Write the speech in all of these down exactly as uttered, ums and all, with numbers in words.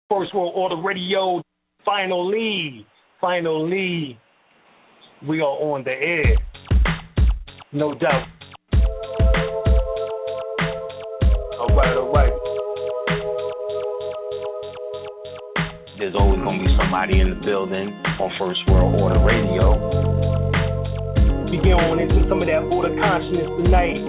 First World Order Radio, finally, finally, we are on the air. No doubt. All right, all right. There's always going to be somebody in the building on First World Order Radio. We get on into some of that order consciousness tonight.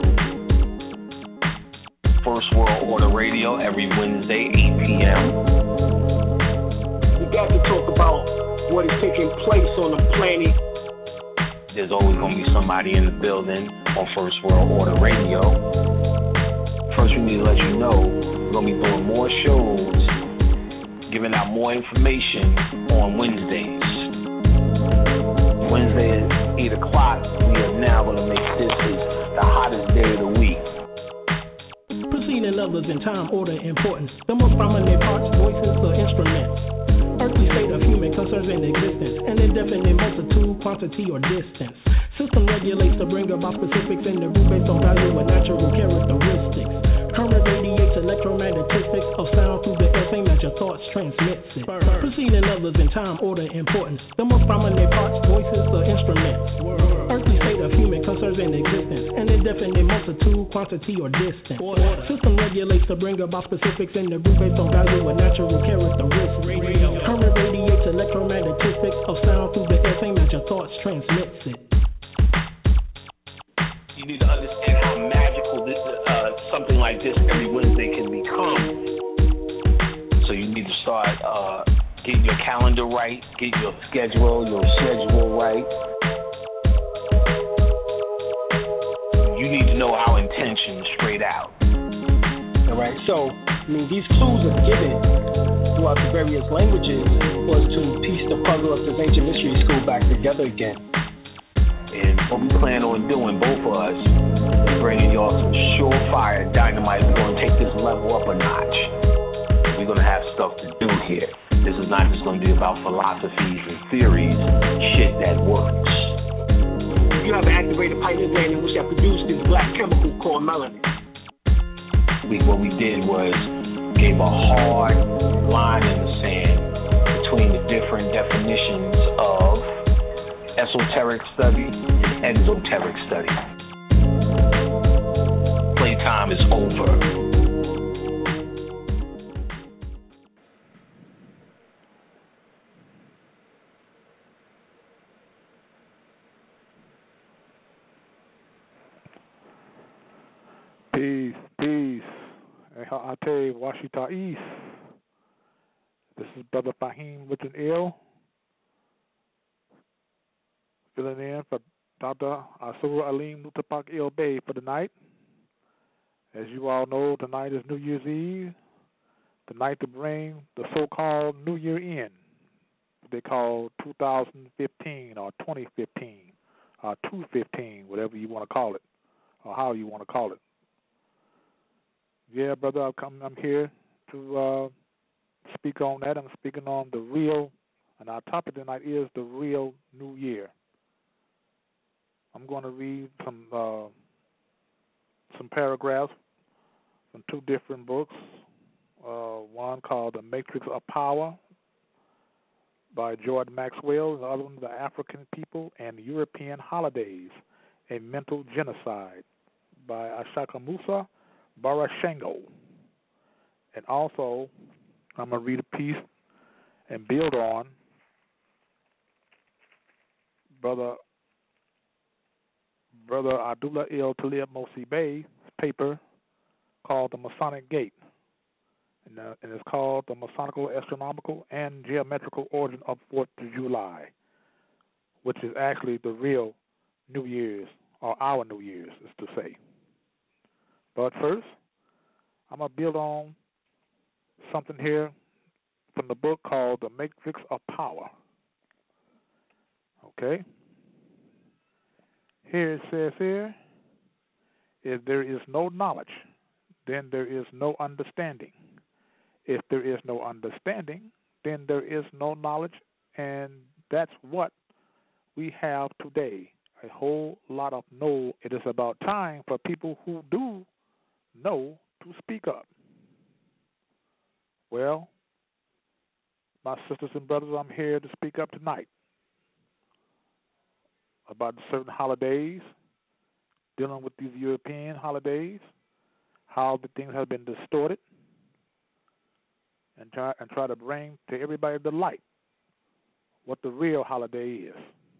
First World Order Radio every Wednesday, eight p.m. We got to talk about what is taking place on the planet. There's always going to be somebody in the building on First World Order Radio. First, we need to let you know we're going to be doing more shows, giving out more information on Wednesdays. Wednesday at eight o'clock, we are now going to make this is the hottest day of the week. Preceding others in time, order, importance. The most prominent parts, voices, or instruments. Earthly state of human concerns and existence. An indefinite multitude, quantity, or distance. System regulates to bring about specifics in the root based on value and natural characteristics. Current radiates electromagnetistics of sound through the air, same as your thoughts transmits it. Preceding others in time, order, importance. The most prominent parts, voices, or instruments. Earthly state of human concerns and existence. An indefinite multitude, quantity, or distance. System regulates to bring about specifics in the root based on value and natural characteristics. Current radiates electromagnetistics of sound through the air, same as your thoughts transmits it. You need to understand how magical this, uh, something like this every Wednesday can become. So you need to start uh, getting your calendar right, get your schedule, your schedule right. You need to know our intention straight out. All right, so, I mean, these clues are given throughout the various languages was to piece the puzzle of this ancient mystery school back together again. And what we plan on doing, both of us, is bringing y'all some surefire dynamite. We're going to take this level up a notch. We're going to have stuff to do here. This is not just going to be about philosophies and theories, shit that works. You have an activated pineal gland which that produced this black chemical called melanin. We, what we did was gave a hard line in the sand between the different definitions of esoteric study and exoteric study. Playtime is over. Peace, peace. Ate Washita East. This is Brother Fahim with an L, filling in for Doctor Asura Alim Mutapak El Bey for the night. As you all know, tonight is New Year's Eve, the night to bring the so-called New Year in. They call two thousand fifteen or twenty fifteen or two fifteen, whatever you want to call it, or how you want to call it. Yeah, brother, I've come, I'm here to uh, speak on that. I'm speaking on the real, and our topic tonight is the real New Year. I'm going to read some uh, some paragraphs from two different books. Uh, one called The Matrix of Power by Jordan Maxwell, and the other one, The African People and European Holidays, A Mental Genocide by Ashaka Musa Barashango. And also, I'm going to read a piece and build on Brother Brother Abdullah El Talib Mosibey's paper called The Masonic Gate. And, uh, and it's called The Masonical, Astronomical, and Geometrical Origin of fourth of July, which is actually the real New Year's, or our New Year's, is to say. But first, I'm going to build on something here from the book called The Matrix of Power. Okay? Here it says here, if there is no knowledge, then there is no understanding. If there is no understanding, then there is no knowledge, and that's what we have today, a whole lot of know. It is about time for people who do know to speak up. Well, my sisters and brothers, I'm here to speak up tonight about certain holidays, dealing with these European holidays, how the things have been distorted, and try and try to bring to everybody the light what the real holiday is.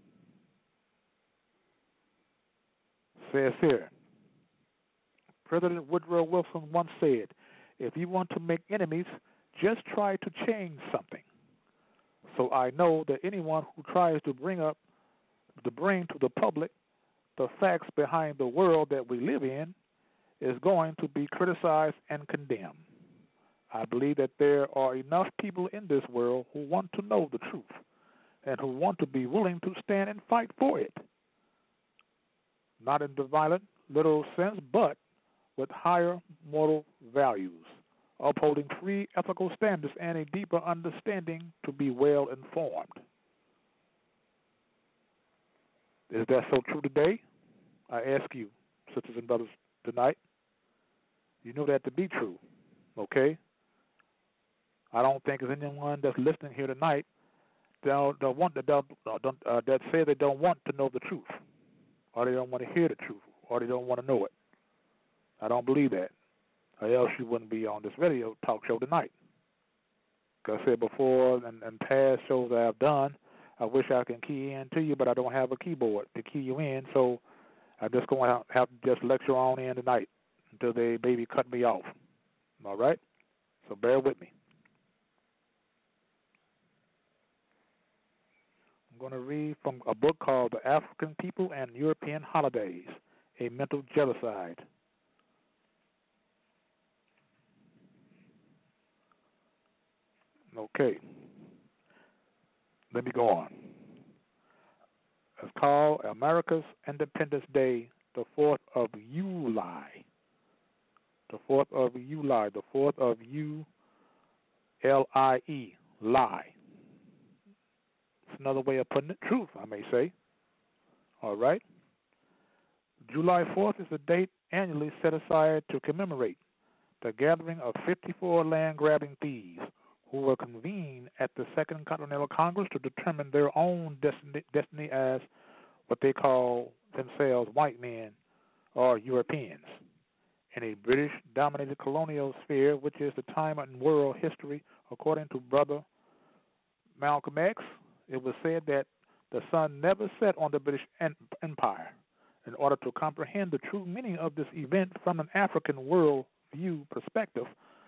Says here, President Woodrow Wilson once said, if you want to make enemies, just try to change something. So I know that anyone who tries to bring up, to bring to the public the facts behind the world that we live in is going to be criticized and condemned. I believe that there are enough people in this world who want to know the truth and who want to be willing to stand and fight for it. Not in the violent, literal sense, but with higher moral values, upholding free ethical standards and a deeper understanding to be well informed. Is that so true today? I ask you, sisters and brothers, tonight. You know that to be true, okay? I don't think there's anyone that's listening here tonight that don't, don't want that don't, don't uh, that say they don't want to know the truth, or they don't want to hear the truth, or they don't want to know it. I don't believe that, or else you wouldn't be on this radio talk show tonight. Like I said before, and, and past shows that I've done, I wish I can key in to you, but I don't have a keyboard to key you in, so I'm just going to have to just lecture on in tonight until they maybe cut me off. All right? So bear with me. I'm going to read from a book called The African People and European Holidays, A Mental Genocide. Okay. Let me go on. It's called America's Independence Day, the fourth of July. The fourth of July, the fourth of U L I E, lie. It's another way of putting it, truth, I may say. All right? July fourth is a date annually set aside to commemorate the gathering of fifty-four land-grabbing thieves who will convene at the Second Continental Congress to determine their own destiny, destiny as what they call themselves white men or Europeans. In a British-dominated colonial sphere, which is the time in world history, according to Brother Malcolm X, it was said that the sun never set on the British Empire. In order to comprehend the true meaning of this event from an African world view perspective,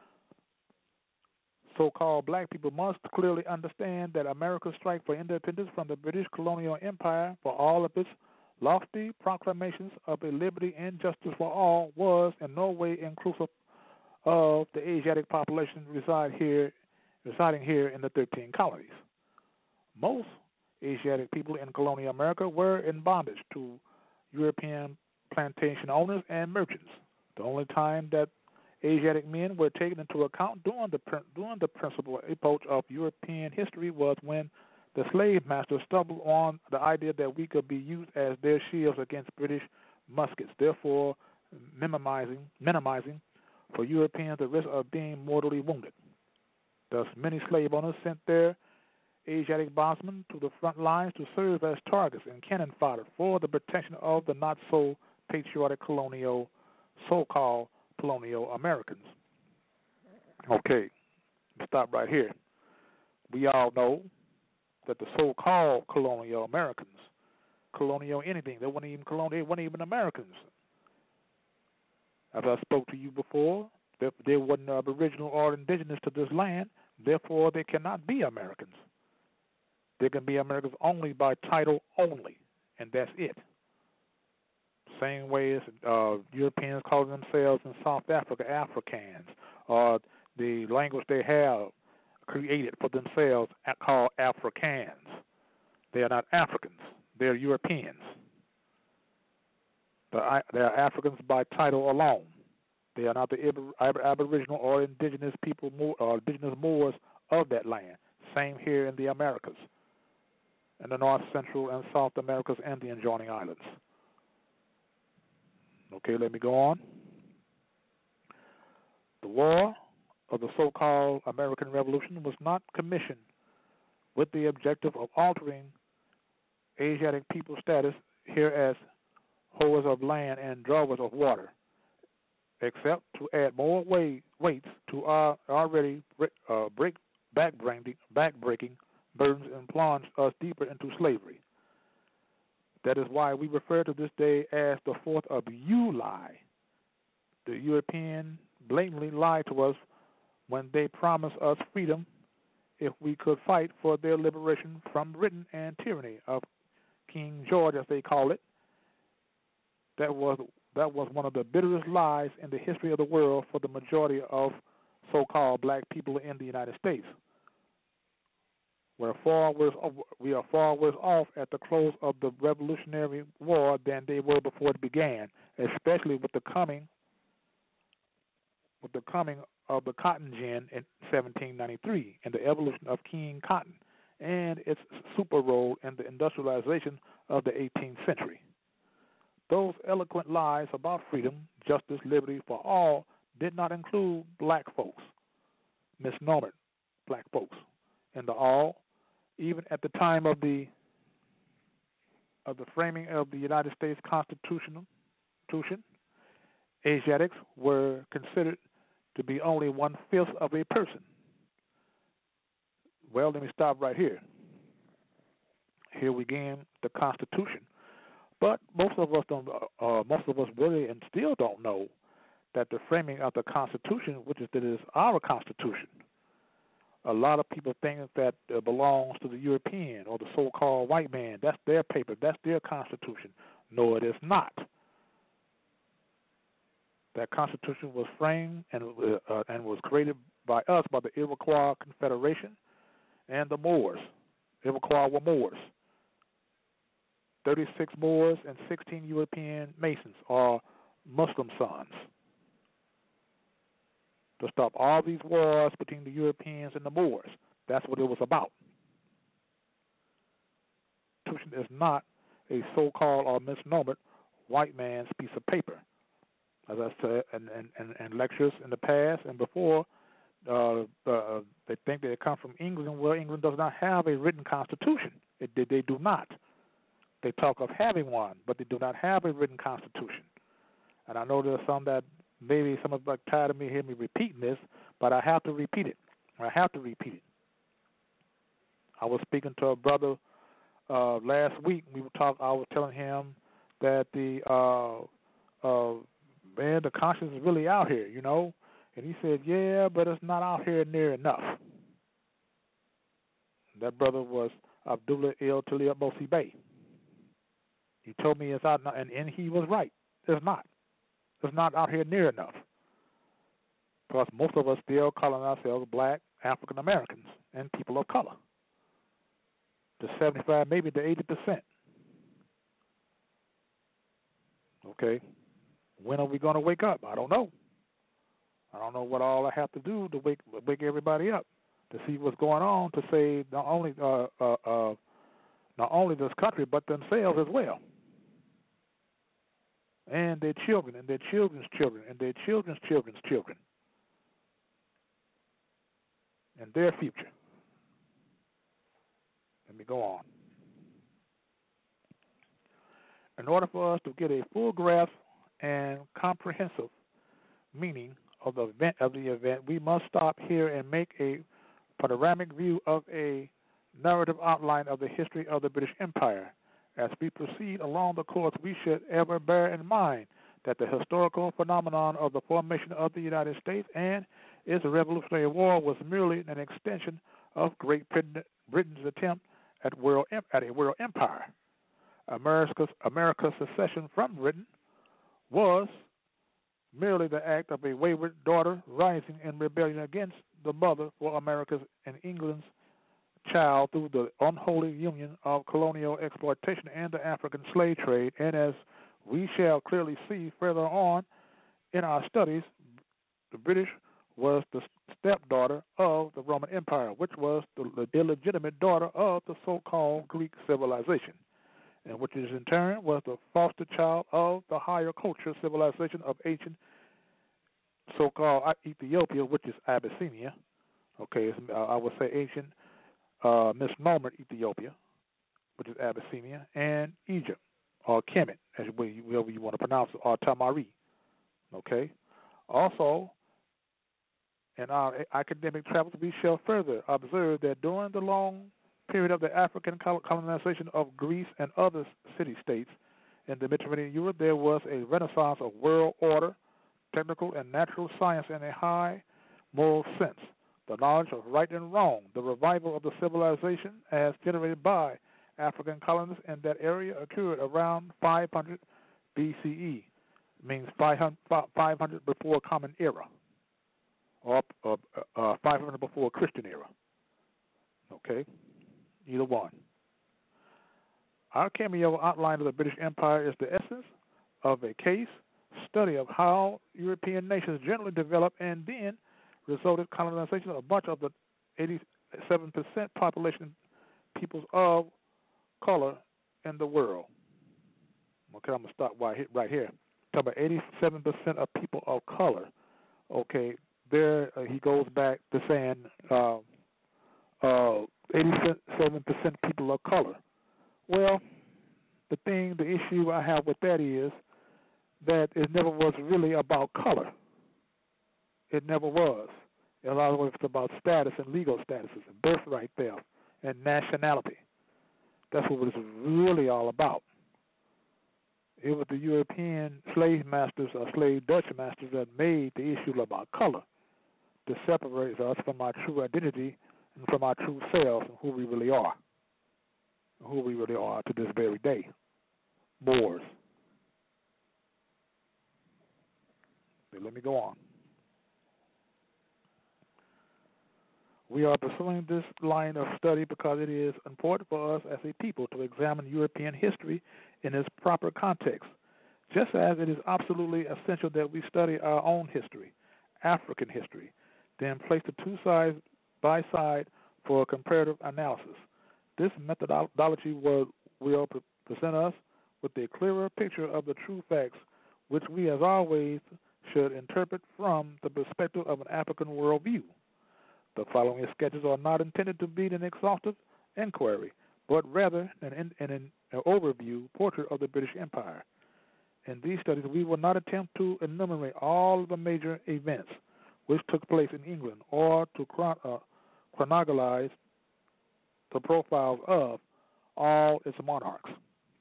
so-called black people must clearly understand that America's strike for independence from the British colonial empire, for all of its lofty proclamations of a liberty and justice for all, was in no way inclusive of the Asiatic population reside here, residing here in the thirteen colonies. Most Asiatic people in colonial America were in bondage to European plantation owners and merchants. The only time that Asiatic men were taken into account during the during the principal epoch of European history was when the slave masters stumbled on the idea that we could be used as their shields against British muskets, therefore minimizing minimizing for Europeans the risk of being mortally wounded. Thus, many slave owners sent their Asiatic bondsmen to the front lines to serve as targets and cannon fodder for the protection of the not so patriotic colonial, so-called colonial Americans. Okay, stop right here. We all know that the so-called colonial Americans, colonial anything, they weren't even colonial, they weren't even Americans. As I spoke to you before, they, they weren't aboriginal or indigenous to this land, therefore they cannot be Americans. They can be Americans only by title only, and that's it. Same way as uh, Europeans call themselves in South Africa Afrikaans, or the language they have created for themselves called Afrikaans. They are not Africans. They are Europeans. They are Africans by title alone. They are not the aboriginal or indigenous people or indigenous Moors of that land. Same here in the Americas, in the North, Central, and South Americas and the adjoining islands. Okay, let me go on. The war of the so-called American Revolution was not commissioned with the objective of altering Asiatic people's status here as holders of land and drawers of water, except to add more weight, weights to our already uh, break, back-breaking, back-breaking burdens and plunge us deeper into slavery. That is why we refer to this day as the fourth of July. The European blatantly lied to us when they promised us freedom if we could fight for their liberation from Britain and tyranny of King George, as they call it. That was that was one of the bitterest lies in the history of the world for the majority of so-called black people in the United States. We're far worse, we are far worse off at the close of the Revolutionary War than they were before it began, especially with the coming with the coming of the cotton gin in seventeen ninety-three and the evolution of King Cotton and its super role in the industrialization of the eighteenth century. Those eloquent lies about freedom, justice, liberty for all did not include black folks, misnomered black folks in the all. Even at the time of the of the framing of the United States Constitution, Asiatics were considered to be only one-fifth of a person. Well, let me stop right here. Here we begin the Constitution. But most of us don't. Uh, most of us really and still don't know that the framing of the Constitution, which is that is our Constitution, a lot of people think that uh, belongs to the European or the so-called white man. That's their paper. That's their Constitution. No, it is not. That Constitution was framed and uh, and was created by us, by the Iroquois Confederation and the Moors. Iroquois were Moors. thirty-six Moors and sixteen European Masons are Muslim sons. To stop all these wars between the Europeans and the Moors. That's what it was about. The Constitution is not a so-called or misnomered white man's piece of paper. As I said in, in, in lectures in the past and before, uh, uh, they think that it comes from England. Well, England does not have a written constitution. It, they, they do not. They talk of having one, but they do not have a written constitution. And I know there are some that maybe some of them are tired of me hearing me repeating this, but I have to repeat it. I have to repeat it. I was speaking to a brother uh, last week. We were talk. I was telling him that the uh, uh, man, the conscience is really out here, you know. And he said, "Yeah, but it's not out here near enough." That brother was Abdullah El Talib Mosi Bey. He told me it's out, and, and he was right. It's not. It's not out here near enough. Because most of us still calling ourselves black African Americans and people of color. The seventy-five, maybe the eighty percent. Okay. When are we going to wake up? I don't know. I don't know what all I have to do to wake wake everybody up to see what's going on, to save not only uh, uh, uh, not only this country but themselves as well, and their children, and their children's children, and their children's children's children, and their future. Let me go on. In order for us to get a full grasp and comprehensive meaning of the event of the event, we must stop here and make a panoramic view of a narrative outline of the history of the British Empire. As we proceed along the course, we should ever bear in mind that the historical phenomenon of the formation of the United States and its Revolutionary War was merely an extension of Great Britain's attempt at world at a world empire. America's America's secession from Britain was merely the act of a wayward daughter rising in rebellion against the mother for America's and England's child through the unholy union of colonial exploitation and the African slave trade. And as we shall clearly see further on in our studies, the British was the stepdaughter of the Roman Empire, which was the illegitimate daughter of the so-called Greek civilization, and which is in turn was the foster child of the higher culture civilization of ancient so-called Ethiopia, which is Abyssinia. Okay, I would say ancient uh, misnomer Ethiopia, which is Abyssinia, and Egypt, or Kemet, as you, whatever you want to pronounce it, or Tamari. Okay. Also, in our academic travels, we shall further observe that during the long period of the African colonization of Greece and other city-states in the Mediterranean Europe, there was a renaissance of world order, technical and natural science in a high moral sense. The knowledge of right and wrong, the revival of the civilization as generated by African colonists in that area occurred around five hundred B C E, means five hundred before Common Era, or uh, uh, five hundred before Christian Era. Okay, either one. Our cameo outline of the British Empire is the essence of a case study of how European nations generally developed and then resulted colonization of a bunch of the eighty-seven percent population peoples of color in the world. Okay, I'm going to stop right here. Talk about eighty-seven percent of people of color. Okay, there uh, he goes back to saying uh, uh, eighty-seven percent people of color. Well, the thing, the issue I have with that is that it never was really about color. It never was. In a lot of ways, it's about status and legal statuses and birthright theft and nationality. That's what it's really all about. It was the European slave masters or slave Dutch masters that made the issue about color to separate us from our true identity and from our true selves and who we really are, who we really are to this very day. Moors. Let me go on. We are pursuing this line of study because it is important for us as a people to examine European history in its proper context, just as it is absolutely essential that we study our own history, African history, then place the two sides by side for a comparative analysis. This methodology will, will present us with a clearer picture of the true facts, which we, as always, should interpret from the perspective of an African worldview. The following sketches are not intended to be an exhaustive inquiry, but rather an, an, an, an overview portrait of the British Empire. In these studies, we will not attempt to enumerate all of the major events which took place in England or to chron- uh, chronologize the profiles of all its monarchs.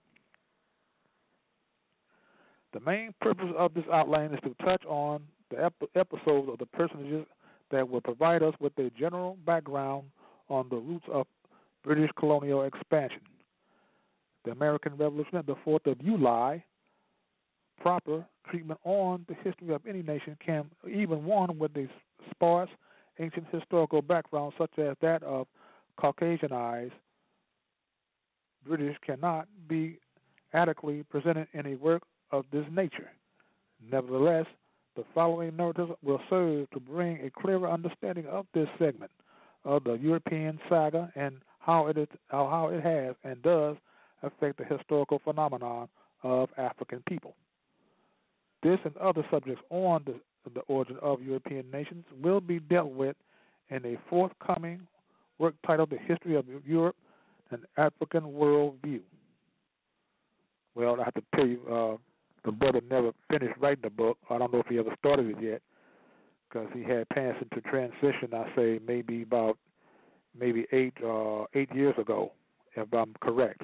The main purpose of this outline is to touch on the ep- episodes of the personages that will provide us with a general background on the roots of British colonial expansion. The American Revolution and the Fourth of July, proper treatment on the history of any nation can, even one with a sparse ancient historical background such as that of Caucasianized British, cannot be adequately presented in a work of this nature. Nevertheless, the following narratives will serve to bring a clearer understanding of this segment of the European saga and how it is, how it has and does affect the historical phenomenon of African people. This and other subjects on the, the origin of European nations will be dealt with in a forthcoming work titled The History of Europe, an African World View. Well, I have to tell you, uh, the brother never finished writing the book. I don't know if he ever started it yet, because he had passed into transition, I say, maybe about maybe eight uh, eight years ago, if I'm correct.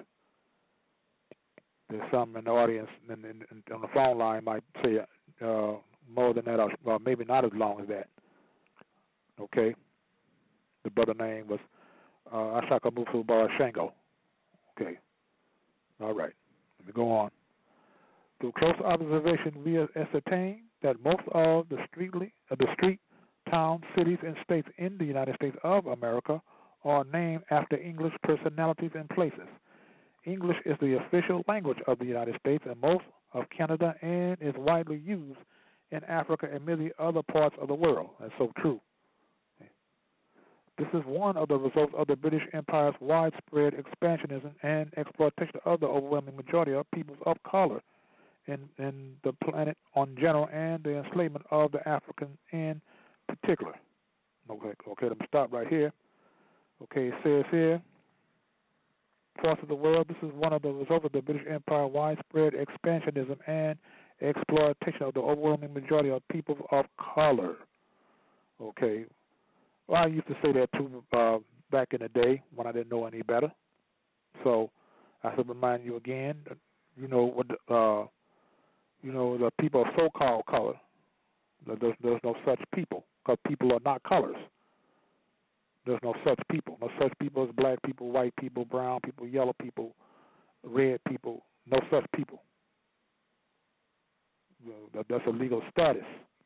There's some in the audience and, and, and on the phone line might say uh, more than that, or well, maybe not as long as that. Okay? The brother name was uh, Ashaka Mufu Barashango. Okay. All right. Let me go on. Through close observation, we ascertain that most of the streetly, uh, the street, towns, cities, and states in the United States of America are named after English personalities and places. English is the official language of the United States and most of Canada, and is widely used in Africa and many other parts of the world. That's so true. This is one of the results of the British Empire's widespread expansionism and exploitation of the overwhelming majority of peoples of color in, in the planet on general, and the enslavement of the African in particular. Okay, okay, let me stop right here. Okay, it says here, parts of the world, this is one of the results of the British Empire widespread expansionism and exploitation of the overwhelming majority of people of color. Okay, well, I used to say that too uh, back in the day when I didn't know any better. So I should remind you again, you know, what, uh, you know, the people of so-called color. There's, there's no such people, because people are not colors. There's no such people. No such people as black people, white people, brown people, yellow people, red people. No such people. You know, that, that's a legal status.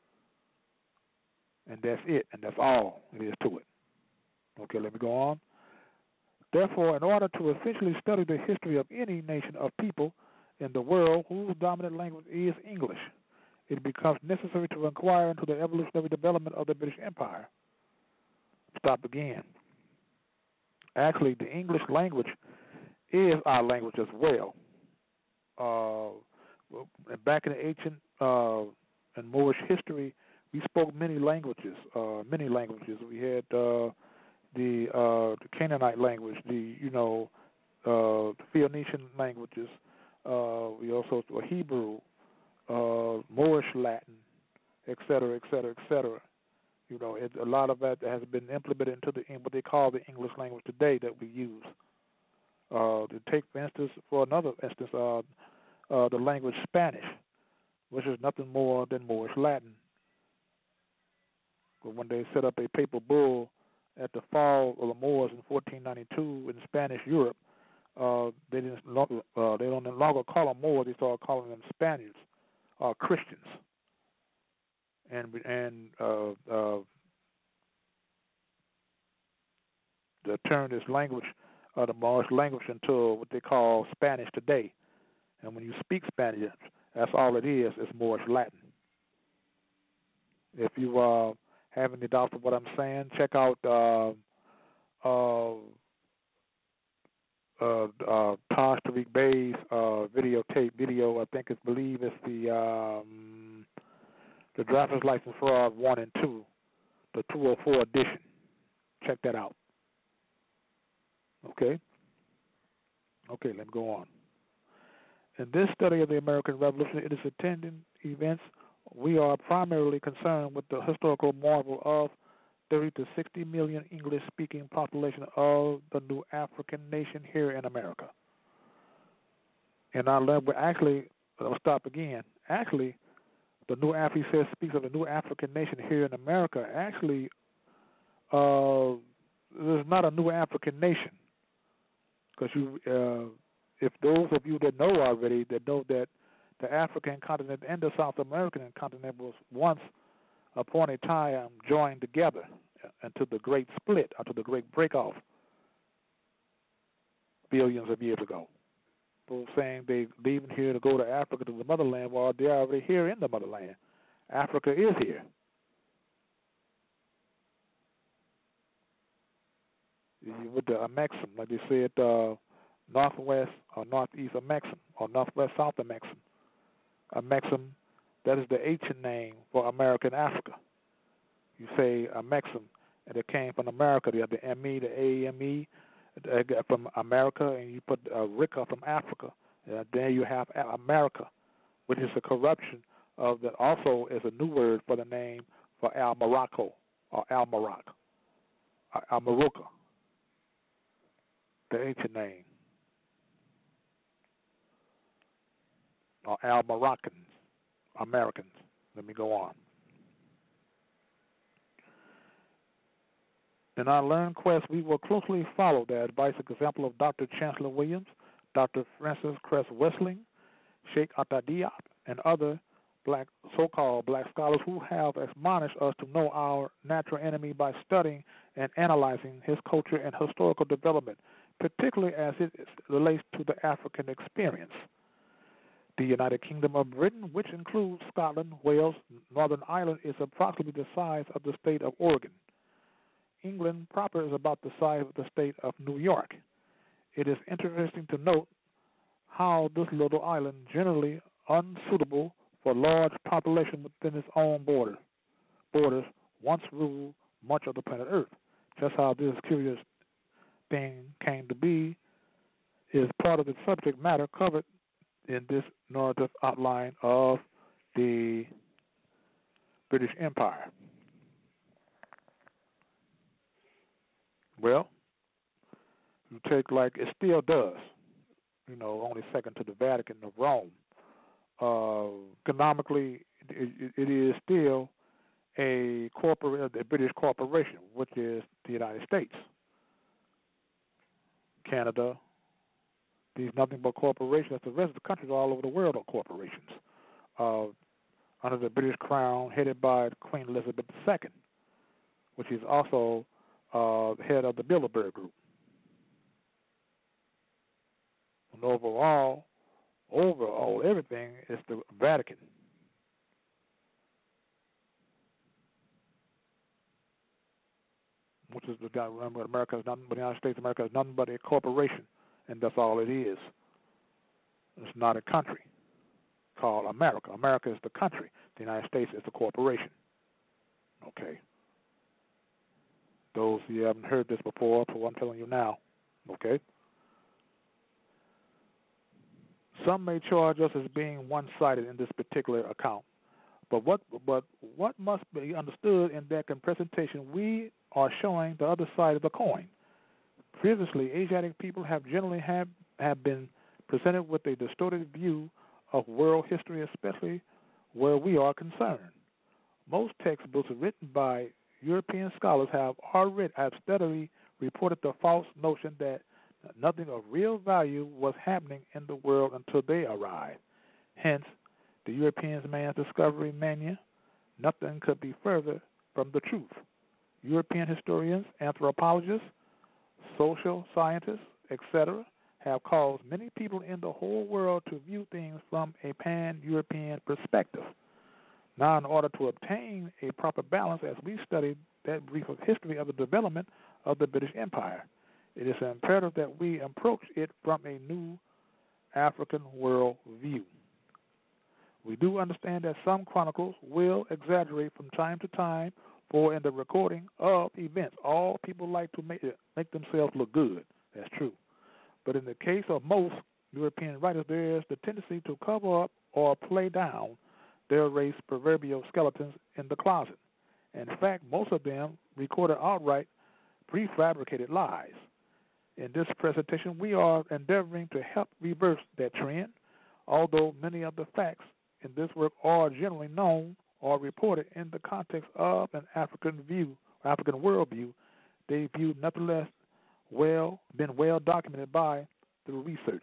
And that's it, and that's all it is to it. Okay, let me go on. Therefore, in order to essentially study the history of any nation of people in the world whose dominant language is English, it becomes necessary to inquire into the evolutionary development of the British Empire. Stop again. Actually, the English language is our language as well. Uh, back in the ancient uh, and Moorish history, we spoke many languages. Uh, many languages. We had uh, the, uh, the Canaanite language, the you know, uh, the Phoenician languages. Uh, we also spoke Hebrew, uh, Moorish Latin, et cetera, et cetera, et cetera. You know, it, a lot of that has been implemented into the what they call the English language today that we use. Uh, to take, for instance, for another instance, uh, uh, the language Spanish, which is nothing more than Moorish Latin. But when they set up a papal bull at the fall of the Moors in fourteen ninety-two in Spanish Europe, uh, they didn't longer, uh, they don't no longer call them Moors; they started calling them Spaniards, uh, Christians. And and uh, uh, they turned this language, uh, the Moorish language, into what they call Spanish today. And when you speak Spanish, that's all it is. It's Moorish Latin. If you uh, have any doubts of what I'm saying, check out uh, uh, uh, uh, Taj Tariq Bey's uh, videotape video. I think it's believe it's the um, the driver's license fraud one and two, the two oh four edition. Check that out. Okay? Okay, let me go on. In this study of the American Revolution and its attendant events, we are primarily concerned with the historical marvel of thirty to sixty million English-speaking population of the new African nation here in America. And I love, actually, I'll stop again. Actually, the new African says speaks of the new African nation here in America. Actually, uh, there's not a new African nation, because you, uh, if those of you that know already, that know that the African continent and the South American continent was once upon a time joined together until the great split, until the great break-off billions of years ago. People saying they leaving here to go to Africa, to the motherland, while they're already here in the motherland. Africa is here. With the Amexem, like they said, uh, northwest or northeast Amexem, or northwest south Amexem. Amexem, that is the ancient name for American Africa. You say Amexem, and it came from America. You have the M E, the A M E from America, and you put uh, Rika from Africa. And then you have America, which is a corruption of that. Also is a new word for the name for Al Morocco or Al Maroc, Al Morocco, the ancient name, or Al Moroccans, Americans. Let me go on. In our Learn Quest, we will closely follow the advice and example of Doctor Chancellor Williams, Doctor Francis Cress Wessling, Sheikh Anta Diop, and other black, so-called black scholars who have admonished us to know our natural enemy by studying and analyzing his culture and historical development, particularly as it relates to the African experience. The United Kingdom of Britain, which includes Scotland, Wales, Northern Ireland, is approximately the size of the state of Oregon. England proper is about the size of the state of New York. It is interesting to note how this little island, generally unsuitable for large population within its own border, borders, once ruled much of the planet Earth. Just how this is curious thing came to be is part of the subject matter covered in this narrative outline of the British Empire. Well, you take like it still does, you know, only second to the Vatican of Rome. Uh, economically, it, it is still a corporate, a British corporation, which is the United States, Canada. These nothing but corporations. The rest of the countries all over the world are corporations, uh, under the British Crown, headed by Queen Elizabeth the Second, which is also uh, head of the Bilderberg Group. And overall, overall, everything is the Vatican. Which is the guy, remember, America is nothing but the United States. America is nothing but a corporation, and that's all it is. It's not a country called America. America is the country. The United States is the corporation. Okay. Those of you who haven't heard this before, so I'm telling you now. Okay. Some may charge us as being one-sided in this particular account, but what but what must be understood in that presentation, we are showing the other side of the coin. Previously, Asiatic people have generally have, have been presented with a distorted view of world history, especially where we are concerned. Most textbooks written by European scholars have already have steadily reported the false notion that nothing of real value was happening in the world until they arrived. Hence, the Europeans' man's discovery mania. Nothing could be further from the truth. European historians, anthropologists, social scientists, et cetera, have caused many people in the whole world to view things from a pan-European perspective. Now, in order to obtain a proper balance, as we studied that brief of history of the development of the British Empire, it is imperative that we approach it from a new African world view. We do understand that some chronicles will exaggerate from time to time, for in the recording of events, all people like to make, make themselves look good. That's true. But in the case of most European writers, there is the tendency to cover up or play down their race proverbial skeletons in the closet. In fact, most of them recorded outright prefabricated lies. In this presentation, we are endeavoring to help reverse that trend, although many of the facts in this work are generally known or reported in the context of an African view, African worldview. They view nevertheless well, been well documented by through research.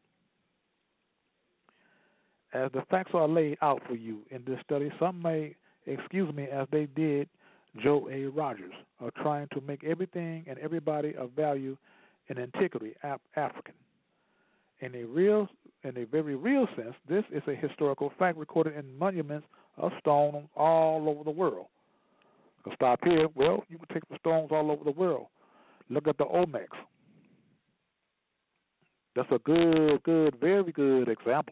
As the facts are laid out for you in this study, some may excuse me as they did Joe A. Rogers, of trying to make everything and everybody of value in antiquity af- African. In a real, in a very real sense, this is a historical fact recorded in monuments of stone all over the world. I'll stop here. Well, you can take the stones all over the world. Look at the Olmecs. That's a good, good, very good example.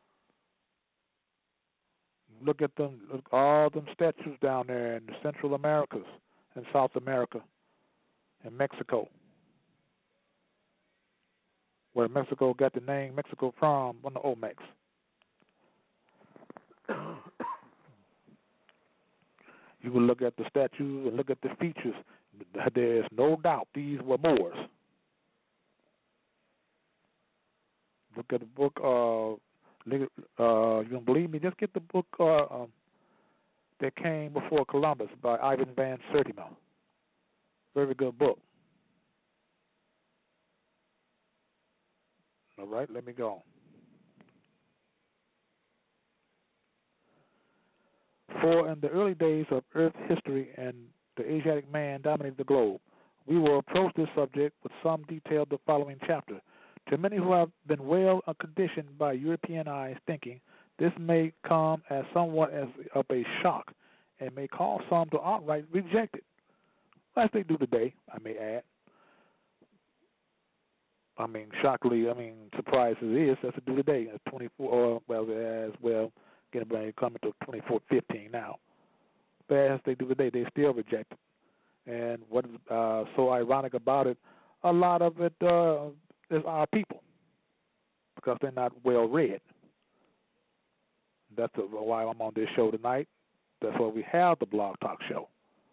Look at them, look, all them statues down there in the Central Americas and South America and Mexico, where Mexico got the name Mexico from, on the Olmecs. You can look at the statues and look at the features. There's no doubt these were Moors. Look at the book, uh, uh, you don't believe me? Just get the book uh, um, that came before Columbus by Ivan Van Sertima. Very good book. All right, let me go. For in the early days of Earth history and the Asiatic man dominated the globe, we will approach this subject with some detail the following chapter. To many who have been well conditioned by Europeanized thinking, this may come as somewhat as of a shock and may cause some to outright reject it, as they do today, I may add. I mean, shockingly, I mean, surprise as it is, as they do today. As twenty-four, or well, as well, getting ready coming to twenty-four fifteen now. But as they do today, they still reject it. And what is uh, so ironic about it, a lot of it uh, is our people because they're not well read. That's why I'm on this show tonight. That's why we have the Blog Talk Show.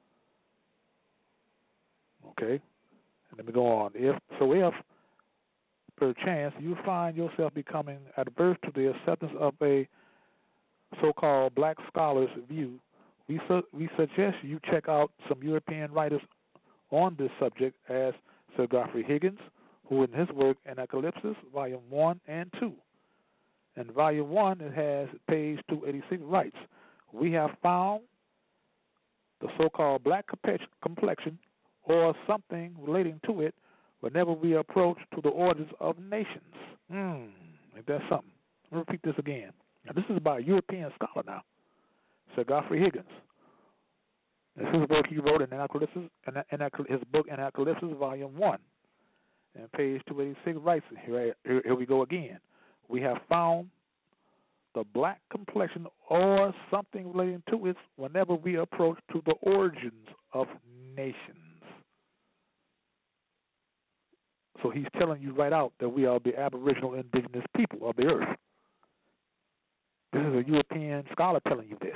Okay? And let me go on. If so if perchance you find yourself becoming adverse to the acceptance of a so-called black scholar's view, we su- we suggest you check out some European writers on this subject, as Sir Godfrey Higgins, who in his work Anacalypsis, Volume one and two. In Volume one, it has page two eighty-six, writes, we have found the so-called black complexion or something relating to it whenever we approach to the origins of nations. Hmm, ain't that something? Let me repeat this again. Now, this is by a European scholar now, Sir Godfrey Higgins. This is a work he wrote in Anacalypsis, his book Anacalypsis, Volume one. And page two eighty-six writes, here, here, here we go again. We have found the black complexion or something relating to it whenever we approach to the origins of nations. So he's telling you right out that we are the aboriginal indigenous people of the earth. This is a European scholar telling you this.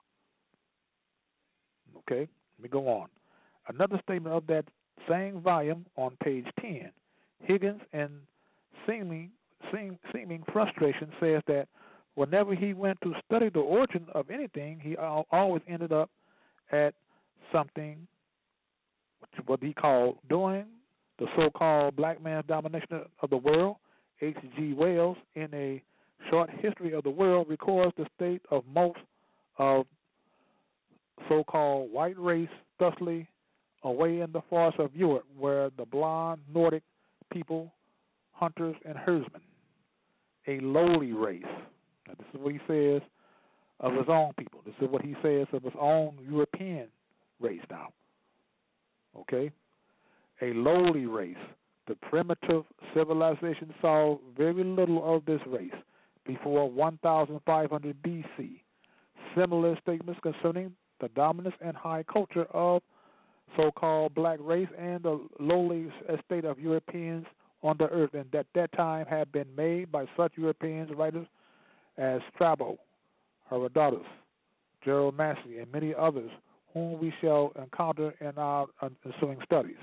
Okay, let me go on. Another statement of that same volume on page ten. Higgins, in seeming, seem, seeming frustration, says that whenever he went to study the origin of anything, he always ended up at something, what he called doing the so-called black man's domination of the world. H G Wells, in a short history of the world, records the state of most of so-called white race, thusly away in the forests of Europe, where the blond Nordic people, hunters and herdsmen, a lowly race. Now, this is what he says of his own people. This is what he says of his own European race now. Okay? A lowly race. The primitive civilization saw very little of this race before one thousand five hundred B C. Similar statements concerning the dominance and high culture of so-called black race and the lowly estate of Europeans on the earth, and at that time had been made by such European writers as Strabo, Herodotus, Gerald Massey, and many others whom we shall encounter in our ensuing studies.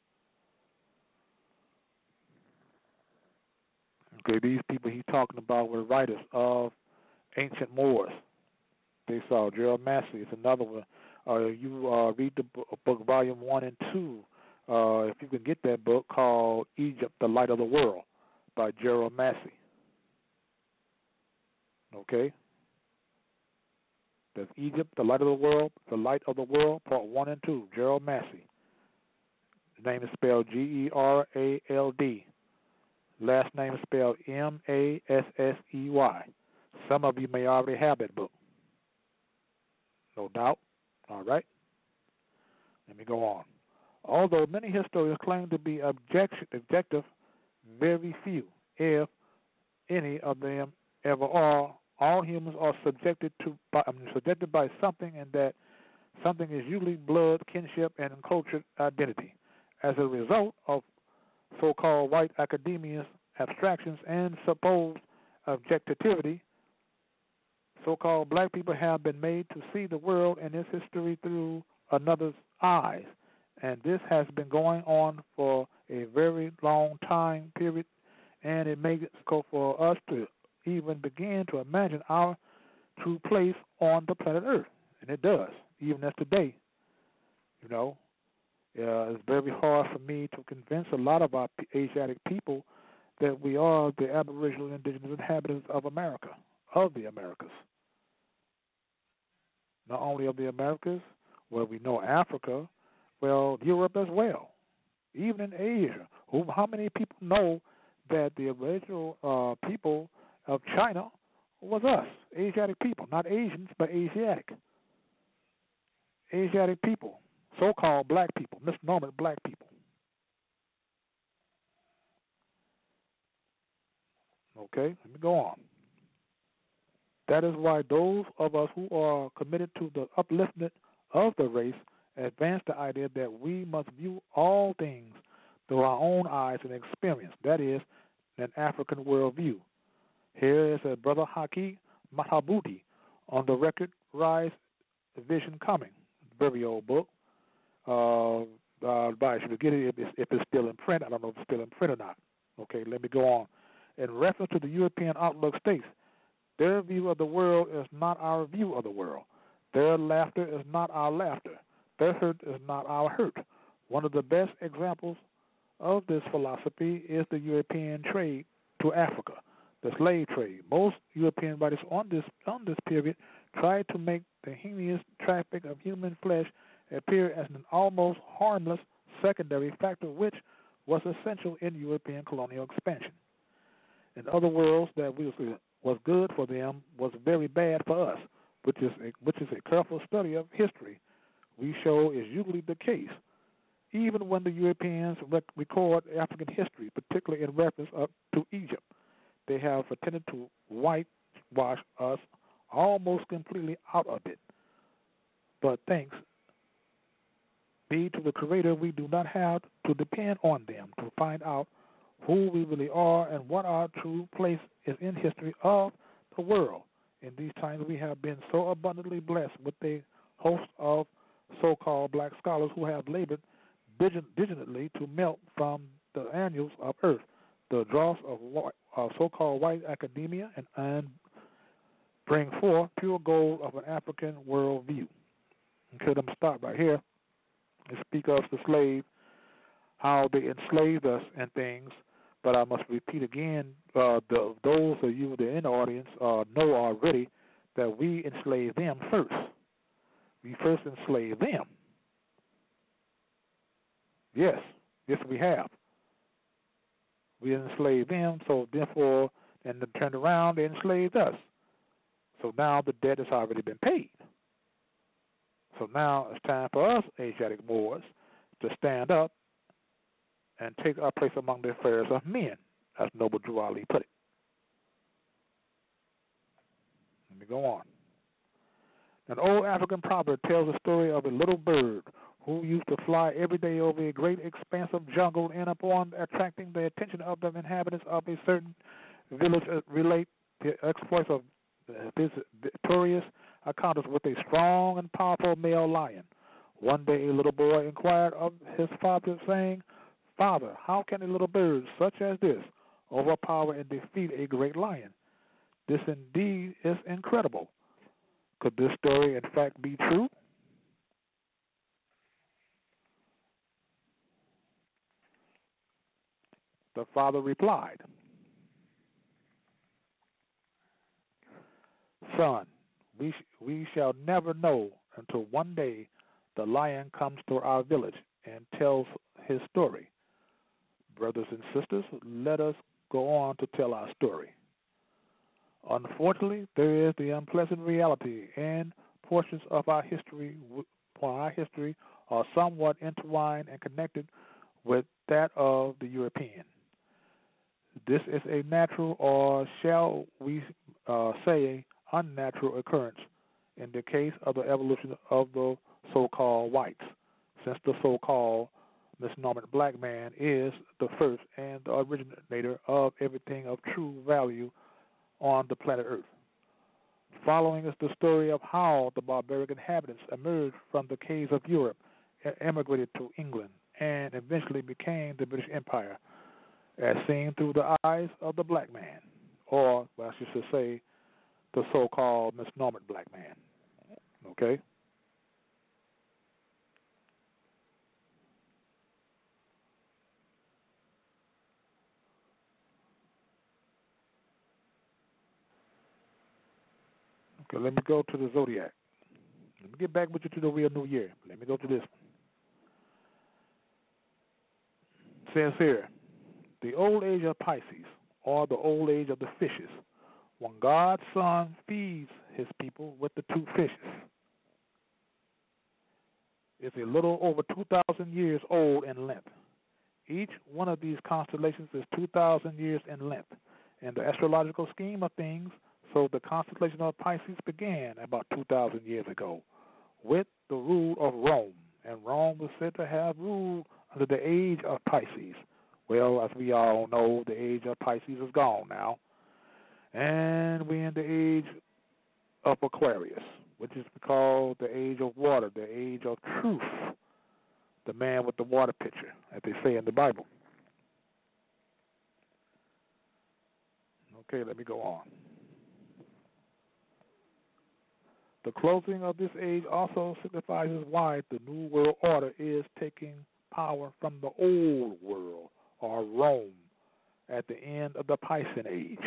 Okay, these people he's talking about were writers of ancient Moors. They saw Gerald Massey is another one. Uh, you uh, read the book, book volume one and two, uh, if you can get that book, called Egypt, the Light of the World by Gerald Massey. Okay? That's Egypt, the Light of the World, the Light of the World, part one and two, Gerald Massey. His name is spelled G E R A L D. Last name is spelled M A S S E Y. Some of you may already have that book. No doubt. All right. Let me go on. Although many historians claim to be object- objective, very few, if any of them ever are, all humans are subjected to by, I mean, subjected by something, and that something is usually blood, kinship, and cultural identity. As a result of so-called white academia's abstractions and supposed objectivity, so-called black people have been made to see the world and its history through another's eyes. And this has been going on for a very long time period, and it makes it difficult for us to even begin to imagine our true place on the planet Earth. And it does, even as today. You know, uh, it's very hard for me to convince a lot of our Asiatic people that we are the aboriginal indigenous inhabitants of America, of the Americas. Not only of the Americas, well, we know Africa, well, Europe as well, even in Asia. Who, how many people know that the original uh, people of China was us, Asiatic people, not Asians, but Asiatic. Asiatic people, so-called black people, misnomer black people. Okay, let me go on. That is why those of us who are committed to the upliftment of the race advance the idea that we must view all things through our own eyes and experience, that is, an African worldview. Here is a Brother Haki Mahabuti on the record Rise Vision Coming, very old book. Uh, uh, advice you to get it if it's, if it's still in print. I don't know if it's still in print or not. Okay, let me go on. In reference to the European outlook states, their view of the world is not our view of the world. Their laughter is not our laughter. Their hurt is not our hurt. One of the best examples of this philosophy is the European trade to Africa, the slave trade. Most European writers on this on this period tried to make the heinous traffic of human flesh appear as an almost harmless secondary factor, which was essential in European colonial expansion. In other words, that was, was good for them was very bad for us, which is a, which is a careful study of history. We show is usually the case, even when the Europeans rec- record African history, particularly in reference up to Egypt. They have attempted to whitewash us almost completely out of it. But thanks be to the Creator, we do not have to depend on them to find out who we really are and what our true place is in history of the world. In these times, we have been so abundantly blessed with a host of so-called black scholars who have labored diligently to melt from the annals of earth the dross of, white, of so-called white academia and, and bring forth pure gold of an African worldview. Okay, let me stop right here and speak of the slave, how they enslaved us and things. But I must repeat again, uh, the, those of you that are in the audience uh, know already that we enslaved them first. We first enslaved them. Yes, yes we have. We enslaved them, so therefore, and then turned around, they enslaved us. So now the debt has already been paid. So now it's time for us, Asiatic Moors, to stand up and take our place among the affairs of men, as Noble Drew Ali put it. Let me go on. An old African proverb tells the story of a little bird who used to fly every day over a great expanse of jungle, and upon attracting the attention of the inhabitants of a certain village, uh, relate the exploits of this victorious encounters with a strong and powerful male lion. One day a little boy inquired of his father, saying, "Father, how can a little bird such as this overpower and defeat a great lion? This indeed is incredible. Could this story in fact be true?" The father replied, "Son, we, sh- we shall never know until one day the lion comes to our village and tells his story. Brothers and sisters, let us go on to tell our story. Unfortunately, there is the unpleasant reality, and portions of our history, our history are somewhat intertwined and connected with that of the European. This is a natural, or shall we uh, say, unnatural occurrence in the case of the evolution of the so-called whites, since the so-called misnomer black man is the first and the originator of everything of true value on the planet Earth. Following is the story of how the barbaric inhabitants emerged from the caves of Europe, emigrated to England, and eventually became the British Empire, as seen through the eyes of the black man, or well, I should say, the so-called misnomer black man. Okay? Okay, let me go to the zodiac. Let me get back with you to the real new year. Let me go to this one. It says here, the old age of Pisces, or the old age of the fishes, when God's Son feeds his people with the two fishes. It's a little over two thousand years old in length. Each one of these constellations is two thousand years in length in the astrological scheme of things. So the constellation of Pisces began about two thousand years ago with the rule of Rome, and Rome was said to have ruled under the age of Pisces. Well, as we all know, the age of Pisces is gone now. And we're in the age of Aquarius, which is called the age of water, the age of truth, the man with the water pitcher, as they say in the Bible. Okay, let me go on. The closing of this age also signifies why the New World Order is taking power from the old world, or Rome, at the end of the Piscean age,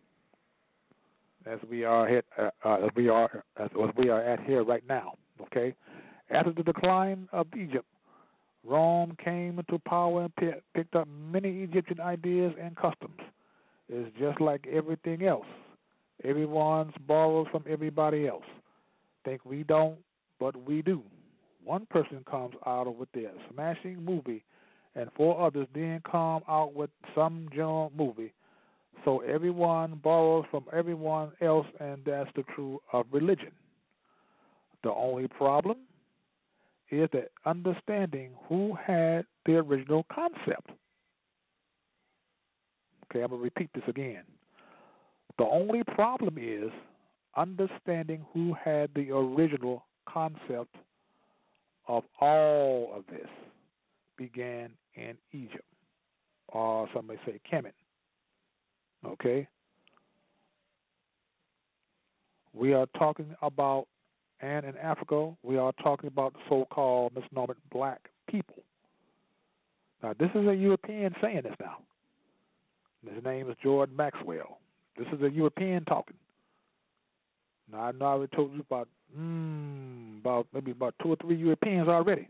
as we are at, uh, uh, as we are as we are at here right now. Okay, after the decline of Egypt, Rome came into power and p- picked up many Egyptian ideas and customs. It's just like everything else. Everyone borrows from everybody else. Think we don't, but we do. One person comes out with their smashing movie, and four others then come out with some genre movie. So everyone borrows from everyone else, and that's the truth of religion. The only problem is that understanding who had the original concept. Okay, I'm going to repeat this again. The only problem is understanding who had the original concept of all of this began in Egypt, or some may say Kemet. Okay? We are talking about, and in Africa, we are talking about the so-called misnomer black people. Now, this is a European saying this now. His name is Jordan Maxwell. This is a European talking. Now, I know I already told you about, mm, about maybe about two or three Europeans already.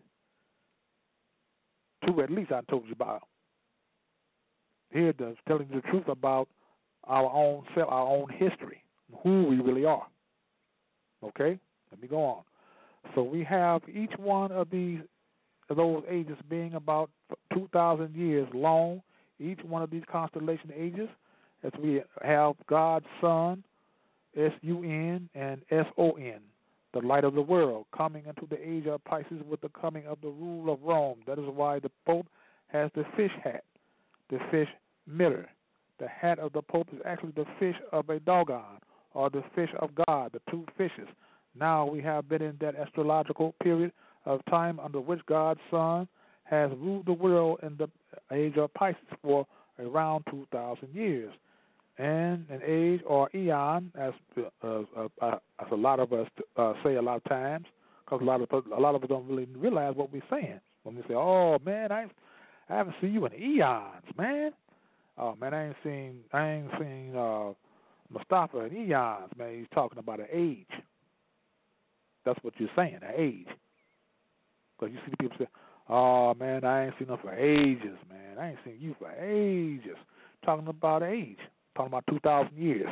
Two at least I told you about. Here, does telling you the truth about our own self, our own history, who we really are. Okay? Let me go on. So we have each one of these, of those ages being about two thousand years long. Each one of these constellation ages, as we have God's Son, S U N and S O N, the light of the world, coming into the age of Pisces with the coming of the rule of Rome. That is why the Pope has the fish hat, the fish mirror. The hat of the Pope is actually the fish of a Dogon, or the fish of God, the two fishes. Now we have been in that astrological period of time under which God's Son has ruled the world in the age of Pisces for around two thousand years. And an age or eon, as uh, uh, uh, as a lot of us uh, say a lot of times, because a lot of a lot of us don't really realize what we're saying when we say, "Oh man, I I haven't seen you in eons, man. Oh man, I ain't seen I ain't seen uh, Mustafa in eons, man. He's talking about an age. That's what you're saying, an age. Because you see the people say, "Oh man, I ain't seen him for ages, man. I ain't seen you for ages." Talking about age. Talking about two thousand years.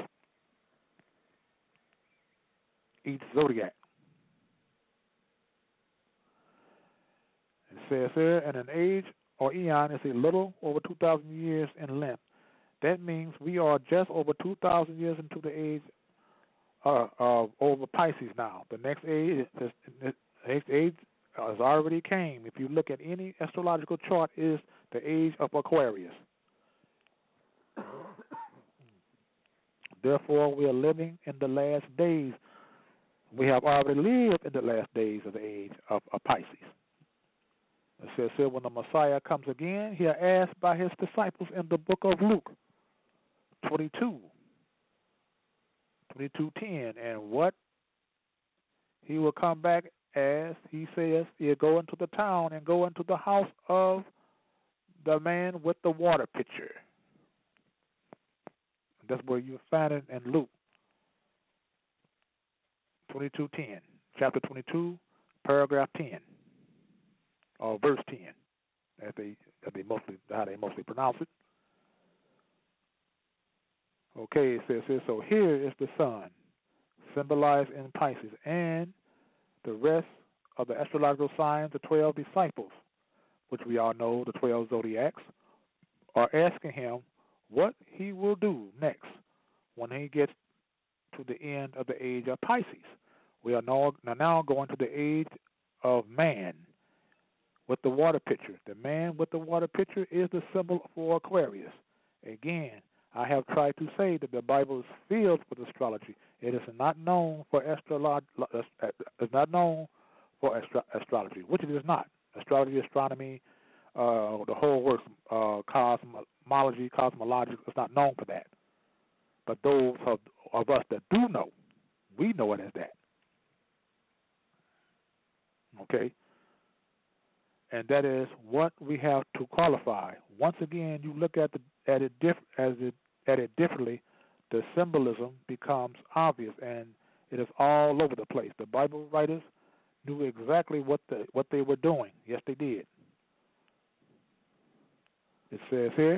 Each zodiac. It says here, and an age or eon is a little over two thousand years in length. That means we are just over two thousand years into the age uh, of over Pisces now. The next age, the next age has already came. If you look at any astrological chart, is the age of Aquarius. Therefore, we are living in the last days. We have already lived in the last days of the age of, of Pisces. It says here, when the Messiah comes again, he is asked by his disciples in the book of Luke, twenty-two, twenty-two ten, and what he will come back as, he says, he'll go into the town and go into the house of the man with the water pitcher. That's where you find it in Luke twenty-two ten, chapter twenty-two, paragraph ten, or verse ten, as they, as they mostly how they mostly pronounce it. Okay, it says here. So here is the sun, symbolized in Pisces, and the rest of the astrological signs, the twelve disciples, which we all know, the twelve zodiacs, are asking him what he will do next when he gets to the end of the age of Pisces. We are now, now going to the age of man, with the water pitcher. The man with the water pitcher is the symbol for Aquarius. Again, I have tried to say that the Bible is filled with astrology. It is not known for astrolog. It's not known for astro- astrology, which it is not. Astrology, astronomy, uh, the whole works, uh, cosmology, cosmology. It's not known for that. But those of, of us that do know, we know it as that. Okay? And that is what we have to qualify. Once again, you look at the at it diff, as it at it differently, the symbolism becomes obvious, and it is all over the place. The Bible writers knew exactly what the what they were doing. Yes, they did. It says here,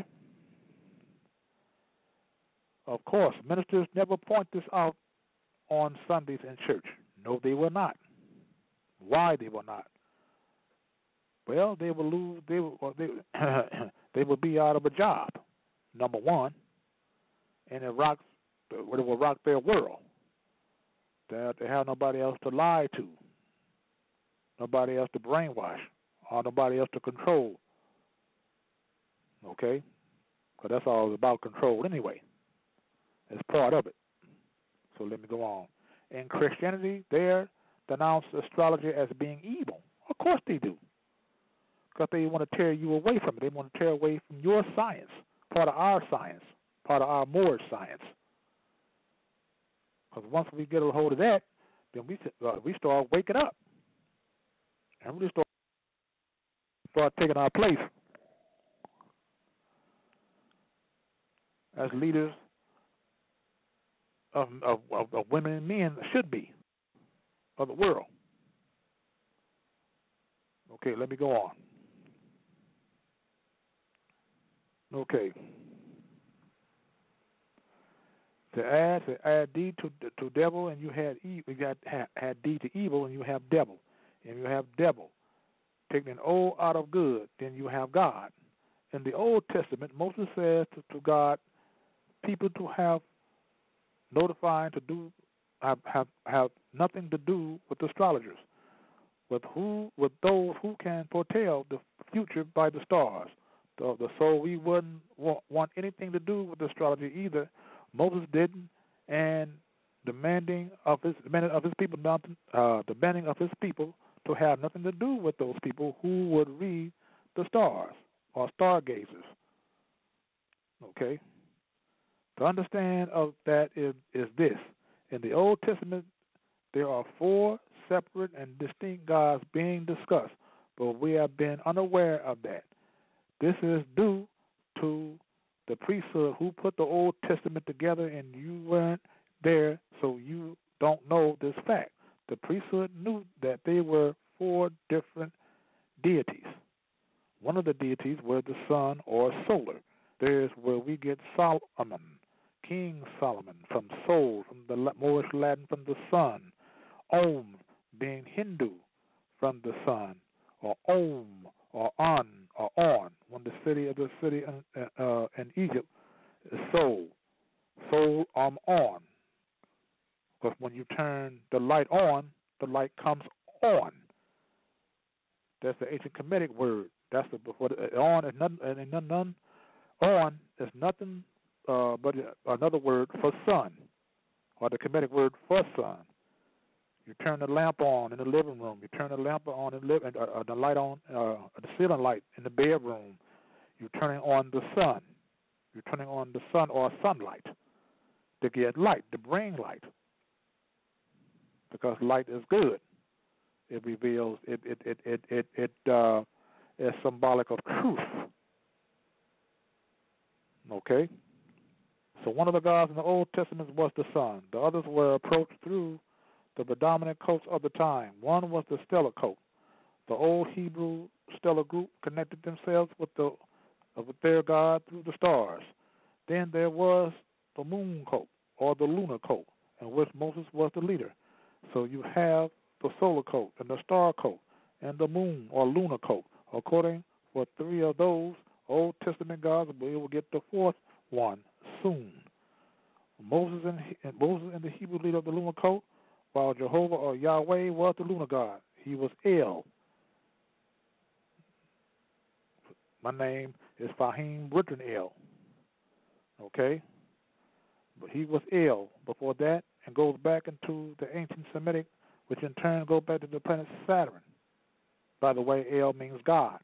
of course, ministers never point this out on Sundays in church. No, they will not. Why they will not? Well, they will lose. They will. Or they they will be out of a job. Number one, and it rocks. It will rock their world. They they have nobody else to lie to, nobody else to brainwash, or nobody else to control. Okay, because that's all about control anyway. It's part of it. So let me go on. In Christianity, they denounce astrology as being evil. Of course they do. Because they want to tear you away from it. They want to tear away from your science, part of our science, part of our Moorish science. Because once we get a hold of that, then we uh, we start waking up. And we start, start taking our place as leaders of, of, of, of women and men should be of the world. Okay, let me go on. Okay. To add, to add D to to devil, and you had e, we got had, had D to evil, and you have devil, and you have devil. Taking an O out of good, then you have God. In the Old Testament, Moses says to, to God, people to have notifying to do have, have have nothing to do with astrologers, with who with those who can foretell the future by the stars. So, the, so we wouldn't want, want anything to do with astrology either. Moses didn't, and demanding of his demanding of his people nothing, uh, demanding of his people to have nothing to do with those people who would read the stars or stargazers. Okay. To understand of that is is this: in the Old Testament, there are four separate and distinct gods being discussed, but we have been unaware of that. This is due to the priesthood who put the Old Testament together, and you weren't there, so you don't know this fact. The priesthood knew that there were four different deities. One of the deities was the sun or solar. There's where we get Solomon, King Solomon, from Sol, from the Moorish Latin, from the sun. Om, being Hindu, from the sun, or Om, or On, or On, when the city of the city in, uh, in Egypt is Sol. Sol, um, On. Because when you turn the light on, the light comes on. That's the ancient Kemetic word. That's the before the, on is none, and none, none. On is nothing uh, but another word for sun, or the Kemetic word for sun. You turn the lamp on in the living room. You turn the lamp on in the living, uh, the light on, uh, the ceiling light in the bedroom. You're turning on the sun. You're turning on the sun or sunlight to get light, to bring light, because light is good. It reveals. It it it it it, it uh, is symbolic of truth. Okay. So one of the gods in the Old Testament was the sun. The others were approached through the predominant cults of the time. One was the stellar cult. The old Hebrew stellar group connected themselves with the uh, with their god through the stars. Then there was the moon cult, or the lunar cult, in which Moses was the leader. So you have the solar cult and the star cult and the moon or lunar cult. According for three of those Old Testament gods, we will get the fourth one soon. Moses and, and Moses and the Hebrew leader of the lunar cult, while Jehovah or Yahweh was the lunar god. He was El. My name is Fahim Woodron El. Okay? But he was El before that and goes back into the ancient Semitic, which in turn goes back to the planet Saturn. By the way, El means God.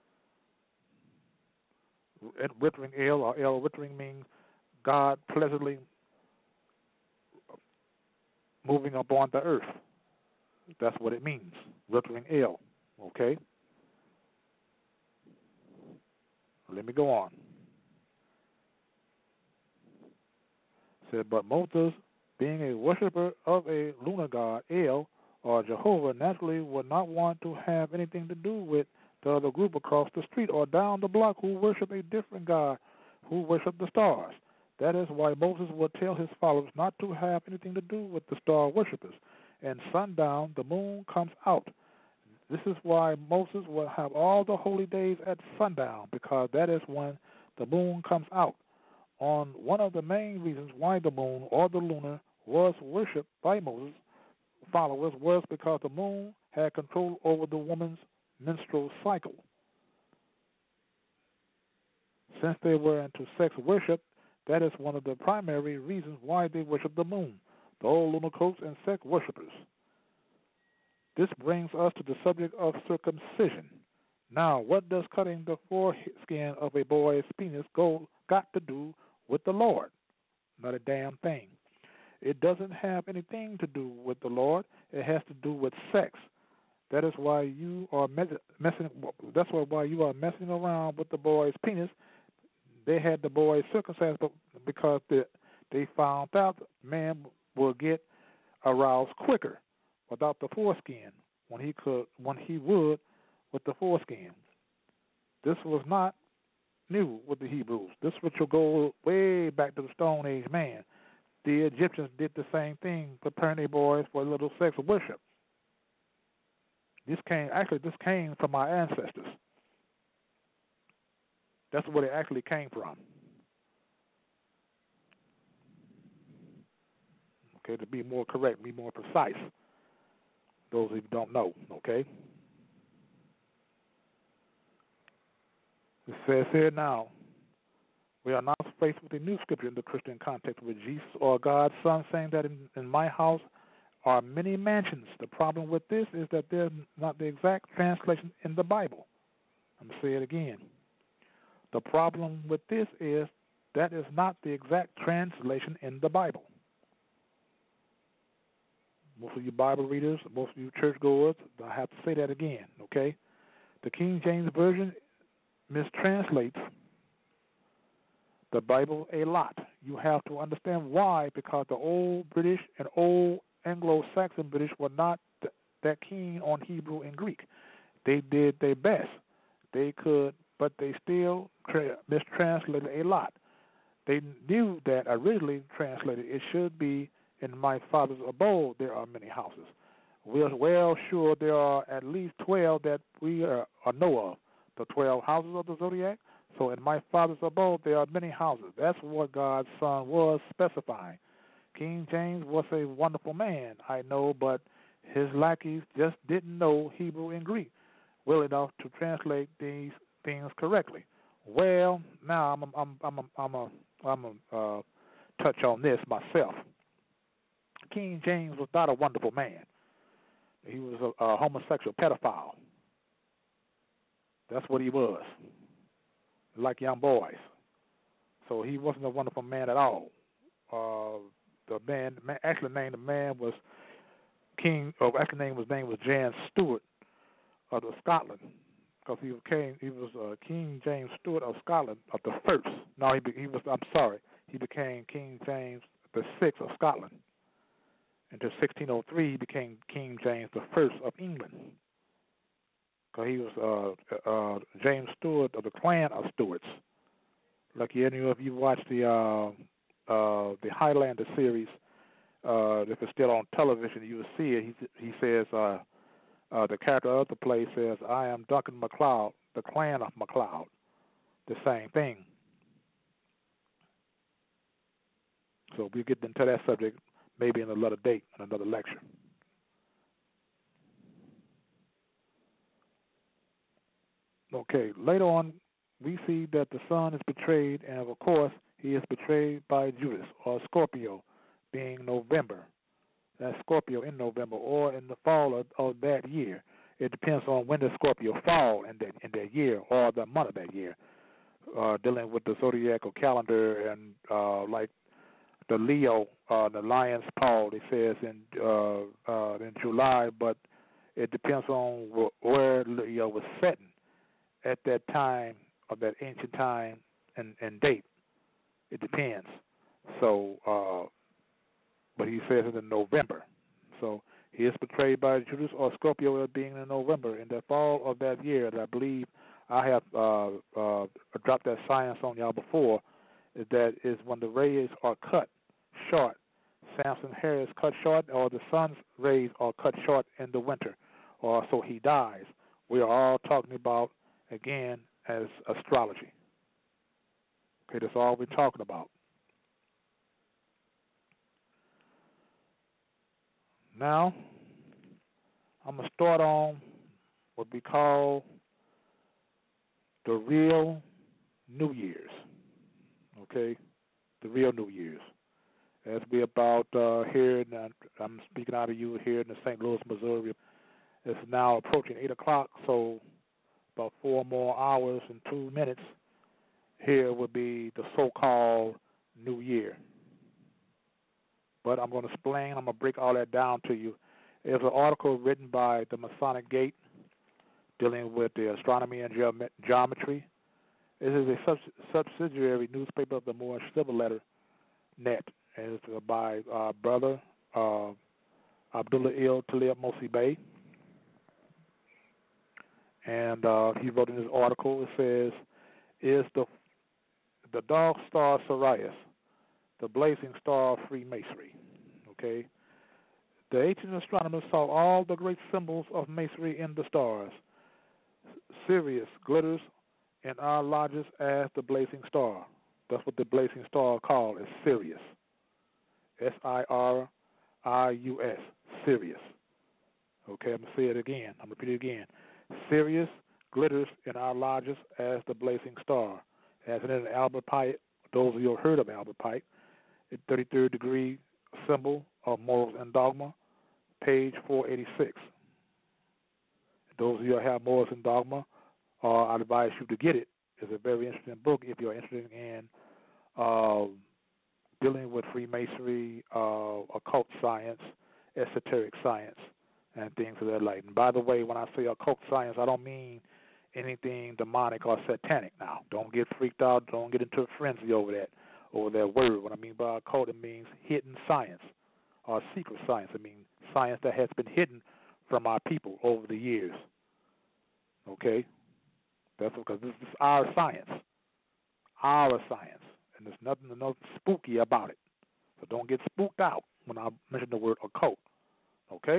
Wittering El or El Wittering means God pleasantly moving upon the earth. That's what it means, Wittering El. Okay? Let me go on. Said, but Moses, being a worshiper of a lunar god, El, or Jehovah, naturally would not want to have anything to do with the other group across the street or down the block who worship a different god, who worship the stars. That is why Moses would tell his followers not to have anything to do with the star worshippers. And sundown, the moon comes out. This is why Moses will have all the holy days at sundown, because that is when the moon comes out. On one of the main reasons why the moon or the lunar was worshipped by Moses' followers was because the moon had control over the woman's menstrual cycle. Since they were into sex worship, that is one of the primary reasons why they worship the moon, the old lunar cults and sex worshippers. This brings us to the subject of circumcision. Now, what does cutting the foreskin of a boy's penis go, got to do with the Lord? Not a damn thing. It doesn't have anything to do with the Lord. It has to do with sex. That is why you are messing. That's why you are messing around with the boy's penis. They had the boy circumcised because the, they found out man will get aroused quicker without the foreskin when he could when he would with the foreskin. This was not new with the Hebrews. This which will go way back to the Stone Age man. The Egyptians did the same thing, preparing their boys for a little sex worship. This came actually this came from our ancestors. That's where it actually came from. Okay, to be more correct, be more precise. Those who don't know, okay? It says here now, we are now faced with a new scripture in the Christian context with Jesus or God's Son saying that in, in my house are many mansions. The problem with this is that they're not the exact translation in the Bible. I'm going to say it again. The problem with this is that is not the exact translation in the Bible. Most of you Bible readers, most of you churchgoers, I have to say that again, okay? The King James Version mistranslates the Bible a lot. You have to understand why, because the old British and old Anglo-Saxon British were not th- that keen on Hebrew and Greek. They did their best. They could, but they still tra- mistranslated a lot. They knew that originally translated it should be, in my father's abode there are many houses. We're well sure there are at least twelve that we are, are know of, the twelve houses of the zodiac. So in my father's abode there are many houses. That's what God's Son was specifying. King James was a wonderful man, I know, but his lackeys just didn't know Hebrew and Greek well enough to translate these things correctly. Well, now I'm I'm I'm I'm a, I'm a uh, touch on this myself. King James was not a wonderful man. He was a, a homosexual pedophile. That's what he was, like young boys. So he wasn't a wonderful man at all. Uh, the man, actually named the man was King. Or actually name his name was Jan Stewart of the Scotland, because he became he was uh, King James Stewart of Scotland of the first. No, he he was. I'm sorry, he became King James the sixth of Scotland. Until sixteen oh three, he became King James the first of England. Because he was uh, uh, James Stewart of the clan of Stewarts. Like any of you watch the uh, uh, the Highlander series, uh, if it's still on television, you will see it. He he says uh, uh, the character of the play says, "I am Duncan MacLeod, the clan of MacLeod." The same thing. So we'll get into that subject maybe in another date, in another lecture. Okay, later on, we see that the sun is betrayed, and of course, he is betrayed by Judas or Scorpio, being November. That's Scorpio in November or in the fall of, of that year. It depends on when the Scorpio fall in that in that year or the month of that year. Uh, dealing with the zodiacal calendar and uh, like the Leo, uh, the Lion's Paul, it says in uh, uh, in July, but it depends on wh- where Leo was setting at that time of that ancient time and, and date. It depends. So, uh, but he says it in November. So he is betrayed by Judas or Scorpio being in November in the fall of that year. And I believe I have uh, uh, dropped that science on y'all before. That is when the rays are cut short. Samson's hair is cut short, or the sun's rays are cut short in the winter, or so he dies. We are all talking about, again, as astrology. Okay, that's all we're talking about. Now, I'm going to start on what we call the real New Year's. Okay, the real New Year's. As we about uh, here, in, uh, I'm speaking out of you here in the Saint Louis, Missouri. It's now approaching eight o'clock, so about four more hours and two minutes. Here would be the so-called New Year. But I'm going to explain, I'm going to break all that down to you. There's an article written by the Masonic Gate dealing with the astronomy and geom- geometry. It is a sub- subsidiary newspaper of the Moorish Civil Letter Net. And it's uh, by uh, brother uh, Abdullah Il Talib Mosi Bey. And uh, he wrote in his article, it says, is the the dog star Sirius, the blazing star of Freemasonry. Okay? The ancient astronomers saw all the great symbols of masonry in the stars. Sirius glitters in our lodges as the blazing star. That's what the blazing star called, is Sirius. S I R I U S, Sirius. Okay, I'm going to say it again. I'm going to repeat it again. Sirius glitters in our lodges as the blazing star. As in Albert Pike, those of you who have heard of Albert Pike, the thirty-third degree symbol of morals and dogma, page four eighty-six. Those of you who have morals and dogma, uh, I advise you to get it. It's a very interesting book if you're interested in uh, dealing with Freemasonry, uh, occult science, esoteric science, and things of that like. And by the way, when I say occult science, I don't mean anything demonic or satanic now. Don't get freaked out. Don't get into a frenzy over that, over that word. What I mean by occult, it means hidden science or secret science. I mean science that has been hidden from our people over the years. Okay? That's because this is our science. Our science. And there's nothing, nothing spooky about it. So don't get spooked out when I mention the word occult. Okay?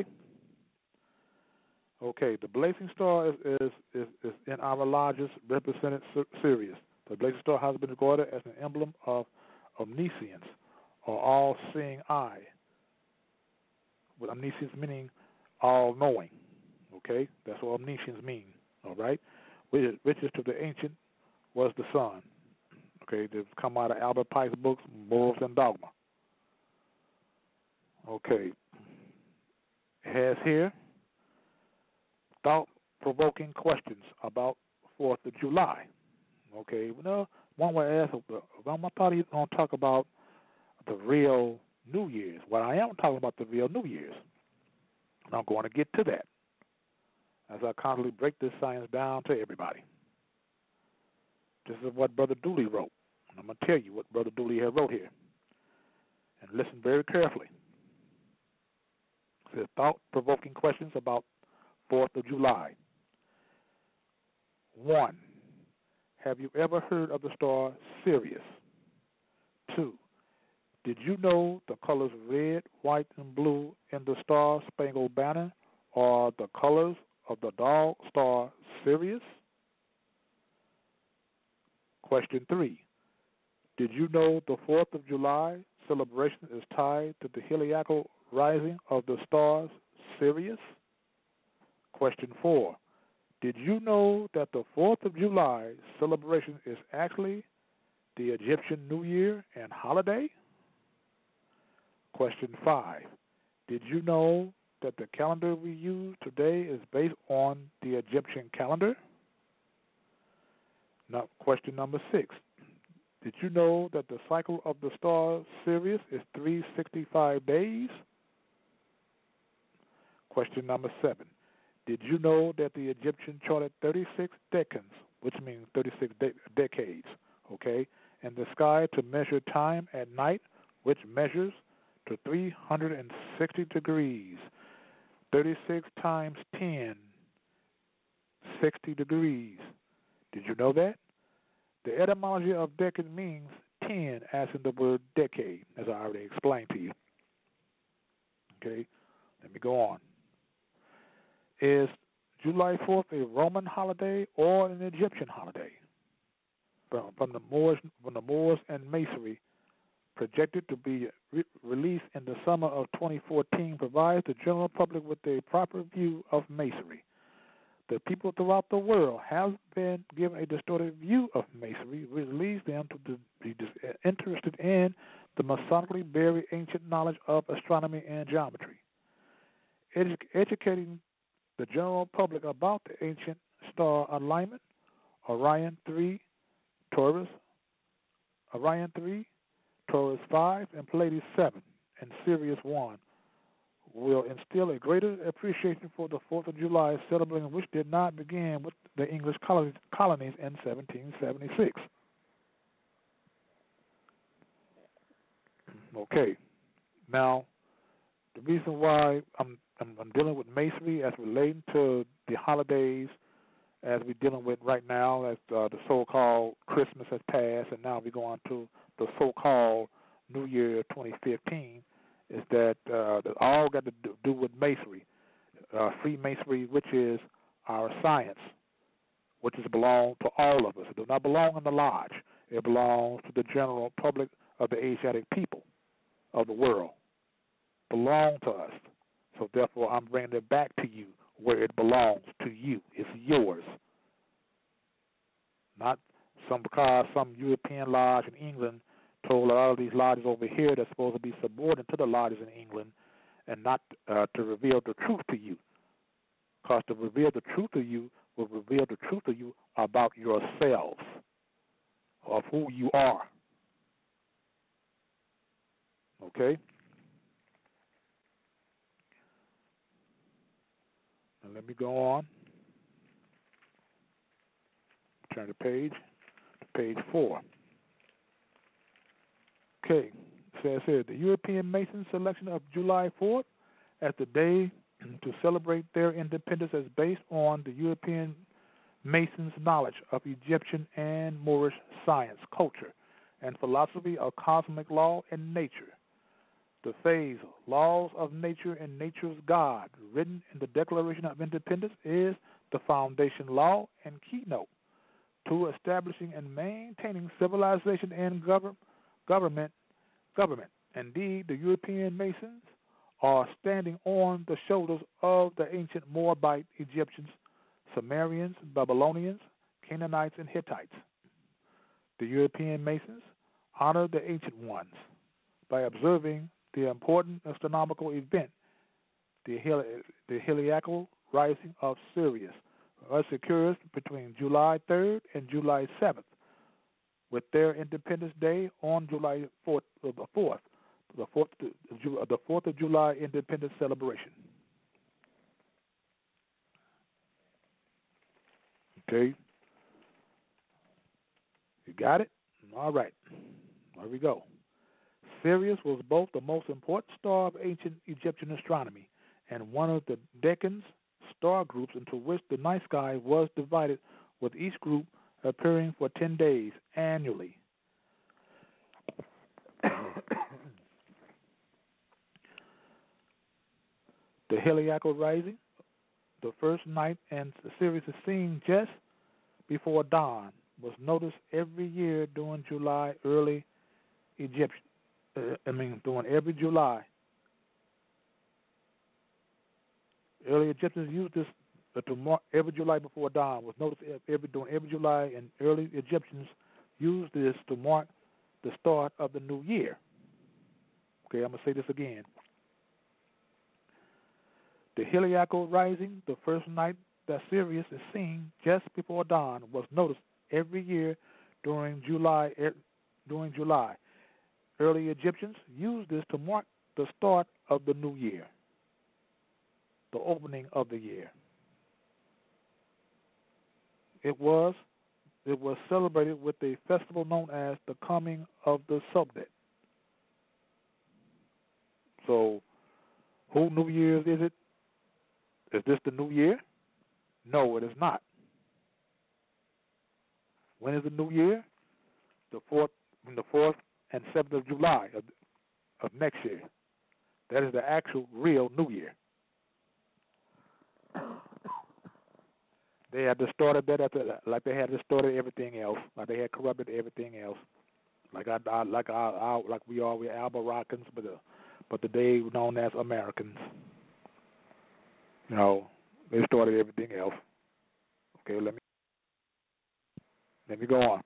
Okay, the blazing star is, is, is, is in our lodges represented Sirius. The blazing star has been regarded as an emblem of omniscience, or all-seeing eye. With omniscience meaning all-knowing. Okay, that's what omniscience means. All right, which, which is to the ancient was the sun. Okay, they've come out of Albert Pike's books, Morals and Dogma. Okay, it has here thought-provoking questions about fourth of July. Okay, well, one way to ask, well, I thought he was going to talk about the real New Year's. Well, I am talking about the real New Year's. And I'm going to get to that as I constantly break this science down to everybody. This is what Brother Dooley wrote. And I'm going to tell you what Brother Dooley had wrote here. And listen very carefully. It says, thought-provoking questions about fourth of July. One, have you ever heard of the star Sirius? Two, did you know the colors red, white, and blue in the Star Spangled Banner are the colors of the dog star Sirius? Question three, did you know the fourth of July celebration is tied to the heliacal rising of the stars Sirius? Question four, Did you know that the fourth of July celebration is actually the Egyptian New Year and holiday? Question five. Did you know that the calendar we use today is based on the Egyptian calendar? Now, question number six. Did you know that the cycle of the star Sirius is three hundred sixty-five days? Question number seven. Did you know that the Egyptian charted thirty-six decans, which means thirty-six de- decades, okay, in the sky to measure time at night, which measures to three hundred sixty degrees. thirty-six times ten, sixty degrees. Did you know that? The etymology of decade means ten, as in the word decade, as I already explained to you. Okay, let me go on. Is July fourth a Roman holiday or an Egyptian holiday? From, from the Moors, from the Moors and Masonry, projected to be re- released in the summer of twenty fourteen, provides the general public with a proper view of Masonry. The people throughout the world have been given a distorted view of Masonry, which leads them to be interested in the Masonically buried ancient knowledge of astronomy and geometry. Edu- educating the general public about the ancient star alignment, Orion three, Taurus, Orion three, Taurus five, and Pleiades seven, and Sirius one, will instill a greater appreciation for the fourth of July, celebrating which did not begin with the English colonies, colonies in seventeen seventy-six. Okay. Now, the reason why I'm, I'm, I'm dealing with Masonry as relating to the holidays as we're dealing with right now, as uh, the so-called Christmas has passed, and now we go on to the so-called New Year twenty fifteen, is that uh, that all got to do, do with Masonry, uh, Freemasonry, which is our science, which is belong to all of us. It does not belong in the lodge. It belongs to the general public of the Asiatic people of the world. Belong to us. So therefore, I'm bringing it back to you where it belongs to you. It's yours. Not some because some European lodge in England told a lot of these lodges over here that's supposed to be subordinate to the lodges in England and not uh, to reveal the truth to you. Because to reveal the truth to you will reveal the truth to you about yourselves, of who you are. Okay? And let me go on. Turn the page to page four. Okay, says here, the European Masons' selection of July fourth as the day to celebrate their independence is based on the European Masons' knowledge of Egyptian and Moorish science, culture, and philosophy of cosmic law and nature. The phase, laws of nature and nature's God, written in the Declaration of Independence, is the foundation law and keynote to establishing and maintaining civilization and government. Government, government. Indeed, the European Masons are standing on the shoulders of the ancient Moabite Egyptians, Sumerians, Babylonians, Canaanites, and Hittites. The European Masons honor the ancient ones by observing the important astronomical event, the, heli- the heliacal rising of Sirius, which occurs between July third and July seventh. With their Independence Day on July fourth, the fourth, the fourth, the fourth of July Independence celebration. Okay, you got it. All right, there we go. Sirius was both the most important star of ancient Egyptian astronomy and one of the decans star groups into which the night sky was divided, with each group appearing for ten days annually. The heliacal rising, the first night, and the Sirius is seen just before dawn, was noticed every year during July, early Egyptian. Uh, I mean, during every July. Early Egyptians used this uh, to mark every July before dawn was noticed every during every July, and early Egyptians used this to mark the start of the new year. Okay, I'm gonna say this again. The Heliacal rising, the first night that Sirius is seen just before dawn, was noticed every year during July. Er, during July, early Egyptians used this to mark the start of the new year, the opening of the year. It was it was celebrated with a festival known as the coming of the Subdet. So, who New Year's is it? Is this the new year? No, it is not. When is the new year? The fourth, the fourth and seventh of July of, of next year. That is the actual, real New Year. They had distorted that after, like they had distorted everything else, like they had corrupted everything else. Like I, I like I, I, like we are, we're Albaracans, but the, but today known as Americans. You know, they started everything else. Okay, let me let me go on.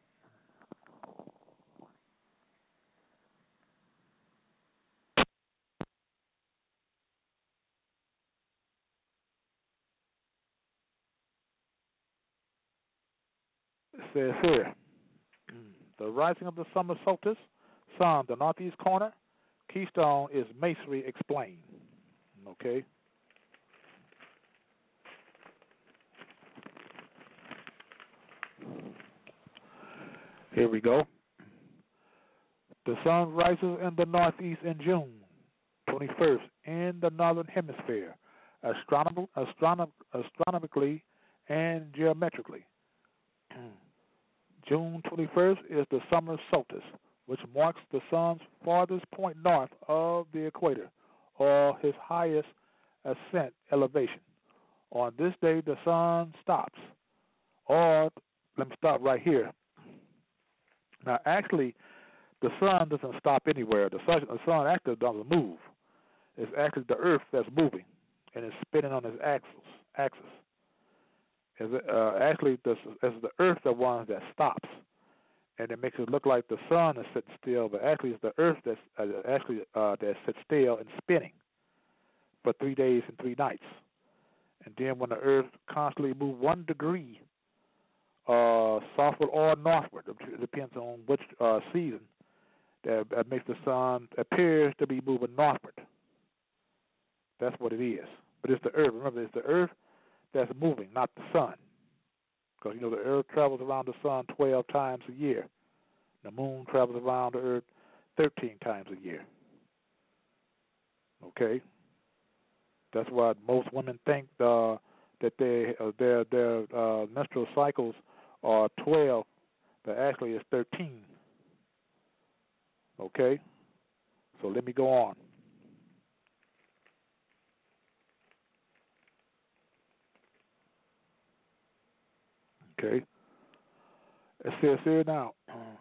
It says here, the rising of the summer solstice, sun, the northeast corner, keystone is masonry explained. Okay. Here we go. The sun rises in the northeast in June twenty-first in the northern hemisphere, astronom- astronom- astronomically and geometrically. June twenty-first is the summer solstice, which marks the sun's farthest point north of the equator, or his highest ascent elevation. On this day, the sun stops. Or, let me stop right here. Now, actually, the sun doesn't stop anywhere. The sun, the sun actually doesn't move. It's actually the Earth that's moving, and it's spinning on its axis. Axis. It's, uh, actually, this, it's the Earth the one that stops, and it makes it look like the sun is sitting still, but actually, it's the Earth that's uh, actually uh, that sits still and spinning for three days and three nights. And then, when the Earth constantly moves one degree uh, southward or northward, it depends on which uh, season, that, that makes the sun appears to be moving northward. That's what it is. But it's the Earth. Remember, it's the Earth that's moving, not the sun. Because, you know, the Earth travels around the sun twelve times a year. The moon travels around the Earth thirteen times a year. Okay? That's why most women think uh, that they, uh, their their uh, menstrual cycles are twelve, but actually it's thirteen. Okay? So let me go on. Okay. It says here now,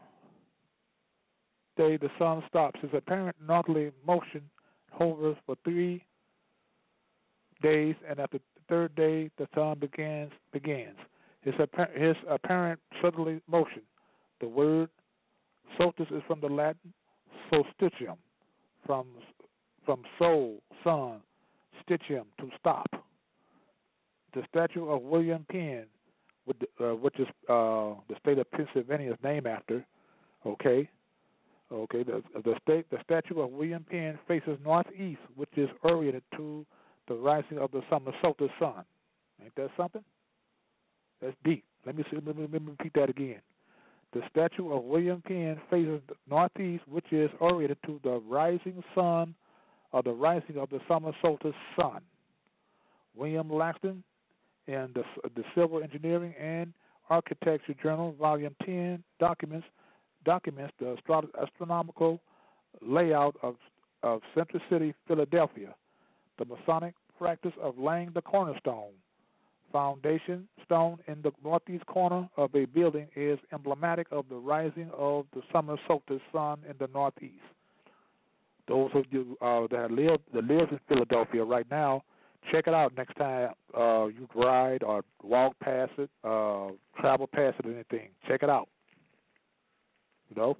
day the sun stops. His apparent northerly motion hovers for three days, and after the third day, the sun begins. begins. His, apparent, his apparent southerly motion. The word solstice is from the Latin solstitium, from from sol, sun, stitium, to stop. The statue of William Penn, with the, uh, which is uh, the state of Pennsylvania is named after. Okay, okay. The, the state, the statue of William Penn faces northeast, which is oriented to the rising of the summer solstice sun. Ain't that something? That's deep. Let me see, let me, let me repeat that again. The statue of William Penn faces northeast, which is oriented to the rising sun, or the rising of the summer solstice sun. William Langston, in the, the Civil Engineering and Architecture Journal, Volume ten, documents documents the astro- astronomical layout of of Central City, Philadelphia. The Masonic practice of laying the cornerstone, foundation stone in the northeast corner of a building is emblematic of the rising of the summer solstice sun in the northeast. Those of you uh, that live that live in Philadelphia right now, Check it out next time uh, you ride or walk past it, uh, travel past it, or anything. Check it out. You know?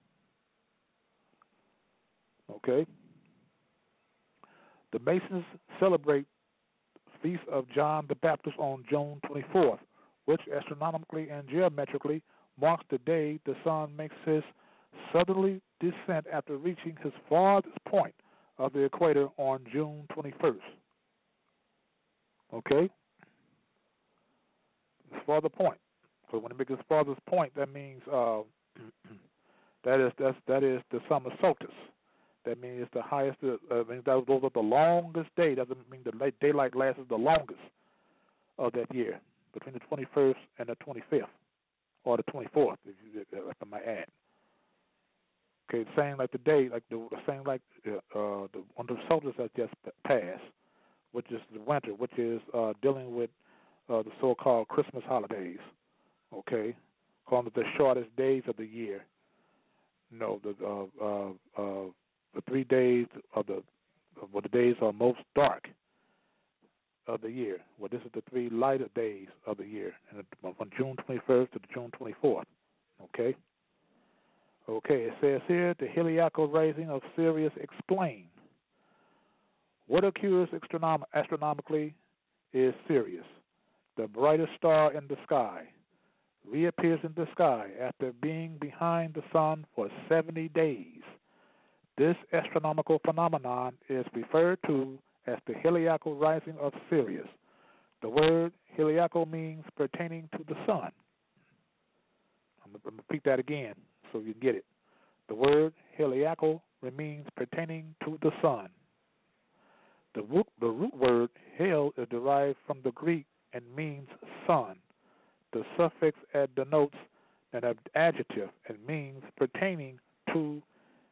Okay? The Masons celebrate the Feast of John the Baptist on June twenty-fourth, which astronomically and geometrically marks the day the sun makes his southerly descent after reaching his farthest point of the equator on June twenty-first. Okay? His farthest point. So when he makes his farthest point, that means uh, that is that's, that is the summer solstice. That means it's the highest. Uh, I mean, those are the longest day. Doesn't mean the daylight lasts the longest of that year, between the twenty-first and the twenty-fifth, or the twenty-fourth, if, you, if I might add. Okay, same like the day, like the same like uh, uh, the one of the solstice that just passed, which is the winter, which is uh, dealing with uh, the so-called Christmas holidays. Okay, calling it the shortest days of the year. You know, the uh, uh, uh, the three days of the well, the days are most dark of the year. Well, this is the three lighter days of the year, and from June twenty-first to June twenty-fourth. Okay. Okay, it says here, the heliacal rising of Sirius explained. What occurs astronom- astronomically is Sirius, the brightest star in the sky, reappears in the sky after being behind the sun for seventy days. This astronomical phenomenon is referred to as the heliacal rising of Sirius. The word heliacal means pertaining to the sun. I'm going to repeat that again so you can get it. The word heliacal means pertaining to the sun. The root, the root word hel is derived from the Greek and means sun. The suffix ad denotes an adjective and means pertaining to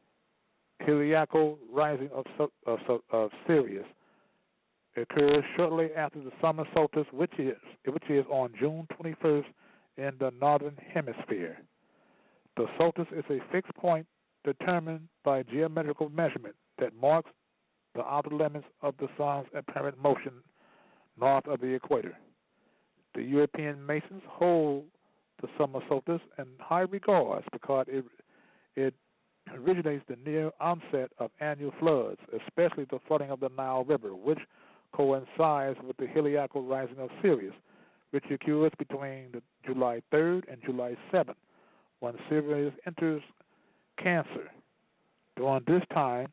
heliacal rising of, of, of Sirius. It occurs shortly after the summer solstice, which is which is on June twenty-first in the northern hemisphere. The solstice is a fixed point determined by geometrical measurement that marks the outer limits of the sun's apparent motion north of the equator. The European Masons hold the summer solstice in high regards because it it originates the near onset of annual floods, especially the flooding of the Nile River, which coincides with the heliacal rising of Sirius, which occurs between the July third and July seventh, when Sirius enters Cancer. During this time,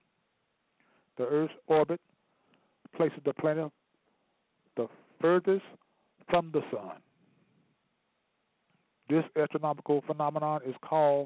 the Earth's orbit places the planet the furthest from the sun. This astronomical phenomenon is called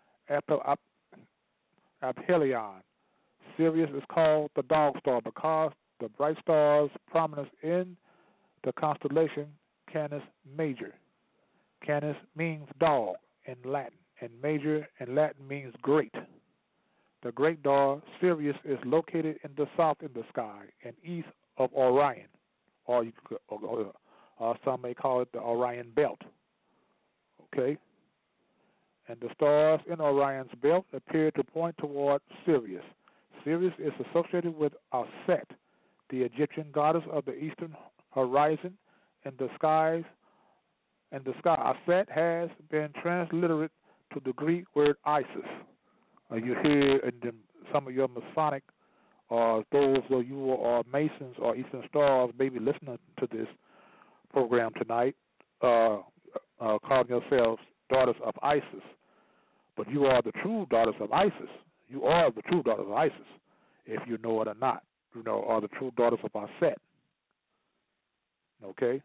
aphelion. Sirius is called the dog star because the bright star's prominence in the constellation Canis Major. Canis means dog in Latin, and major in Latin means great. The great star Sirius is located in the south in the sky and east of Orion, or, you could, or, or, or some may call it the Orion Belt. Okay? And the stars in Orion's belt appear to point toward Sirius. Sirius is associated with Aset, the Egyptian goddess of the eastern horizon in the skies. And the sky, Aset has been transliterated to the Greek word Isis. Uh, you hear in the, some of your Masonic, or those of you who are Masons or Eastern Stars, maybe listening to this program tonight, uh, uh, calling yourselves daughters of Isis. But you are the true daughters of Isis. You are the true daughters of Isis, if you know it or not. You know, are the true daughters of Aset. Okay?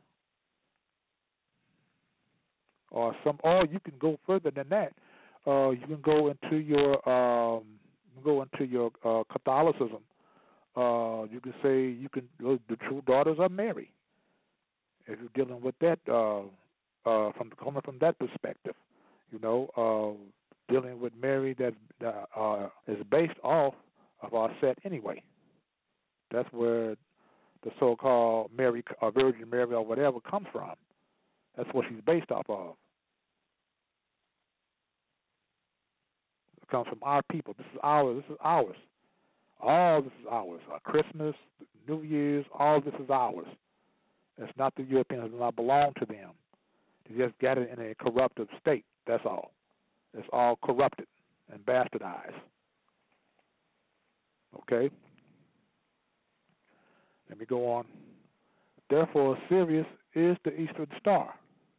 Or some, or you can go further than that. Uh, you can go into your um, go into your uh, Catholicism. Uh, you can say you can the true daughters of Mary. If you're dealing with that uh, uh, from coming from that perspective, you know, uh, dealing with Mary that uh, is based off of our set anyway. That's where the so-called Mary, or Virgin Mary, or whatever comes from. That's what she's based off of. It comes from our people. This is ours. This is ours. All this is ours. Uh, Christmas, New Year's, all this is ours. It's not the Europeans. It does not belong to them. They just got it in a corrupted state. That's all. It's all corrupted and bastardized. Okay? Let me go on. Therefore, Sirius is the Eastern Star.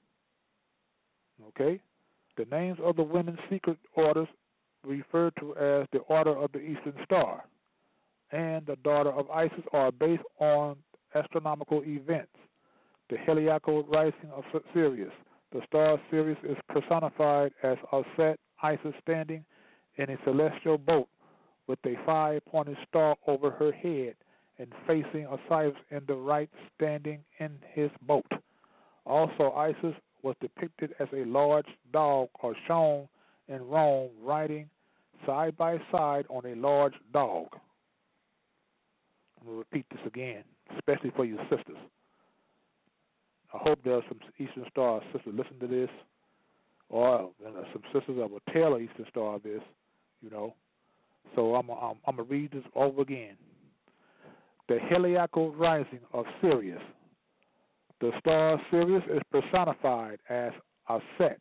Okay? The names of the women's secret orders referred to as the Order of the Eastern Star and the Daughter of Isis are based on astronomical events. The heliacal rising of Sirius. The star Sirius is personified as Aset, Isis standing in a celestial boat with a five-pointed star over her head and facing Osiris in the right standing in his boat. Also, Isis was depicted as a large dog or shown in Rome riding side by side on a large dog. I'm going to repeat this again, especially for you sisters. I hope there are some Eastern Star sisters listen to this, or some sisters that will tell an Eastern Star this, you know. So I'm, I'm, I'm going to read this over again. The heliacal rising of Sirius. The star Sirius is personified as Aset,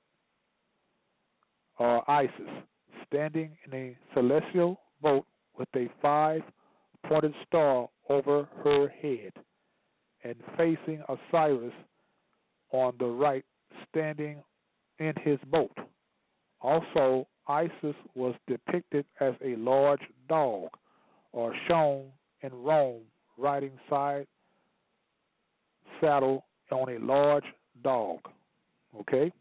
or Isis, standing in a celestial boat with a five-pointed star over her head and facing Osiris on the right, standing in his boat. Also, Isis was depicted as a large dog, or shown in Rome riding side saddle on a large dog. Okay?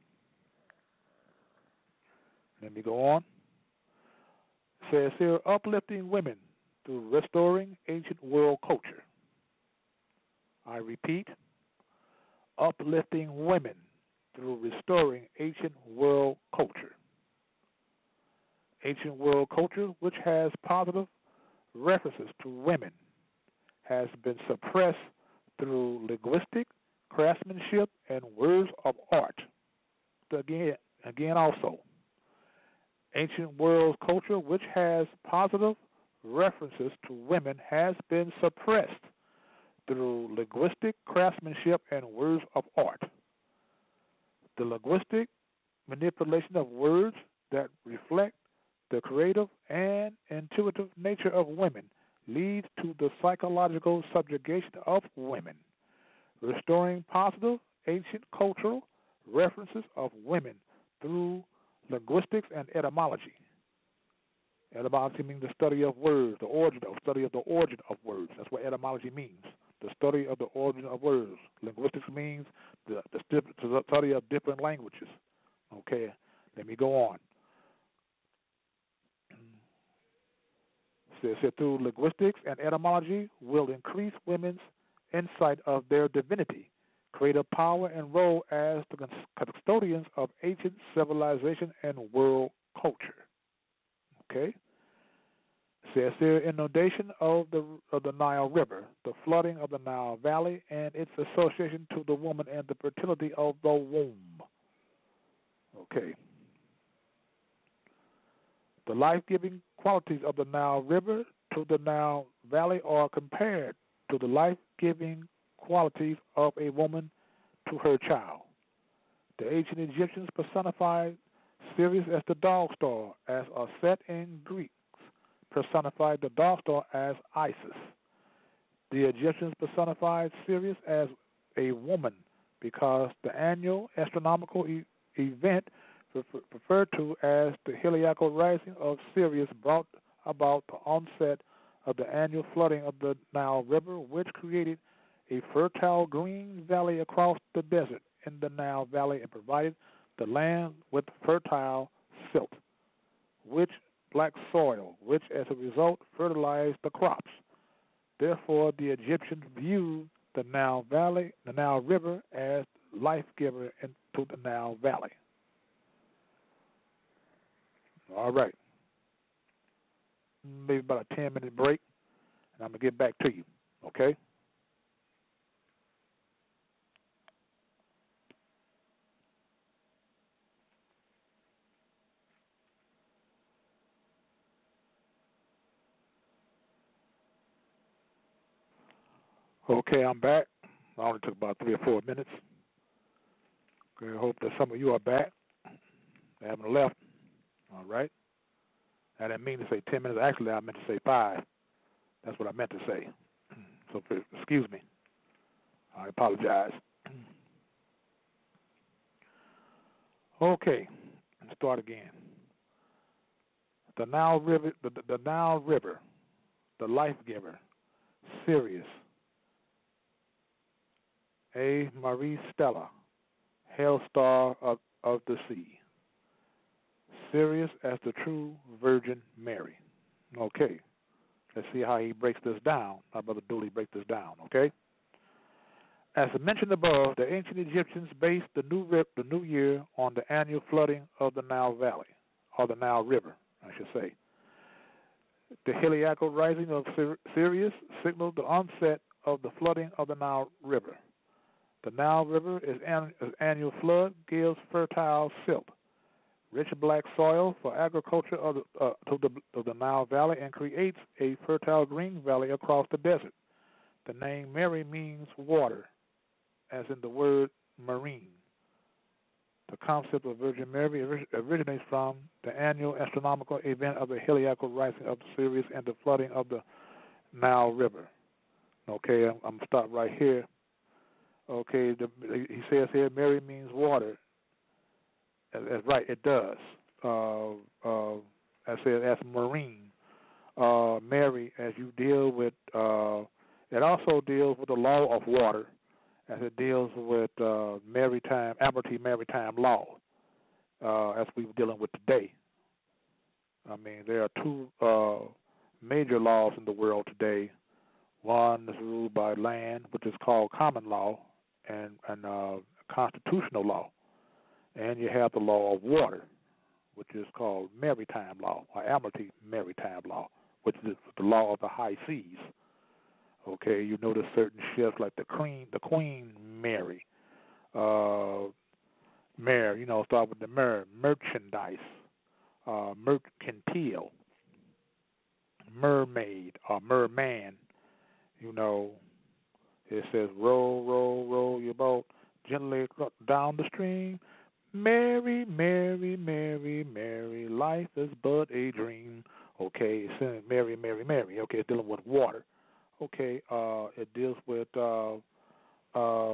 Let me go on. It says here, uplifting women through restoring ancient world culture. I repeat, uplifting women through restoring ancient world culture. Ancient world culture, which has positive references to women, has been suppressed through linguistic, craftsmanship, and words of art. Again, again also, ancient world culture, which has positive references to women, has been suppressed through linguistic craftsmanship and words of art. The linguistic manipulation of words that reflect the creative and intuitive nature of women leads to the psychological subjugation of women. Restoring positive ancient cultural references of women through linguistics and etymology. Etymology means the study of words, the origin of study of the origin of words. That's what etymology means. The study of the origin of words. Linguistics means the, the, the study of different languages. Okay, let me go on. It says through linguistics and etymology will increase women's insight of their divinity, create a power and role as the custodians of ancient civilization and world culture. Okay. It says here, inundation of the of the Nile River, the flooding of the Nile Valley, and its association to the woman and the fertility of the womb. Okay. The life-giving qualities of the Nile River to the Nile Valley are compared to the life-giving qualities of a woman to her child. The ancient Egyptians personified Sirius as the dog star, as Aset in Greeks personified the dog star as Isis. The Egyptians personified Sirius as a woman because the annual astronomical e- event referred to as the heliacal rising of Sirius brought about the onset of the annual flooding of the Nile River, which created a fertile green valley across the desert in the Nile Valley and provided the land with fertile silt, which black soil, which as a result fertilized the crops. Therefore, the Egyptians viewed the Nile Valley, the Nile River, as life giver into the Nile Valley. All right. Maybe about a ten minute break, and I'm going to get back to you, okay? Okay, I'm back. I only took about three or four minutes. Okay, I hope that some of you are back. They haven't left. All right. I didn't mean to say ten minutes. Actually, I meant to say five. That's what I meant to say. So excuse me. I apologize. Okay, let's start again. The Nile River, the, the, the Nile River, the life giver, Sirius, A. Marie Stella, hail star of, of the sea. Sirius as the true Virgin Mary. Okay, let's see how he breaks this down. Our brother Dooley breaks this down. Okay. As mentioned above, the ancient Egyptians based the new rip, the new year on the annual flooding of the Nile Valley, or the Nile River, I should say. The heliacal rising of Sirius signaled the onset of the flooding of the Nile River. The Nile River is an annual flood, gives fertile silt, rich black soil for agriculture of the, uh, to the, of the Nile Valley, and creates a fertile green valley across the desert. The name Mary means water, as in the word marine. The concept of Virgin Mary originates from the annual astronomical event of the heliacal rising of Sirius and the flooding of the Nile River. Okay, I'm, I'm going to stop right here. Okay, the, he says here Mary means water. That's right, it does. Uh, uh, I said as marine. Uh, Mary, as you deal with, uh, it also deals with the law of water, as it deals with uh, maritime, Admiralty maritime law, uh, as we're dealing with today. I mean, there are two uh, major laws in the world today. One is ruled by land, which is called common law, and, and uh, constitutional law. And you have the law of water, which is called maritime law, or Admiralty maritime law, which is the law of the high seas. Okay, you notice certain ships like the Queen, the Queen Mary, uh, Mare, you know, start with the mer, merchandise, uh, mercantile, mermaid, or merman. You know, it says roll, roll, roll your boat gently down the stream. Mary, Mary, Mary, Mary, life is but a dream. Okay, it's saying Mary, Mary, Mary. Okay, it's dealing with water. Okay, uh, it deals with, uh, uh,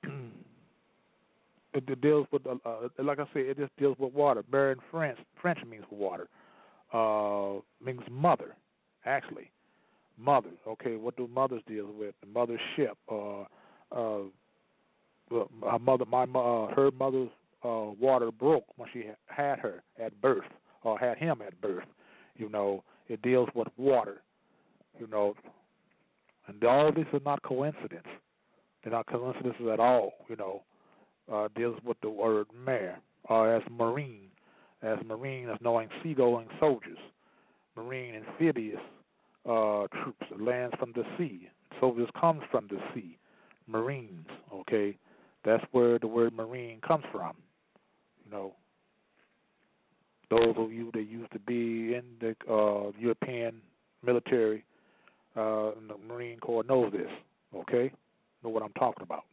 it, it deals with, uh, uh, like I said, it just deals with water. Mary in French, French means water, uh, means mother, actually, mother. Okay, what do mothers deal with? The mother's ship, uh, uh, well, her mother, my, uh, her mother's uh, water broke when she had her at birth, or had him at birth. You know, it deals with water, you know. And all these are not coincidence. They're not coincidences at all, you know. Uh, deals with the word mare, or as marine, as marine as knowing seagoing soldiers, marine amphibious uh, troops, lands from the sea. Soldiers comes from the sea, marines, okay. That's where the word marine comes from, you know. Those of you that used to be in the uh, European military, Uh, and the Marine Corps knows this, okay? Know what I'm talking about.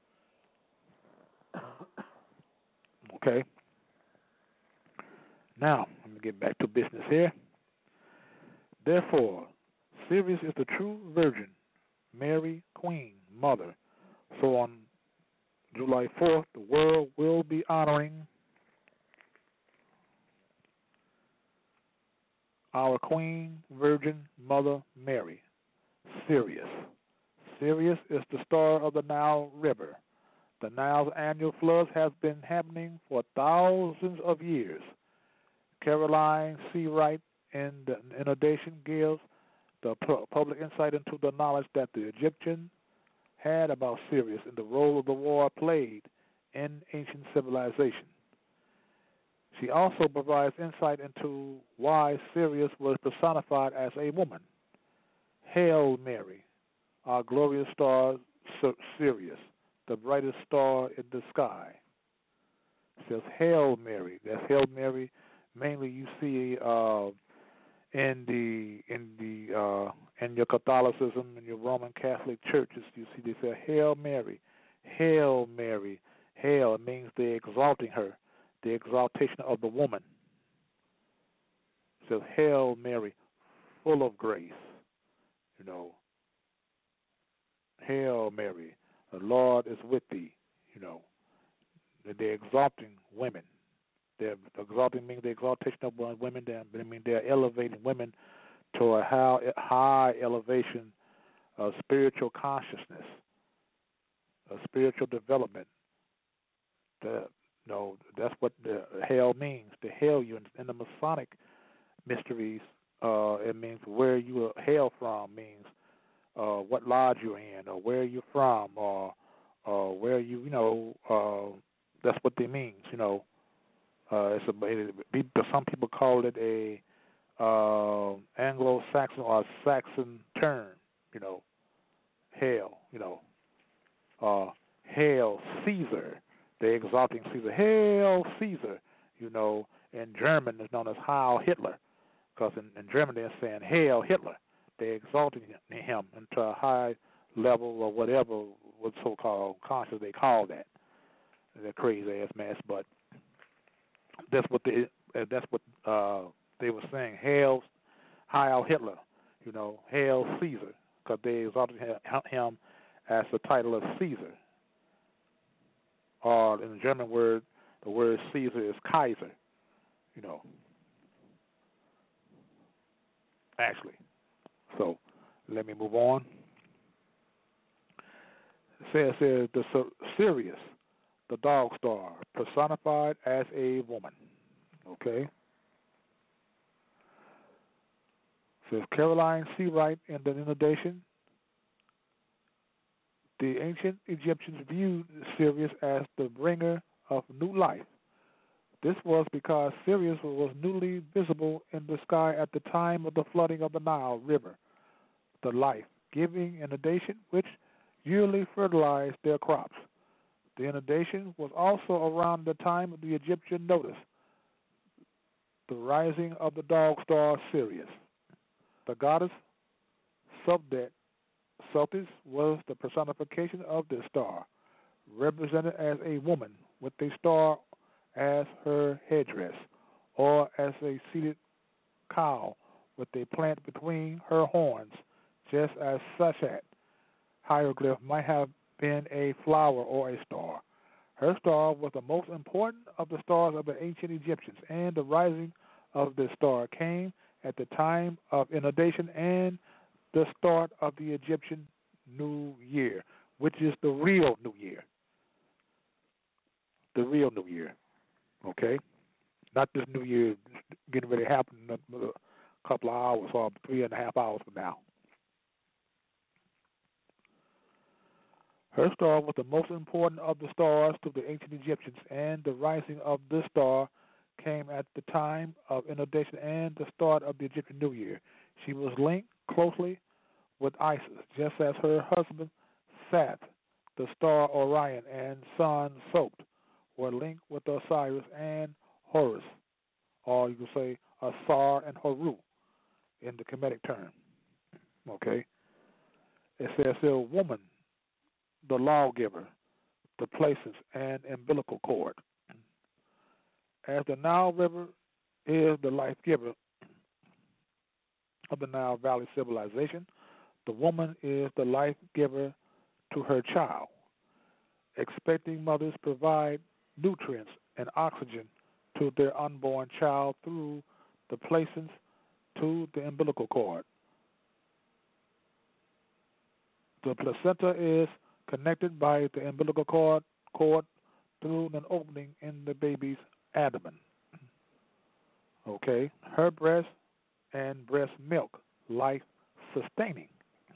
Okay? Now, let me get back to business here. Therefore, Sirius is the true Virgin, Mary, Queen, Mother. So on July fourth, the world will be honoring our Queen, Virgin, Mother, Mary. Sirius. Sirius is the star of the Nile River. The Nile's annual floods have been happening for thousands of years. Caroline Seawright in the inundation gives the public insight into the knowledge that the Egyptians had about Sirius and the role of the war played in ancient civilization. She also provides insight into why Sirius was personified as a woman. Hail Mary, our glorious star Sirius, the brightest star in the sky. It says Hail Mary. That's Hail Mary. Mainly you see uh, in the in the uh, in your Catholicism and your Roman Catholic churches, you see they say Hail Mary, Hail Mary, Hail. It means they're exalting her, the exaltation of the woman. It says Hail Mary, full of grace. You know, Hail Mary, the Lord is with thee. You know, they're exalting women. They're exalting means the exaltation of women. They mean they're elevating women to a high, high elevation of spiritual consciousness, of spiritual development. The, you know, that's what the hail means. To hail you in, in the Masonic mysteries, uh, it means where you hail from. Means uh, what lodge you're in, or where you're from, or uh, where you, you know. Uh, that's what they means. You know, uh, it's a. It, some people call it a uh, Anglo-Saxon or Saxon term. You know, hail. You know, uh, hail Caesar. They're exalting Caesar. Hail Caesar. You know, in German it's known as Heil Hitler, because in, in German they're saying Hail Hitler. They're exalting him into a high level or whatever, what so-called conscious they call that. They're crazy ass mess, but that's what they that's what uh, they were saying. Hail, Heil Hitler. You know, Hail Caesar, because they exalted him as the title of Caesar. Or in the German word, the word Caesar is Kaiser. You know, actually. So let me move on. It says here the Sirius, the dog star, personified as a woman. Okay. It says Caroline Seawright in the inundation. The ancient Egyptians viewed Sirius as the bringer of new life. This was because Sirius was newly visible in the sky at the time of the flooding of the Nile River, the life-giving inundation which yearly fertilized their crops. The inundation was also around the time of the Egyptian notice, the rising of the dog star Sirius. The goddess Subdet, Sothis was the personification of this star, represented as a woman with a star as her headdress, or as a seated cow with a plant between her horns, just as Sachet hieroglyph might have been a flower or a star. Her star was the most important of the stars of the ancient Egyptians, and the rising of this star came at the time of inundation and the start of the Egyptian New Year, which is the real New Year. The real New Year. Okay? Not this New Year getting ready to happen in a couple of hours or three and a half hours from now. Her star was the most important of the stars to the ancient Egyptians, and the rising of this star came at the time of inundation and the start of the Egyptian New Year. She was linked closely with Isis, just as her husband Sat, the star Orion, and son Sot were linked with Osiris and Horus, or you could say Asar and Horu in the Kemetic term. Okay? It says here, woman, the lawgiver, the places, and umbilical cord. As the Nile River is the life giver of the Nile Valley civilization, the woman is the life giver to her child. Expecting mothers provide nutrients and oxygen to their unborn child through the placents to the umbilical cord. The placenta is connected by the umbilical cord, cord through an opening in the baby's abdomen. Okay, her breast and breast milk, life sustaining.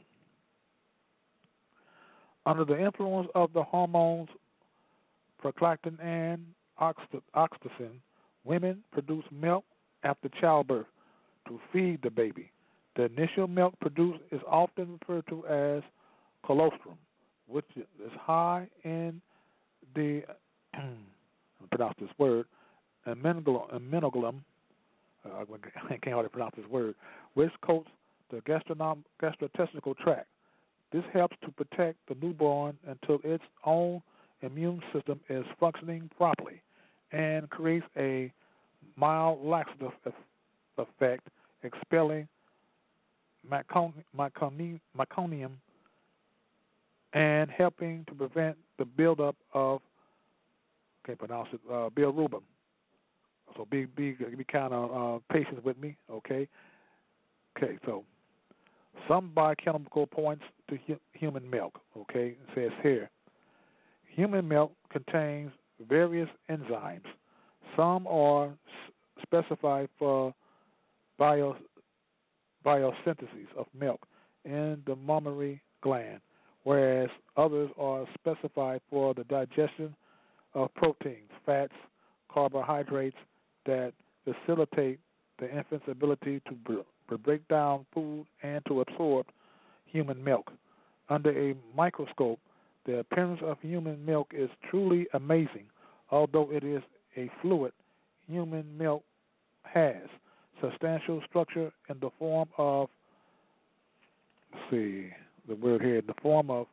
Under the influence of the hormones prolactin and oxytocin, women produce milk after childbirth to feed the baby. The initial milk produced is often referred to as colostrum, which is high in the, pronounce this word, immunoglobulin, uh, I can't hardly pronounce this word, which coats the gastronom- gastrointestinal tract. This helps to protect the newborn until its own immune system is functioning properly and creates a mild laxative effect, expelling meconium, meconium and helping to prevent the buildup of, can't pronounce it, uh, bilirubin. So be be be kind of uh, patient with me, okay? Okay, so some biochemical points to hu- human milk, okay? It says here, human milk contains various enzymes. Some are s- specified for bio biosynthesis of milk in the mammary gland, whereas others are specified for the digestion of proteins, fats, carbohydrates that facilitate the infant's ability to, br- to break down food and to absorb human milk. Under a microscope, the appearance of human milk is truly amazing. Although it is a fluid, human milk has substantial structure in the form of, let's see, the word here, in the form of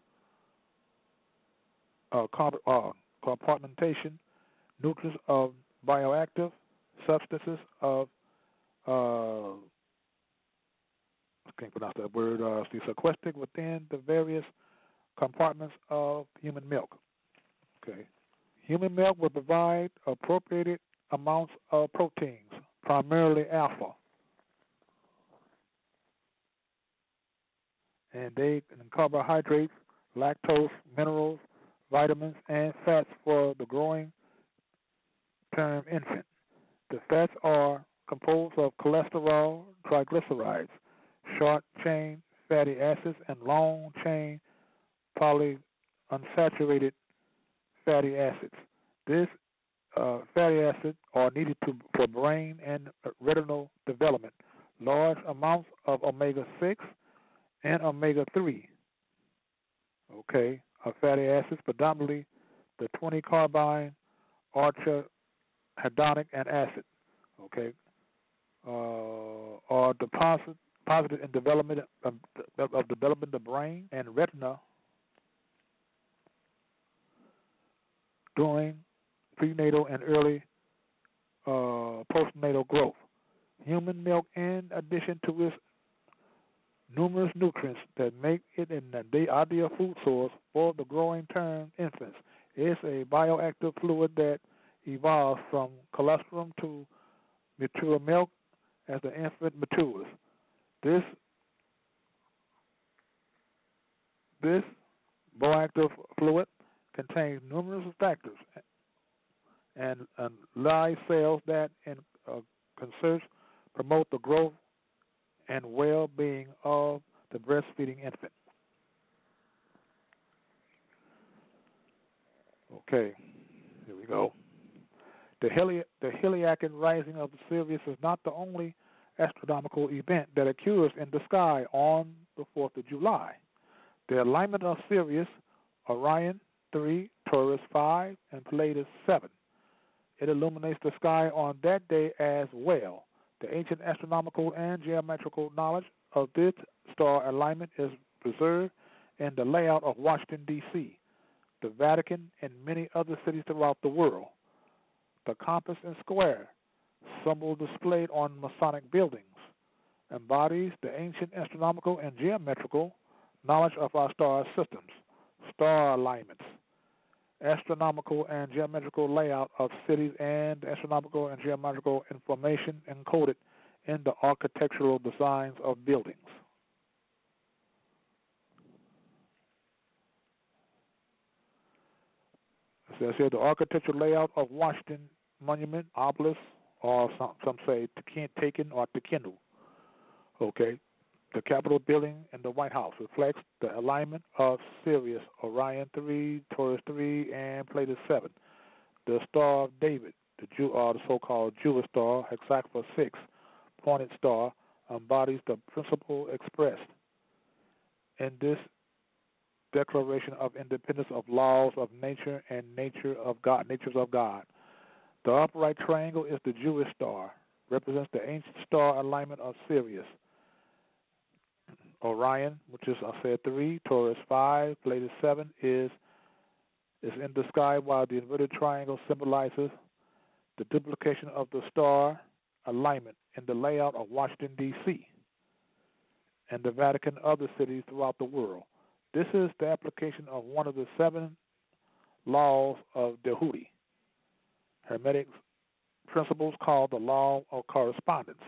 uh, comp- uh, compartmentation, nucleus of bioactive substances of, uh, I can't pronounce that word, uh, see, sequestered within the various compartments of human milk. Okay. Human milk will provide appropriated amounts of proteins, primarily alpha, and they and carbohydrates, lactose, minerals, vitamins, and fats for the growing term infant. The fats are composed of cholesterol, triglycerides, short-chain fatty acids, and long-chain polyunsaturated fatty acids. This uh, fatty acids are needed to, for brain and retinal development. Large amounts of omega six and omega three, okay, are fatty acids, predominantly the twenty carbine arachidonic acid, okay, uh, are deposit, deposited in development of, of, of developing the brain and retina during prenatal and early uh, postnatal growth. Human milk, in addition to its numerous nutrients that make it an ideal food source for the growing term infants, is a bioactive fluid that evolves from colostrum to mature milk as the infant matures. This this bioactive fluid contains numerous factors and, and live cells that in uh, conserve, promote the growth and well-being of the breastfeeding infant. Okay, here we go. The, heli- the Heliocan rising of Sirius is not the only astronomical event that occurs in the sky on the fourth of July. The alignment of Sirius, Orion three, Taurus five, and Pleiades seven. It illuminates the sky on that day as well. The ancient astronomical and geometrical knowledge of this star alignment is preserved in the layout of Washington, D C, the Vatican, and many other cities throughout the world. The compass and square, symbol displayed on Masonic buildings, embodies the ancient astronomical and geometrical knowledge of our star systems, star alignments, astronomical and geometrical layout of cities, and astronomical and geometrical information encoded in the architectural designs of buildings. It says here the architectural layout of Washington Monument, obelisk, or some, some say taken or Tekenu. Okay. The Capitol building and the White House reflects the alignment of Sirius, Orion three, Taurus three, and Pleiades seven. The Star of David, the Jew, or the so-called Jewish star, Hexagra six, pointed star, embodies the principle expressed in this Declaration of Independence of laws of nature and nature of God, natures of God. The upright triangle is the Jewish star, represents the ancient star alignment of Sirius. Orion, which is I said three, Taurus five, Pleiades seven is is in the sky, while the inverted triangle symbolizes the duplication of the star alignment in the layout of Washington, D C and the Vatican and other cities throughout the world. This is the application of one of the seven laws of Dehudi, Hermetic principles called the law of correspondence.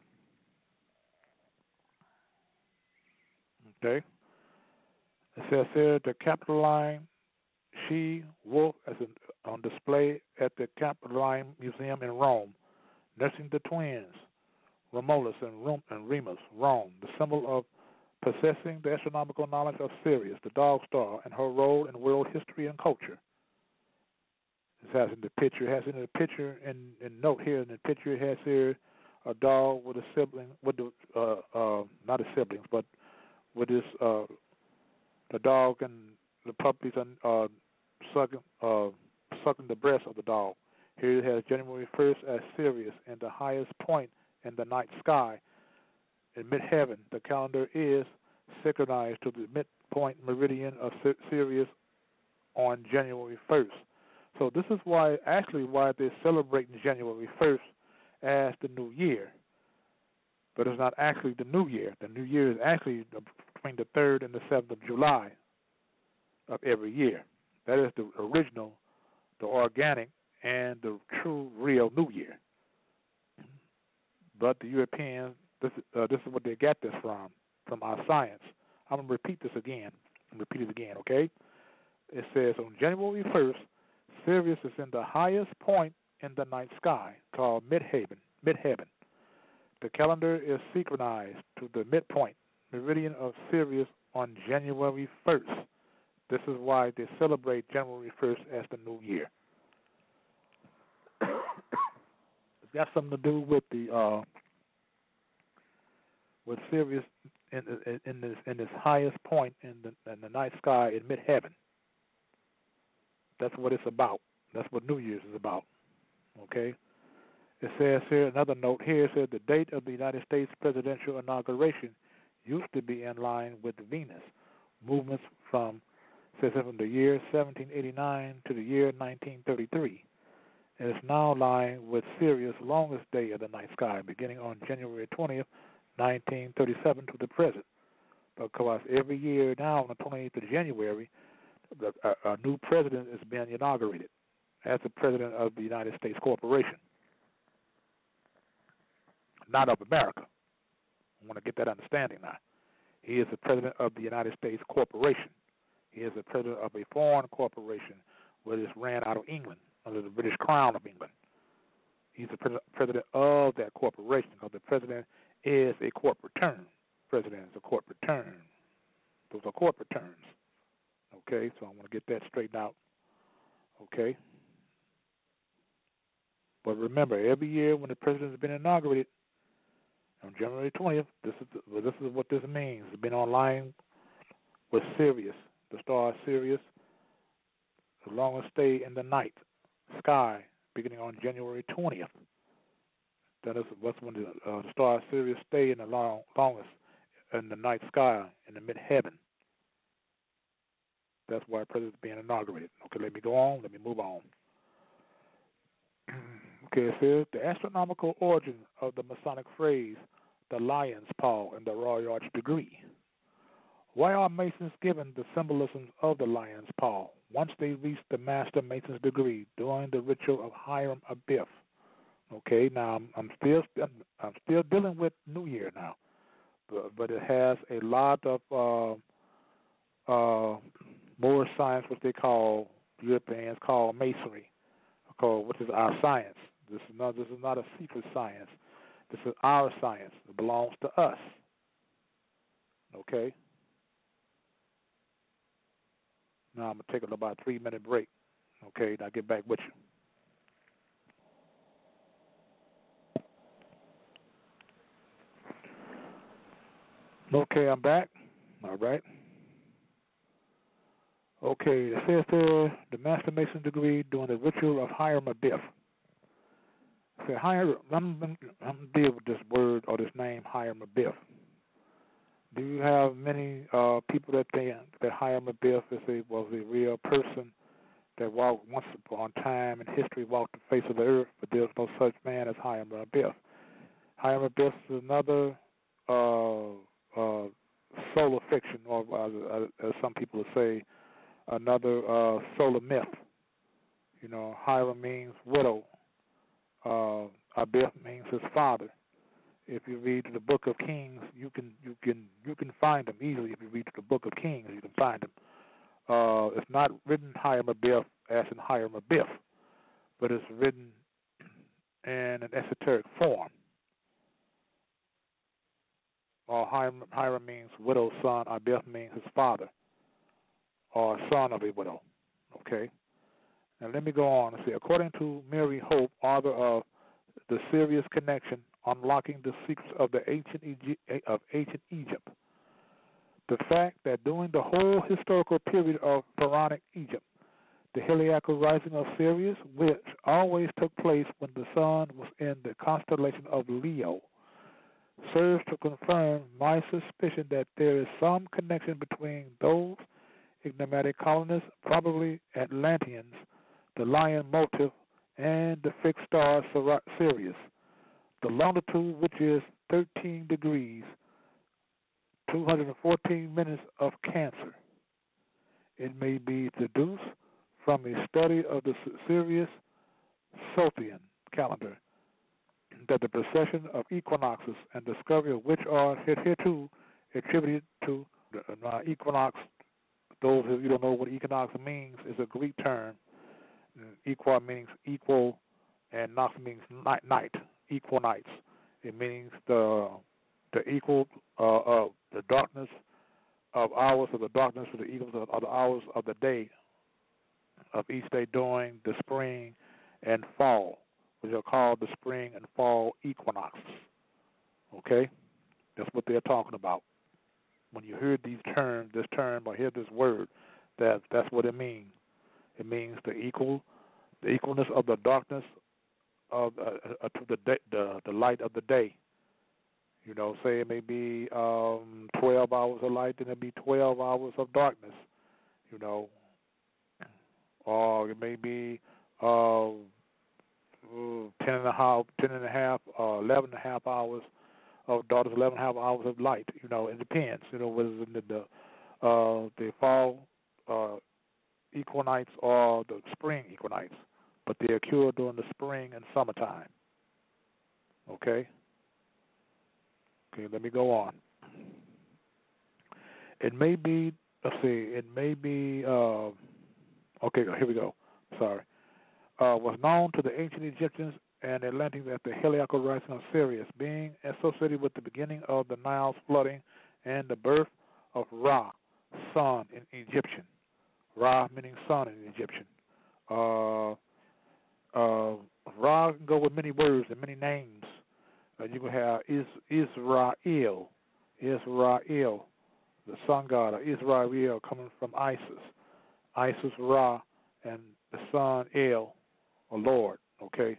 Okay. It says here the Capitoline she wolf as an, on display at the Capitoline Museum in Rome, nursing the twins, Romulus and, Rum, and Remus, Rome, the symbol of possessing the astronomical knowledge of Sirius, the dog star, and her role in world history and culture. This has in the picture, has in the picture, and, and note here in the picture, it has here a dog with a sibling, with the, uh, uh, not his siblings, but with his, uh, the dog and the puppies and uh, sucking, uh, sucking the breast of the dog. Here it has January first as Sirius in the highest point in the night sky. In mid-heaven, the calendar is synchronized to the midpoint meridian of Sirius on January first. So this is why, actually, why they're celebrating January first as the new year. But it's not actually the new year. The new year is actually between the third and the seventh of July of every year. That is the original, the organic, and the true, real New Year. But the Europeans, this, uh, this is what they got this from, from our science. I'm going to repeat this again. I'm going to repeat it again, okay? It says on January first, Sirius is in the highest point in the night sky, called mid-heaven. Mid-heaven. The calendar is synchronized to the midpoint meridian of Sirius on January first. This is why they celebrate January first as the new year. It's got something to do with the uh, with Sirius in, in, in this in this highest point in the in the night sky in mid-heaven. That's what it's about. That's what New Year's is about. Okay. It says here, another note here, it says the date of the United States presidential inauguration used to be in line with Venus. Movements from, says from the year seventeen eighty-nine to the year nineteen thirty-three. And it's now lying with Sirius' longest day of the night sky, beginning on January twentieth, nineteen thirty-seven to the present. Because every year now, on the twenty-eighth of January, the, a, a new president is being inaugurated as the president of the United States Corporation. Not of America. I want to get that understanding now. He is the president of the United States Corporation. He is the president of a foreign corporation where it's ran out of England, under the British Crown of England. He's the pre- president of that corporation, because the president is a corporate term. President is a corporate term. Those are corporate terms. Okay, so I want to get that straightened out. Okay. But remember, every year when the president has been inaugurated, on January twentieth, this is the, well, this is what this means. It's been online with Sirius, the star Sirius, the longest stay in the night sky, beginning on January twentieth. That is what's when the, uh, the star Sirius stay in the long, longest in the night sky in the mid-heaven. That's why the president's being inaugurated. Okay, let me go on. Let me move on. Okay, it says the astronomical origin of the Masonic phrase, the lion's paw and the Royal Arch degree. Why are Masons given the symbolism of the lion's paw once they reach the Master Mason's degree during the ritual of Hiram Abiff? Okay, now I'm, I'm still I'm still dealing with New Year now, but, but it has a lot of uh, uh, more science, what they call Europeans call Masonry, called which is our science. This is not this is not a secret science. This is our science. It belongs to us. Okay. Now I'm gonna take about a three minute break. Okay, I'll get back with you. Okay, I'm back. All right. Okay, it says there the Master Mason degree during the ritual of Hiram Abiff. So Hiram, I'm, I'm deal with this word or this name Hiram Abiff. do you have many uh, people that think that Hiram Abiff is a, was a real person that walked once upon a time in history, walked the face of the earth, but there's no such man as Hiram Abiff. Hiram Abiff is another uh, uh, solar fiction, or uh, as some people would say, another uh, solar myth. You know, Hiram means widow. Uh, Abiff means his father. If you read the Book of Kings, you can you can you can find them easily. If you read the Book of Kings, you can find them. Uh, it's not written Hiram Abiff as in Hiram Abiff, but it's written in an esoteric form. Or Hiram, Hiram means widow's son. Abiff means his father, or son of a widow. Okay. Now let me go on and say, according to Mary Hope, author of The Serious Connection, Unlocking the Secrets of the Ancient Egypt, of Ancient Egypt, the fact that during the whole historical period of Pharaonic Egypt, the heliacal rising of Sirius, which always took place when the sun was in the constellation of Leo, serves to confirm my suspicion that there is some connection between those enigmatic colonists, probably Atlanteans, the lion motif, and the fixed star Sirius. The longitude, which is thirteen degrees, two hundred fourteen minutes of Cancer. It may be deduced from a study of the Sirius Sothian calendar that the precession of equinoxes and discovery of which are hitherto attributed to the uh, equinox. Those of you who don't know what equinox means, is a Greek term. Equa means equal, and nox means night. night. Equal nights. It means the the equal uh, of the darkness of hours of the darkness of the equals of, of the hours of the day of each day during the spring and fall, which are called the spring and fall equinoxes. Okay, that's what they're talking about. When you hear these terms, this term, or hear this word, that that's what it means. It means the equal, the equalness of the darkness of uh, uh, to the, day, the the light of the day. You know, say it may be um, twelve hours of light, then it be twelve hours of darkness. You know, or it may be uh, ten and a half, ten and a half, uh, eleven and a half hours of darkness, eleven and a half hours of light. You know, it depends. You know, whether it's in the the, uh, the fall uh, equinites or the spring equinites, but they occur during the spring and summertime. Okay? Okay, let me go on. It may be, let's see, it may be, uh, okay, here we go. Sorry. Uh, was known to the ancient Egyptians and Atlanteans as the heliacal rising of Sirius, being associated with the beginning of the Nile's flooding and the birth of Ra, sun in Egyptian. Ra meaning sun in Egyptian. Uh, uh, Ra can go with many words and many names. Uh, you can have Is, Israel, Israel, the sun god of Israel, coming from Isis. Isis Ra, and the sun El, or Lord, okay?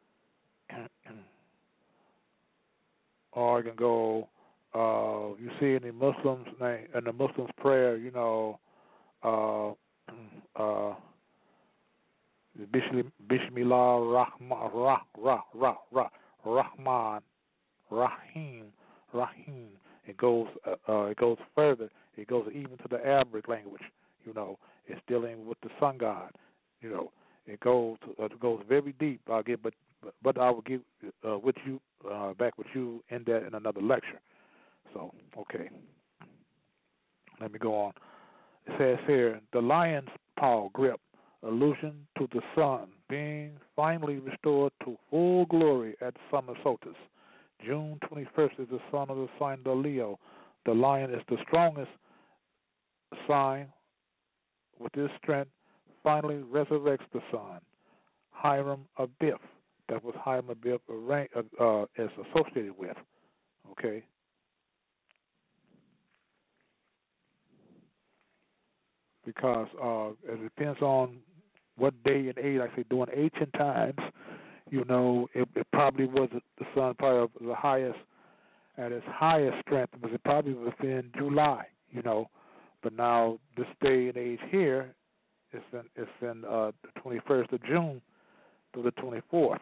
Or you can go, uh, you see in the Muslims' name, in the Muslims' prayer, you know, uh, uh, Bismillah Rahman, Ra, Ra, Ra, Ra, Rahman, Rahim, Rahim. It goes, uh, uh, it goes further. It goes even to the Arabic language. You know, it's dealing with the sun god. You know, it goes, uh, it goes very deep. I'll get, but, but I will get uh, with you uh, back with you in that in another lecture. So, okay, let me go on. It says here, the lion's paw grip, allusion to the sun being finally restored to full glory at summer solstice. June twenty-first is the sun of the sign of Leo. The lion is the strongest sign. With this strength, finally resurrects the sun. Hiram Abiff, that was Hiram Abiff uh, uh, is associated with. Okay. Because uh, it depends on what day and age. Like I say, during ancient times, you know, it, it probably was the sun, probably the highest at its highest strength was probably within July, you know. But now this day and age here, it's in it's in uh, the twenty-first of June through the twenty-fourth.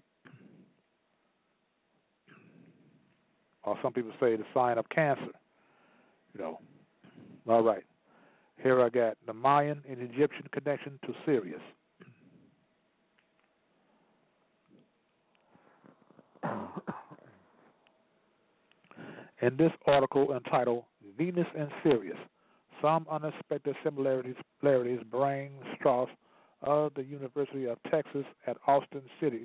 Or some people say the sign of Cancer, you know. All right. Here I got the Mayan and Egyptian connection to Sirius. In this article entitled Venus and Sirius, some unexpected similarities, similarities bring Strauss of the University of Texas at Austin Cities,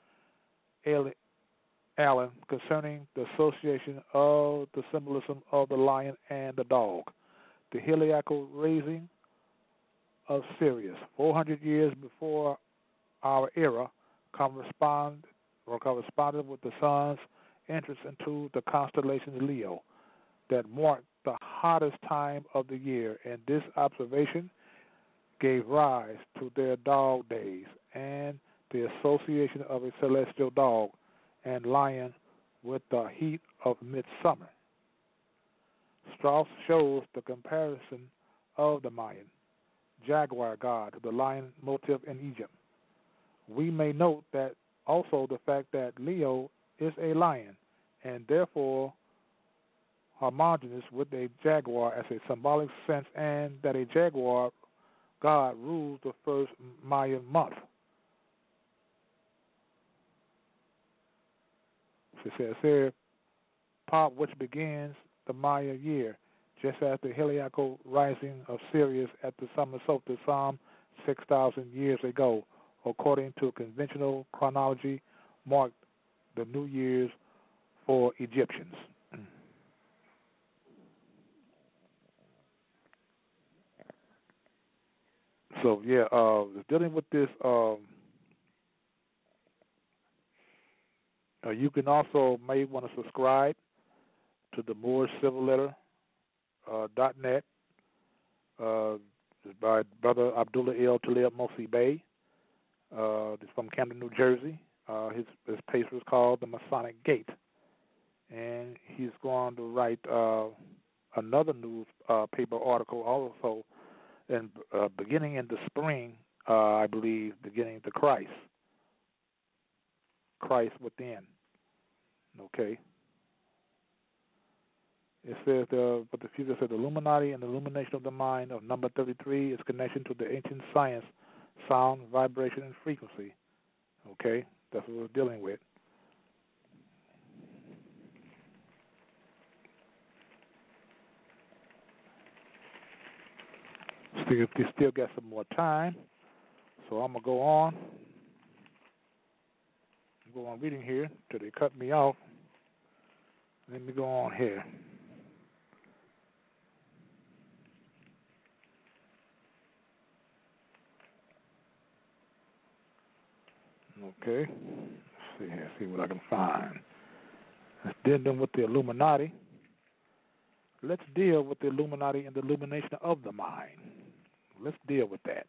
Allen, concerning the association of the symbolism of the lion and the dog. The heliacal raising of Sirius, four hundred years before our era, correspond, or corresponded with the sun's entrance into the constellation Leo that marked the hottest time of the year, and this observation gave rise to their dog days and the association of a celestial dog and lion with the heat of midsummer. Strauss shows the comparison of the Mayan jaguar god to the lion motif in Egypt. We may note that also the fact that Leo is a lion and therefore homogeneous with a jaguar as a symbolic sense, and that a jaguar god rules the first Mayan month. It says here, Pop, which begins the Maya year, just as the heliacal rising of Sirius at the summer solstice, some six thousand years ago, according to conventional chronology, marked the New Year's for Egyptians. So, yeah, uh, dealing with this, um, uh, you can also may want to subscribe to the Moorish Civil Letter uh, dot net uh, by Brother Abdullah El Talib Mosi Bey. Uh, it's from Camden, New Jersey. Uh, his, his paper is called The Masonic Gate. And he's going to write uh, another newspaper uh, article also in, uh, beginning in the spring, uh, I believe, beginning to Christ. Christ within. Okay. It says, uh, but the future says the Illuminati and the illumination of the mind of number thirty-three is connection to the ancient science, sound, vibration, and frequency. Okay, that's what we're dealing with. See if we still got some more time, so I'm gonna go on. Go on reading here till they cut me off. Let me go on here. Okay, let's see here, see what I can find. Let's deal with the Illuminati. Let's deal with the Illuminati and the illumination of the mind. Let's deal with that.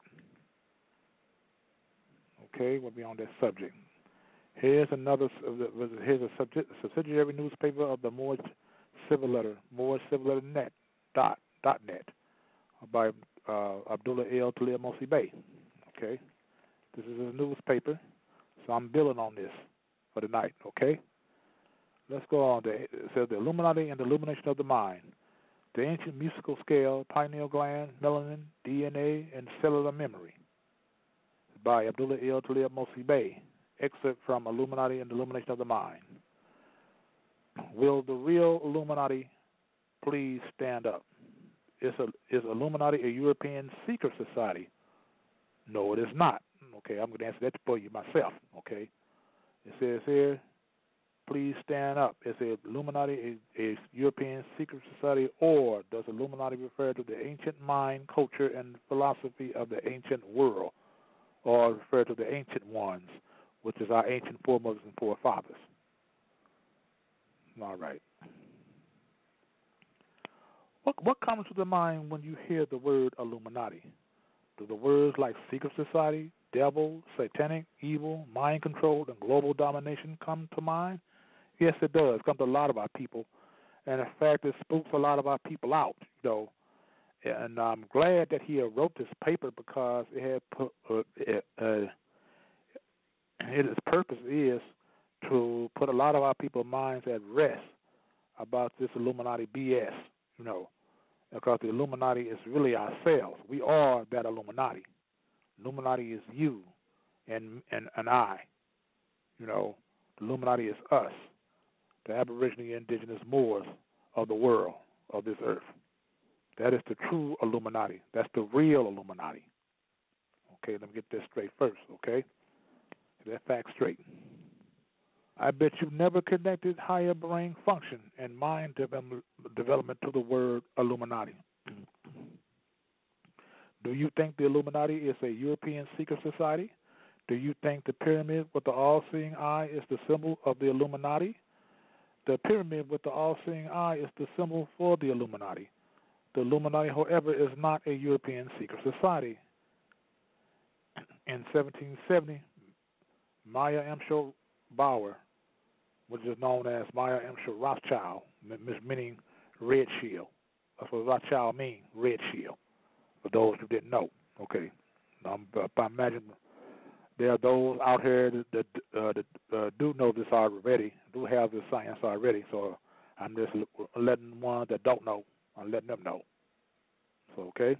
Okay, we'll be on that subject. Here's another. Here's a subsidiary newspaper of the Moorish Civil Letter, Moorish Civil Letter net dot dot net, by uh, Abdullah El Talib Mosi Bey. Okay, this is a newspaper, so I'm building on this for tonight. Okay, let's go on. It says the Illuminati and the illumination of the mind, the ancient musical scale, pineal gland, melanin, D N A, and cellular memory, by Abdullah El Talib Mosi Bey. Excerpt from Illuminati and the Illumination of the Mind. Will the real Illuminati please stand up? Is, a, is Illuminati a European secret society? No, it is not. Okay, I'm going to answer that for you myself. Okay, it says here, please stand up. Is the Illuminati a, a European secret society, or does Illuminati refer to the ancient mind, culture, and philosophy of the ancient world, or refer to the ancient ones, which is our ancient foremothers and forefathers? All right. What what comes to the mind when you hear the word Illuminati? Do the words like secret society, devil, satanic, evil, mind control, and global domination come to mind? Yes, it does. It comes to a lot of our people. And in fact, it spooks a lot of our people out, you know. And I'm glad that he wrote this paper because it had put, uh, it, uh, its purpose is to put a lot of our people's minds at rest about this Illuminati B S, you know, because the Illuminati is really ourselves. We are that Illuminati. Illuminati is you and and, and I, you know. The Illuminati is us, the Aboriginal Indigenous Moors of the world, of this earth. That is the true Illuminati. That's the real Illuminati. Okay, let me get this straight first, okay? Get that fact straight. I bet you never connected higher brain function and mind development to the word Illuminati. Do you think the Illuminati is a European secret society? Do you think the pyramid with the all-seeing eye is the symbol of the Illuminati? The pyramid with the all-seeing eye is the symbol for the Illuminati. The Illuminati, however, is not a European secret society. In seventeen seventy, Maya Angelou Bauer, which is known as Maya Angelou Rothschild, meaning red shield. That's what Rothschild means, red shield, for those who didn't know. Okay. Um, but I imagine there are those out here that, that, uh, that uh, do know this already, do have this science already, so I'm just letting the ones that don't know, I'm letting them know. So, okay.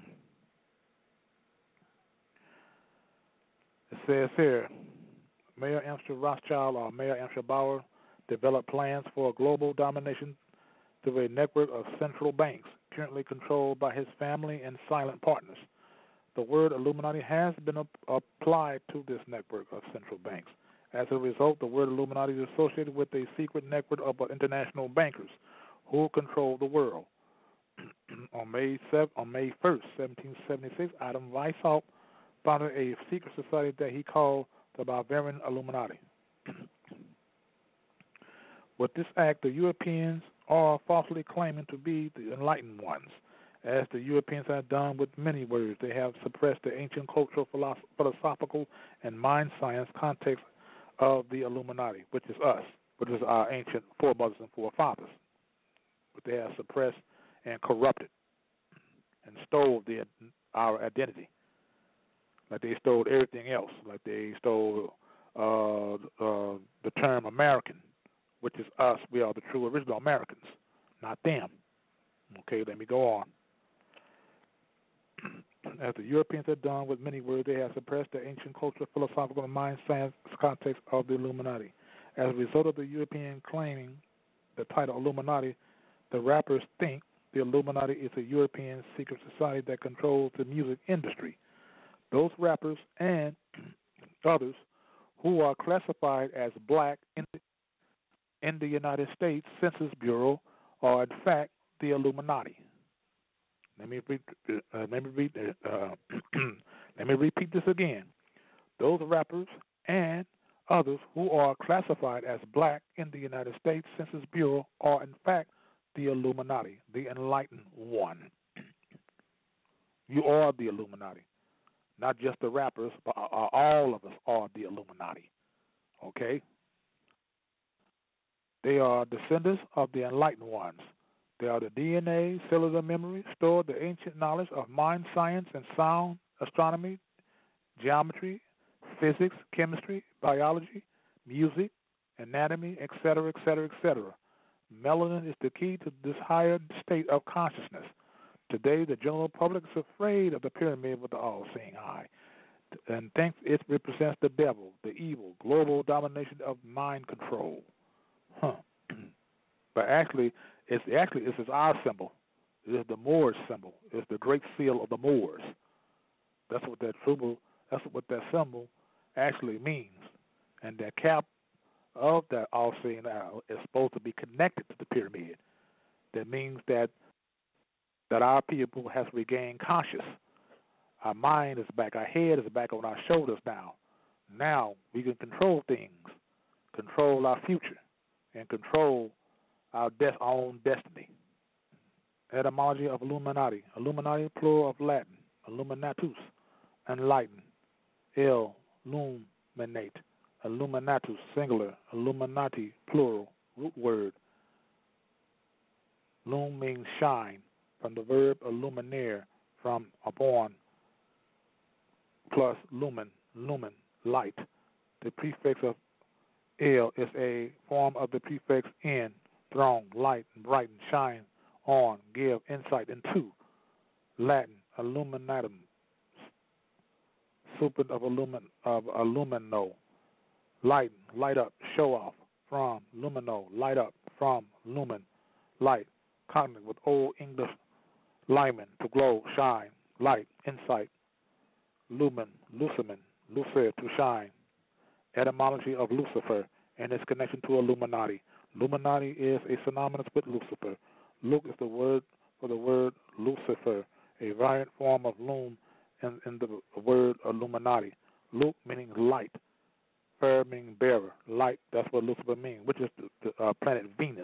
It says here, Mayor Angelou Rothschild or Mayor Angelou Bauer developed plans for global domination through a network of central banks currently controlled by his family and silent partners. The word Illuminati has been ap- applied to this network of central banks. As a result, the word Illuminati is associated with a secret network of international bankers who control the world. on May seventh, on May first, seventeen seventy-six, Adam Weishaupt founded a secret society that he called the Bavarian Illuminati. With this act, the Europeans are falsely claiming to be the enlightened ones. As the Europeans have done with many words, they have suppressed the ancient cultural, philosoph- philosophical, and mind science context of the Illuminati, which is us, which is our ancient foremothers and forefathers. But they have suppressed and corrupted and stole the, our identity, like they stole everything else, like they stole uh, uh, the term American, which is us. We are the true original Americans, not them. Okay, let me go on. As the Europeans have done with many words, they have suppressed the ancient cultural, philosophical, and mind science context of the Illuminati. As a result of the European claiming the title Illuminati, the rappers think the Illuminati is a European secret society that controls the music industry. Those rappers and others who are classified as black in the, in the United States Census Bureau are in fact the Illuminati. Let me read, uh, let me read, uh, let me repeat this again. Those rappers and others who are classified as black in the United States Census Bureau are in fact the Illuminati, the enlightened one. You are the Illuminati, not just the rappers, but all of us are the Illuminati. Okay? They are descendants of the enlightened ones. They are the D N A, cellular memory, stored the ancient knowledge of mind science and sound astronomy, geometry, physics, chemistry, biology, music, anatomy, et cetera, et cetera, et cetera. Melanin is the key to this higher state of consciousness. Today, the general public is afraid of the pyramid with the all-seeing eye and thinks it represents the devil, the evil, global domination of mind control. Huh. But actually, it's actually this is our symbol. It is the Moors symbol. It's the great seal of the Moors. That's what that symbol. That's what that symbol actually means. And that cap of that all-seeing eye is supposed to be connected to the pyramid. That means that that our people has regained conscious. Our mind is back. Our head is back on our shoulders now. Now we can control things, control our future, and control our de- own destiny. Etymology of Illuminati. Illuminati, plural of Latin. Illuminatus, enlighten. Illuminate, Illuminatus, singular. Illuminati, plural. Root word. Lum means shine, from the verb illuminare, from upon, plus lumen, lumen, light. The prefix of il is a form of the prefix in, throng, light, brighten, shine, on, give insight into. Latin, illuminatum, supert of illumin of illumino, lighten, light up, show off, from lumino, light up, from lumen, light, cognate with Old English lyman, to glow, shine, light, insight, lumen, lucimen, lucer, to shine. Etymology of Lucifer and its connection to Illuminati. Illuminati is a synonymous with Lucifer. Luke is the word for the word Lucifer, a variant form of loom in, in the word Illuminati. Luke meaning light, fer meaning bearer, light, that's what Lucifer means, which is the, the uh, planet Venus.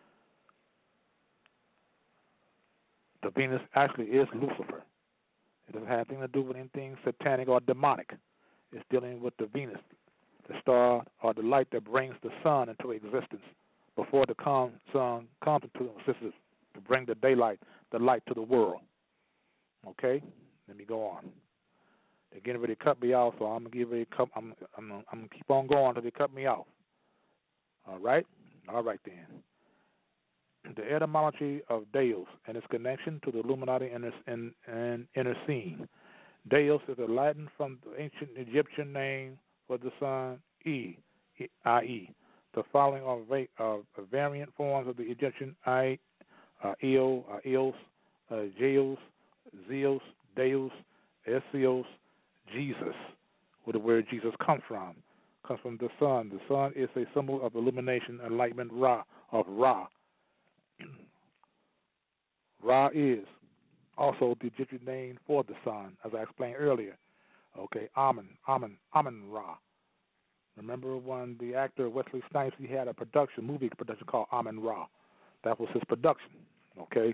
The Venus actually is Lucifer. It doesn't have anything to do with anything satanic or demonic. It's dealing with the Venus, the star or the light that brings the sun into existence before the com- sun comes into existence to bring the daylight, the light to the world. Okay, let me go on. They're getting ready to cut me off, so I'm gonna give it. Cut, I'm, I'm, I'm gonna keep on going until they cut me off. All right, all right then. The etymology of Deus and its connection to the Illuminati and, and, and inner scene. Deus is a Latin from the ancient Egyptian name for the sun, E, I E. The following are va- uh, variant forms of the Egyptian I, uh, Eo, uh, Eos, uh, Jeos, Zeus, Deus, Esios, Jesus, where the word Jesus comes from. Comes from the sun. The sun is a symbol of illumination, enlightenment, Ra, of Ra. Ra is also the Egyptian name for the sun, as I explained earlier. Okay, Amen, Amen, Amen Ra. Remember when the actor Wesley Snipes, he had a production, movie production called Amen Ra. That was his production. Okay,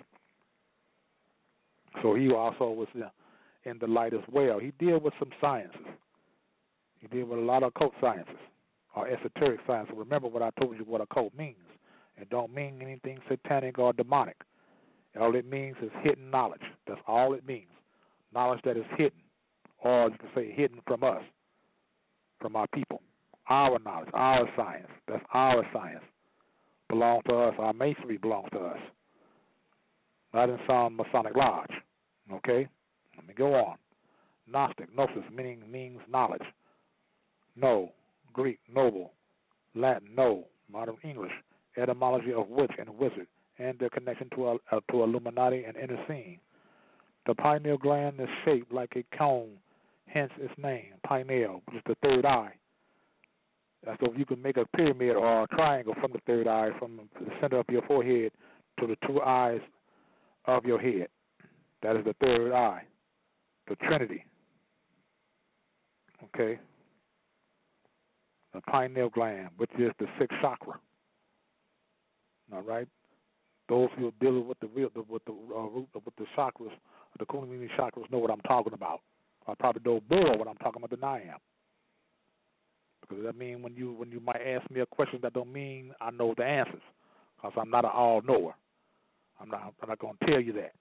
so he also was in the light as well. He dealt with some sciences. He dealt with a lot of occult sciences or esoteric science. So remember what I told you what occult means. It don't mean anything satanic or demonic. All it means is hidden knowledge. That's all it means. Knowledge that is hidden, or you can say hidden from us, from our people. Our knowledge, our science. That's our science. Belongs to us. Our masonry belongs to us. Not in some Masonic lodge. Okay? Let me go on. Gnostic, gnosis, meaning means knowledge. No, Greek, noble. Latin, no. Modern English. Etymology of witch and wizard, and their connection to uh, to Illuminati and inner scene. The pineal gland is shaped like a cone, hence its name, pineal, which is the third eye. That's so if you can make a pyramid or a triangle from the third eye, from the center of your forehead to the two eyes of your head. That is the third eye, the Trinity. Okay? The pineal gland, which is the sixth chakra. All right, those who are dealing with the real, with the uh, root, with the chakras, the Kundalini chakras, know what I'm talking about. I probably know more what I'm talking about than I am, because that means when you when you might ask me a question, that don't mean I know the answers, because I'm not an all knower. I'm not. I'm not going to tell you that.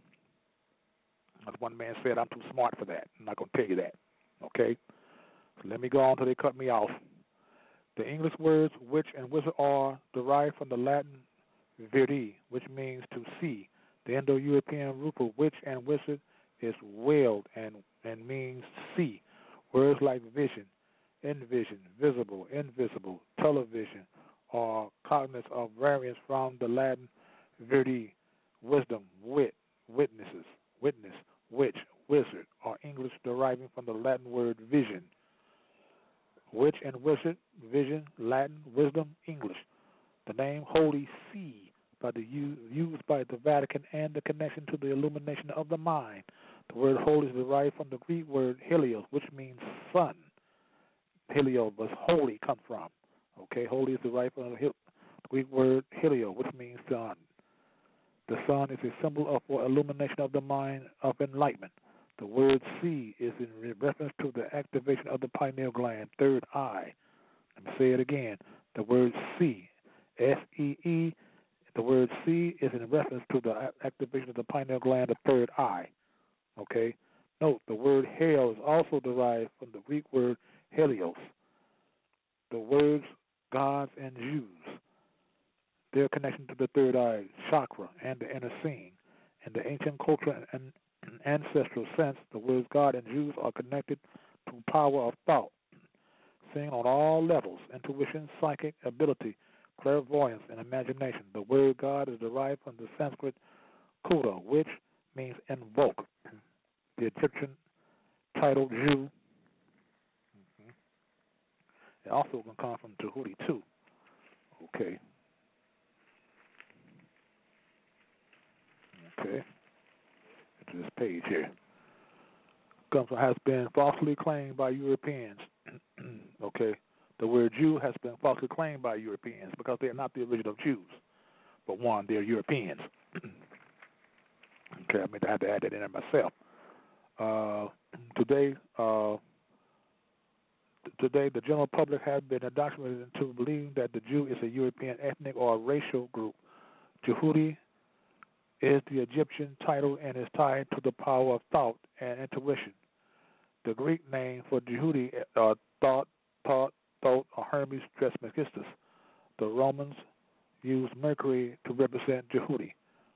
As one man said, I'm too smart for that. I'm not going to tell you that. Okay, so let me go on till they cut me off. The English words witch and wizard are derived from the Latin viri, which means to see. The Indo-European root for witch and wizard is weld and, and means see. Words like vision, envision, visible, invisible, television are cognates of variants from the Latin viri, wisdom, wit, witnesses, witness, witch, wizard, are English deriving from the Latin word vision. Witch and wizard, vision, Latin, wisdom, English. The name Holy See, by the used by the Vatican and the connection to the illumination of the mind. The word holy is derived from the Greek word helios, which means sun. Helio was holy come from. Okay, holy is derived from the Greek word helio, which means sun. The sun is a symbol of for illumination of the mind of enlightenment. The word see is in reference to the activation of the pineal gland, third eye. Let me say it again. The word see, S E E, the word see is in reference to the activation of the pineal gland, the third eye. Okay? Note, the word hell is also derived from the Greek word helios. The words gods and Jews, their connection to the third eye chakra and the inner seeing. In the ancient cultural and ancestral sense, the words God and Jews are connected to power of thought, seeing on all levels, intuition, psychic ability, clairvoyance, and imagination. The word God is derived from the Sanskrit kuda, which means invoke. The Egyptian title Jew. Mm-hmm. It also can come from Tahuti too. Okay. Okay. To this page here. Comes from, has been falsely claimed by Europeans. Okay. The word Jew has been falsely claimed by Europeans because they are not the original Jews. But one, they're Europeans. Okay, I mean, I had to add that in there myself. Uh, today, uh, today, the general public has been indoctrinated into believing that the Jew is a European ethnic or racial group. Jehuti is the Egyptian title and is tied to the power of thought and intuition. The Greek name for Jehuti, uh, thought, thought, thought, or Hermes Trismegistus. The Romans used Mercury to represent Jehuti.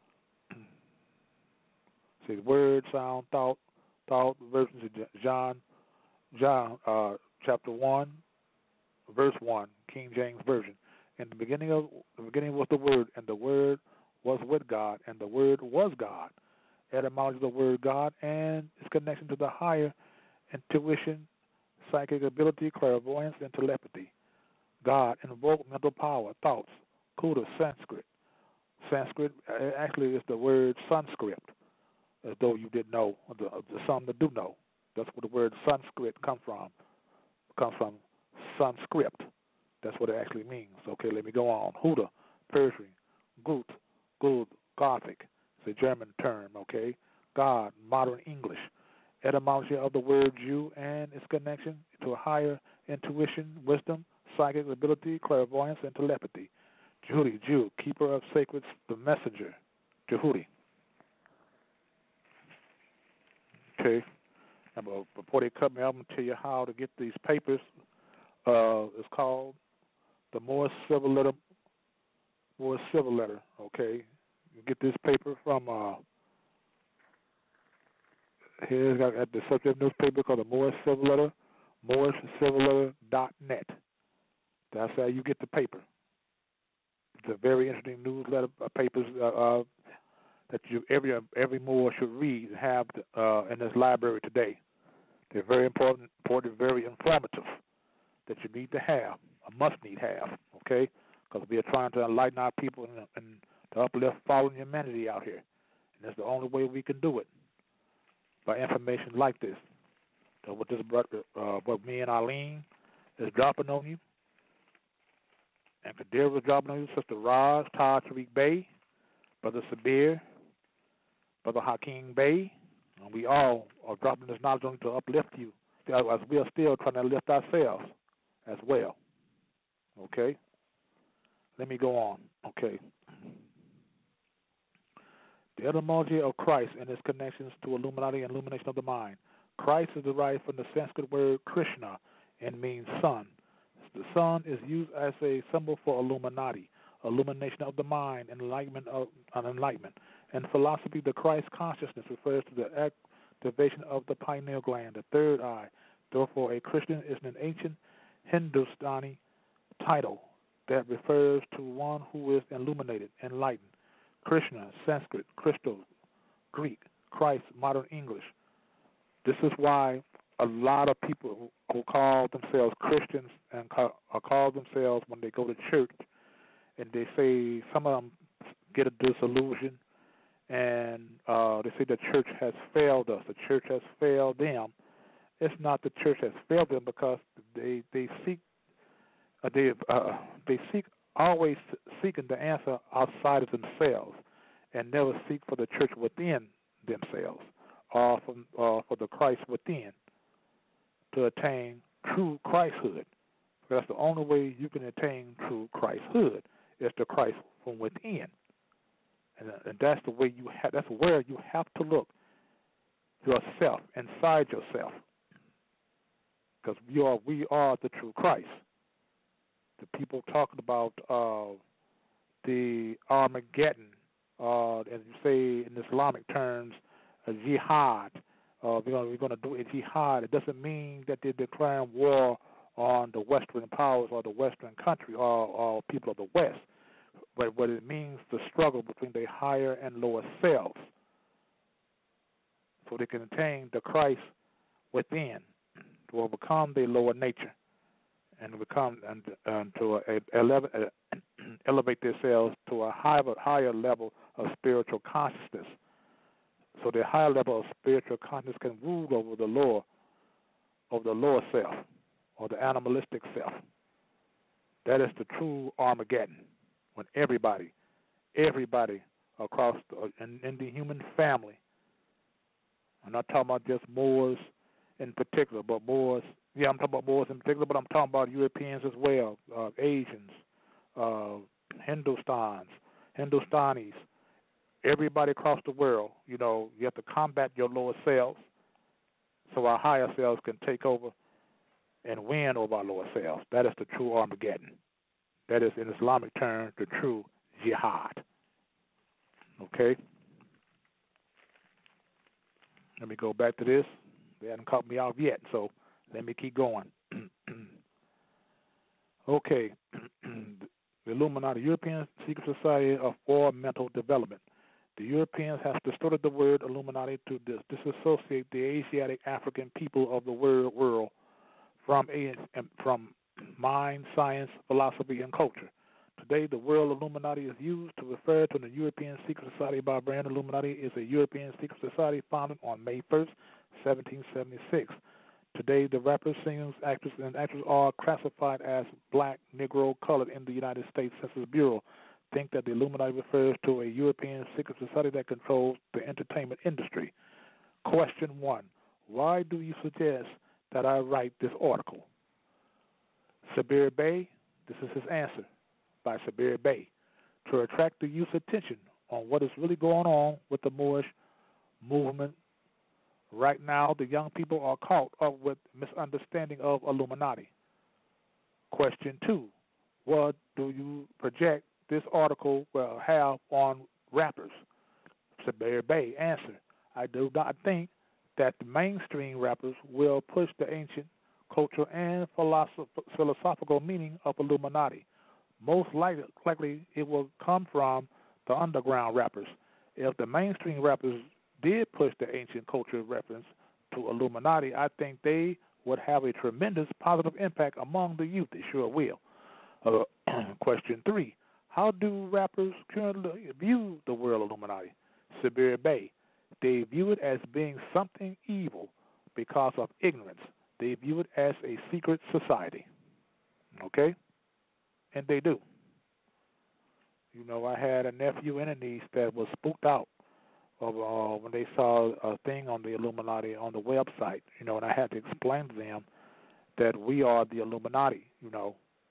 See, word, sound, thought, thought, verses of John, John, uh, chapter one, verse one, King James Version. In the beginning of the beginning was the Word, and the Word was with God, and the Word was God. Etymology of the word God and its connection to the higher intuition, psychic ability, clairvoyance, and telepathy. God invoked mental power, thoughts. Kuda, Sanskrit. Sanskrit actually is the word Sanskrit, as though you didn't know, the, the some that do know. That's where the word Sanskrit comes from. It comes from Sanskrit. That's what it actually means. Okay, let me go on. Huda, Persian. Gut, Good, Gothic. It's a German term, okay? God, modern English. Etymology of the word Jew and its connection to a higher intuition, wisdom, psychic ability, clairvoyance, and telepathy. Jehuti, Jew, keeper of sacreds, the messenger. Jehuti. Okay. Now, before they cut me, I'm going to tell you how to get these papers. Uh, it's called the Morse Civil Letter. Morse Civil Letter. Okay. You get this paper from uh, here's at the subject newspaper called the Morse Civil Letter. Morse Civil Letter dot net. That's how you get the paper. It's a very interesting newsletter uh, papers uh, uh, that you every every Moor should read and have uh, in this library today. They're very important, important, very informative. That you need to have, a must need have. Okay, because we are trying to enlighten our people and, and to uplift fallen humanity out here, and that's the only way we can do it, by information like this. So what this uh, what me and Arlene is dropping on you, and Kadir was dropping on you, Sister Roz, Todd Tariq Bey, Brother Sabir, Brother Hakeem Bey, and we all are dropping this knowledge on you to uplift you, as we are still trying to lift ourselves as well. Okay? Let me go on. Okay. The etymology of Christ and its connections to Illuminati and illumination of the mind. Christ is derived from the Sanskrit word Krishna and means sun. The sun is used as a symbol for Illuminati, illumination of the mind, enlightenment of uh, enlightenment. In philosophy, the Christ consciousness refers to the activation of the pineal gland, the third eye. Therefore, a Christian is an ancient Hindustani title that refers to one who is illuminated, enlightened. Krishna, Sanskrit, Christos, Greek, Christ, modern English. This is why a lot of people who call themselves Christians and call, or call themselves when they go to church, and they say some of them get a disillusion, and uh, they say the church has failed us, the church has failed them. It's not the church has failed them because they they seek uh, they uh, they seek always seeking the answer outside of themselves, and never seek for the church within themselves, or from uh, for the Christ within, to attain true Christhood. That's the only way you can attain true Christhood is to Christ from within, and, and that's the way you have. That's where you have to look yourself inside yourself, because we are we are the true Christ. The people talking about uh, the Armageddon, uh, as you say in Islamic terms, a jihad. Uh, we're going we're going to do a jihad. It doesn't mean that they're declaring war on the Western powers or the Western country or, or people of the West, but what it means the struggle between the higher and lower selves, so they can attain the Christ within to overcome their lower nature and become and, and to uh, elevate, uh, elevate themselves to a higher higher level of spiritual consciousness. So the higher level of spiritual consciousness can rule over the lower, over the lower self, or the animalistic self. That is the true Armageddon, when everybody, everybody across the, in, in the human family, I'm not talking about just Moors in particular, but Moors, yeah, I'm talking about Moors in particular, but I'm talking about Europeans as well, uh, Asians, uh, Hindustans, Hindustanis, everybody across the world. You know, you have to combat your lower selves so our higher selves can take over and win over our lower selves. That is the true Armageddon. That is, in Islamic terms, the true jihad. Okay? Let me go back to this. They haven't caught me off yet, so let me keep going. Okay. The Illuminati, European Secret Society of Oriental Development. The Europeans have distorted the word Illuminati to dis- disassociate the Asiatic African people of the world, world from a, from mind, science, philosophy, and culture. Today, the word Illuminati is used to refer to the European Secret Society by brand. Illuminati is a European secret society founded on May first, seventeen seventy-six. Today, the rappers, singers, actors, and actors are classified as black, Negro, colored in the United States Census Bureau. Think that the Illuminati refers to a European secret society that controls the entertainment industry. Question one, why do you suggest that I write this article? Sabir Bey, this is his answer by Sabir Bey, to attract the youth's attention on what is really going on with the Moorish movement. Right now, the young people are caught up with misunderstanding of Illuminati. Question two, what do you project this article will have on rappers? Sabir Bey, answer, I do not think that the mainstream rappers will push the ancient cultural and philosoph- philosophical meaning of Illuminati. Most likely, likely it will come from the underground rappers. If the mainstream rappers did push the ancient culture reference to Illuminati, I think they would have a tremendous positive impact among the youth. They sure will. Uh, question three, how do rappers currently view the word Illuminati? Sabir Bey, they view it as being something evil because of ignorance. They view it as a secret society. Okay? And they do. You know, I had a nephew and a niece that was spooked out of, uh, when they saw a thing on the Illuminati on the website, you know, and I had to explain to them that we are the Illuminati, you know,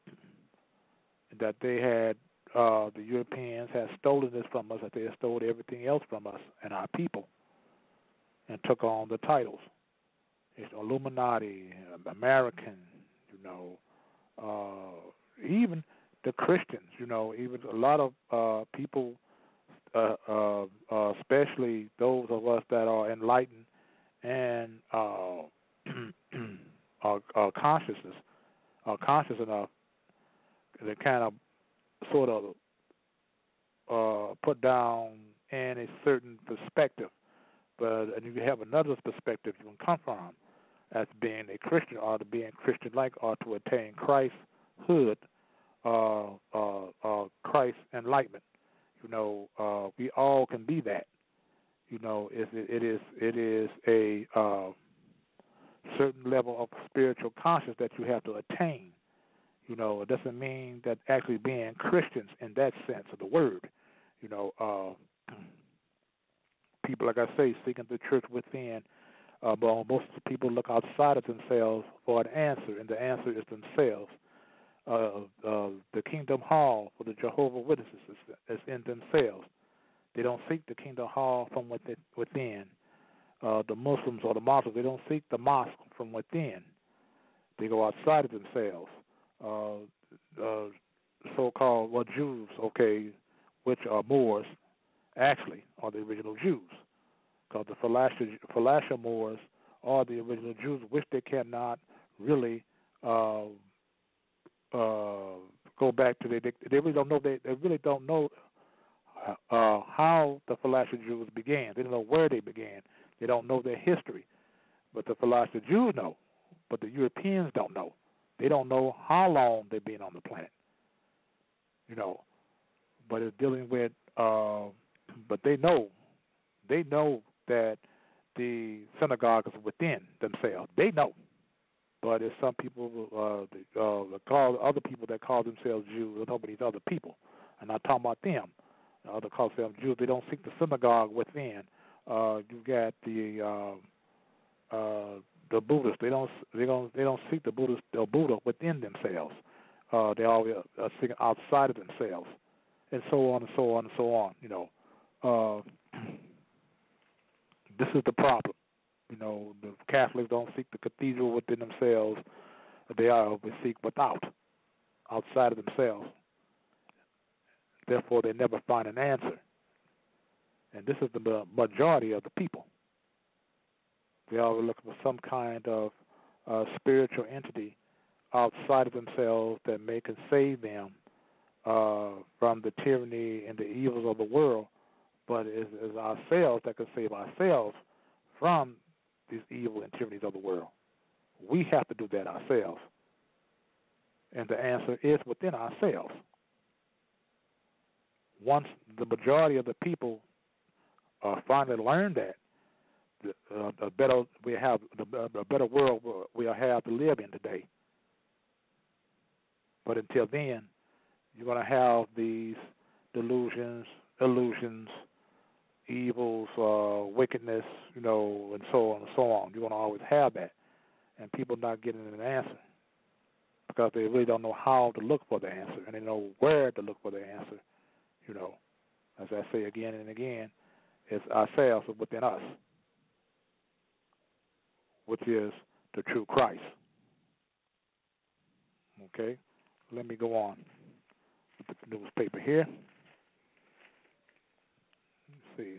that they had, uh, the Europeans had stolen this from us, that they had stolen everything else from us and our people and took on the titles. It's Illuminati, American, you know, uh, even the Christians, you know, even a lot of uh, people, uh, uh, uh, especially those of us that are enlightened and uh, are, are consciousness, are conscious enough to kind of sort of uh, put down in a certain perspective. But and you have another perspective you can come from as being a Christian or to being Christian-like or to attain Christhood, uh, uh, uh, Christ enlightenment. You know, uh, we all can be that. You know, it, it is it is a uh, certain level of spiritual consciousness that you have to attain. You know, it doesn't mean that actually being Christians in that sense of the word. You know, uh, people, like I say, seeking the church within. Uh, but most people look outside of themselves for an answer, and the answer is themselves. uh, uh, the Kingdom Hall for the Jehovah's Witnesses is, is in themselves. They don't seek the Kingdom Hall from within. Uh, the Muslims or the Muslims, they don't seek the mosque from within. They go outside of themselves. Uh, uh, so-called well, Jews, okay, which are Moors, actually are the original Jews. Because the Falasha, Falasha Moors are the original Jews, which they cannot really uh, uh, go back to. They, they, they really don't know. They, they really don't know uh, how the Falasha Jews began. They don't know where they began. They don't know their history. But the Falasha Jews know. But the Europeans don't know. They don't know how long they've been on the planet. You know, but it's dealing with. Uh, but they know. They know that the synagogue is within themselves. They know. But it's some people, uh, the, uh, call other people that call themselves Jews. I'm talking about these other people. I'm not talking about them. Other call themselves Jews. They don't seek the synagogue within. Uh, you got the uh, uh, the Buddhists. They don't they don't they don't seek the Buddhist the Buddha within themselves. Uh, they always are seeking outside of themselves, and so on and so on and so on. You know, uh, this is the problem. You know, the Catholics don't seek the cathedral within themselves. They are they seek without, outside of themselves. Therefore, they never find an answer. And this is the majority of the people. They are looking for some kind of uh, spiritual entity outside of themselves that may can save them uh, from the tyranny and the evils of the world, but it is ourselves that can save ourselves from these evil and tyrannies of the world. We have to do that ourselves. And the answer is within ourselves. Once the majority of the people uh, finally learn that, the, uh, the better we have, the, the better world we'll have to live in today. But until then, you're going to have these delusions, illusions, evils, uh, wickedness, you know, and so on and so on. You're going to always have that, and people not getting an answer because they really don't know how to look for the answer, and they know where to look for the answer. You know, as I say again and again, it's ourselves within us, which is the true Christ. Okay, let me go on with the newspaper here. Let's see.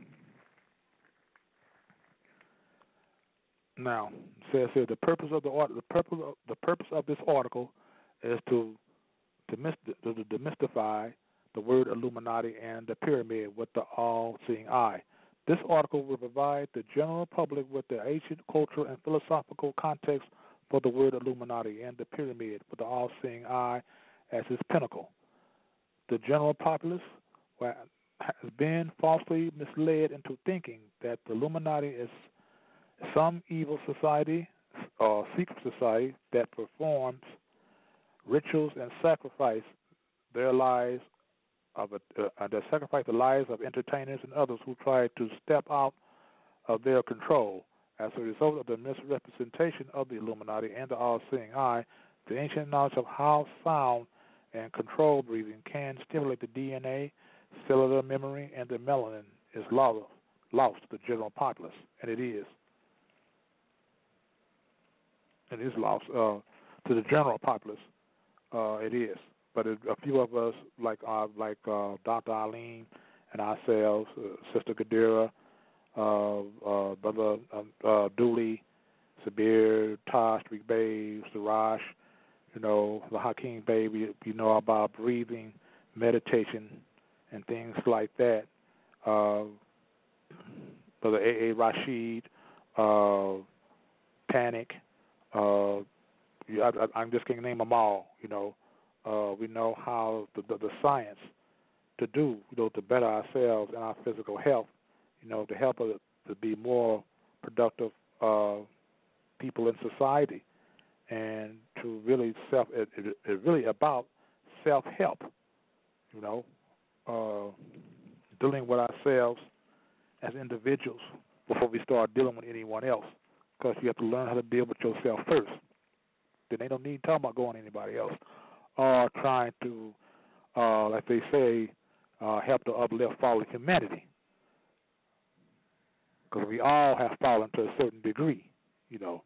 Now, it says here the purpose of the the purpose of, the purpose of this article is to to, to, to demystify the word Illuminati and the pyramid with the all-seeing eye. This article will provide the general public with the ancient cultural and philosophical context for the word Illuminati and the pyramid with the all-seeing eye as its pinnacle. The general populace has been falsely misled into thinking that the Illuminati is some evil society or secret society that performs rituals and sacrifice their lives of a, uh, that sacrifice the lives of entertainers and others who try to step out of their control. As a result of the misrepresentation of the Illuminati and the all-seeing eye, the ancient knowledge of how sound and controlled breathing can stimulate the D N A, cellular memory, and the melanin is lost, lost to the general populace, and it is. It is lost uh, to the general populace. Uh, it is. But a few of us, like uh, like uh, Doctor Eileen and ourselves, uh, Sister Gadira, uh, uh, Brother uh, uh, Dooley, Sabir, Tosh, Rick Bay, Siraj, you know, the Hakeem Baby, you know about breathing, meditation, and things like that. Uh, Brother A A. Rashid, uh, Panic. Uh, I, I, I'm just going to name them all, you know. Uh, we know how the, the, the science to do, you know, to better ourselves and our physical health, you know, to help us to be more productive uh, people in society, and to really self, it, it, it really about self-help, you know, uh, dealing with ourselves as individuals before we start dealing with anyone else, because you have to learn how to deal with yourself first. Then they don't need to talk about going to anybody else. are trying to, uh, like they say, uh, help to uplift fallen humanity. Because we all have fallen to a certain degree, you know.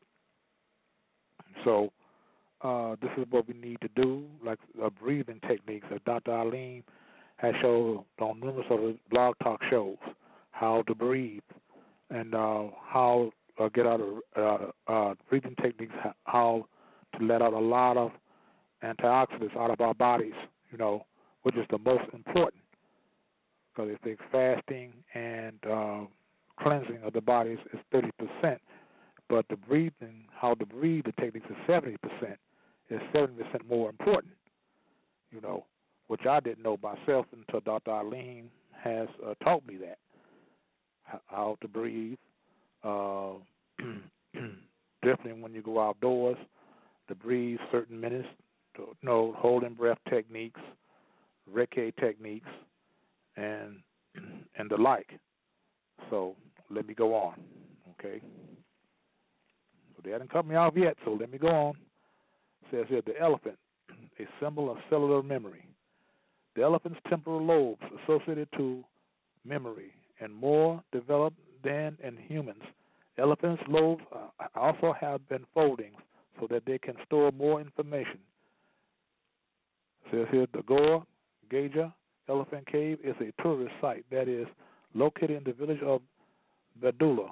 So uh, this is what we need to do, like uh, breathing techniques that Doctor Eileen has shown on numerous of the blog talk shows, how to breathe and uh, how uh, get out of uh, uh, breathing techniques, how to let out a lot of antioxidants out of our bodies, you know, which is the most important. Because they think fasting and uh, cleansing of the bodies is thirty percent, but the breathing, how to breathe, the techniques is seventy percent. Is seventy percent more important, you know, which I didn't know myself until Doctor Eileen has uh, taught me that, how to breathe. Uh, definitely when you go outdoors, to breathe certain minutes, to, you know, holding breath techniques, Reiki techniques, and and the like. So let me go on, okay? So they haven't cut me off yet, so let me go on. It says here, the elephant, a symbol of cellular memory. The elephant's temporal lobes associated to memory and more developed than in humans. Elephants' lobes uh, also have been foldings so that they can store more information. It says here, the Goa Gaja Elephant Cave is a tourist site that is located in the village of Badula,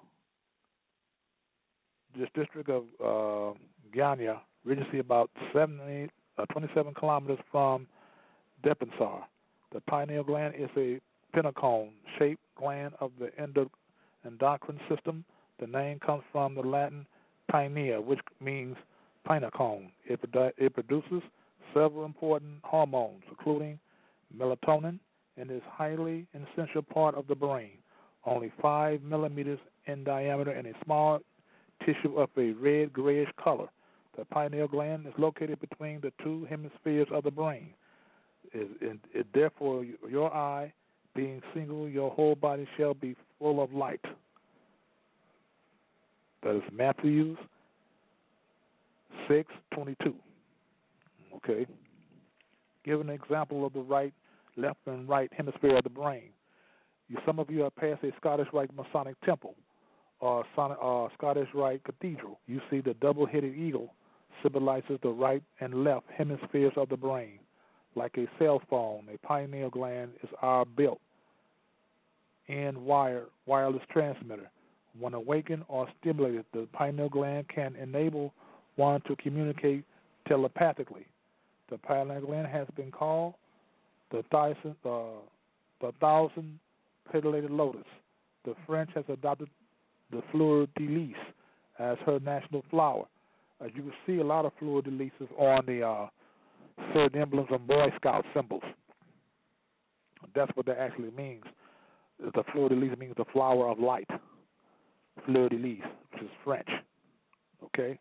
this district of uh, Guyana, Regency, about seventy, uh, twenty-seven kilometers from Depensar. The pineal gland is a pentagon-shaped gland of the endo- endocrine system. The name comes from the Latin pinea, which means pinacone. It, produ- it produces several important hormones, including melatonin, and is highly essential part of the brain. Only five millimeters in diameter and a small tissue of a red grayish color. The pineal gland is located between the two hemispheres of the brain. It, it, it, therefore, your eye, being single, your whole body shall be full of light. That is Matthew six twenty-two. Okay. Give an example of the right, left, and right hemisphere of the brain. You, some of you have passed a Scottish Rite Masonic temple or uh, Scottish Rite Cathedral. You see the double-headed eagle symbolizes the right and left hemispheres of the brain. Like a cell phone, a pineal gland is our built-in wire, wireless transmitter. When awakened or stimulated, the pineal gland can enable one to communicate telepathically. The pineal gland has been called the thousand, uh, the thousand petalated lotus. The French has adopted the fleur de lis as her national flower. As you can see, a lot of fleur de lis on the uh, certain emblems of Boy Scout symbols. That's what that actually means. The fleur de lis means the flower of light. Fleur de lis, which is French. Okay?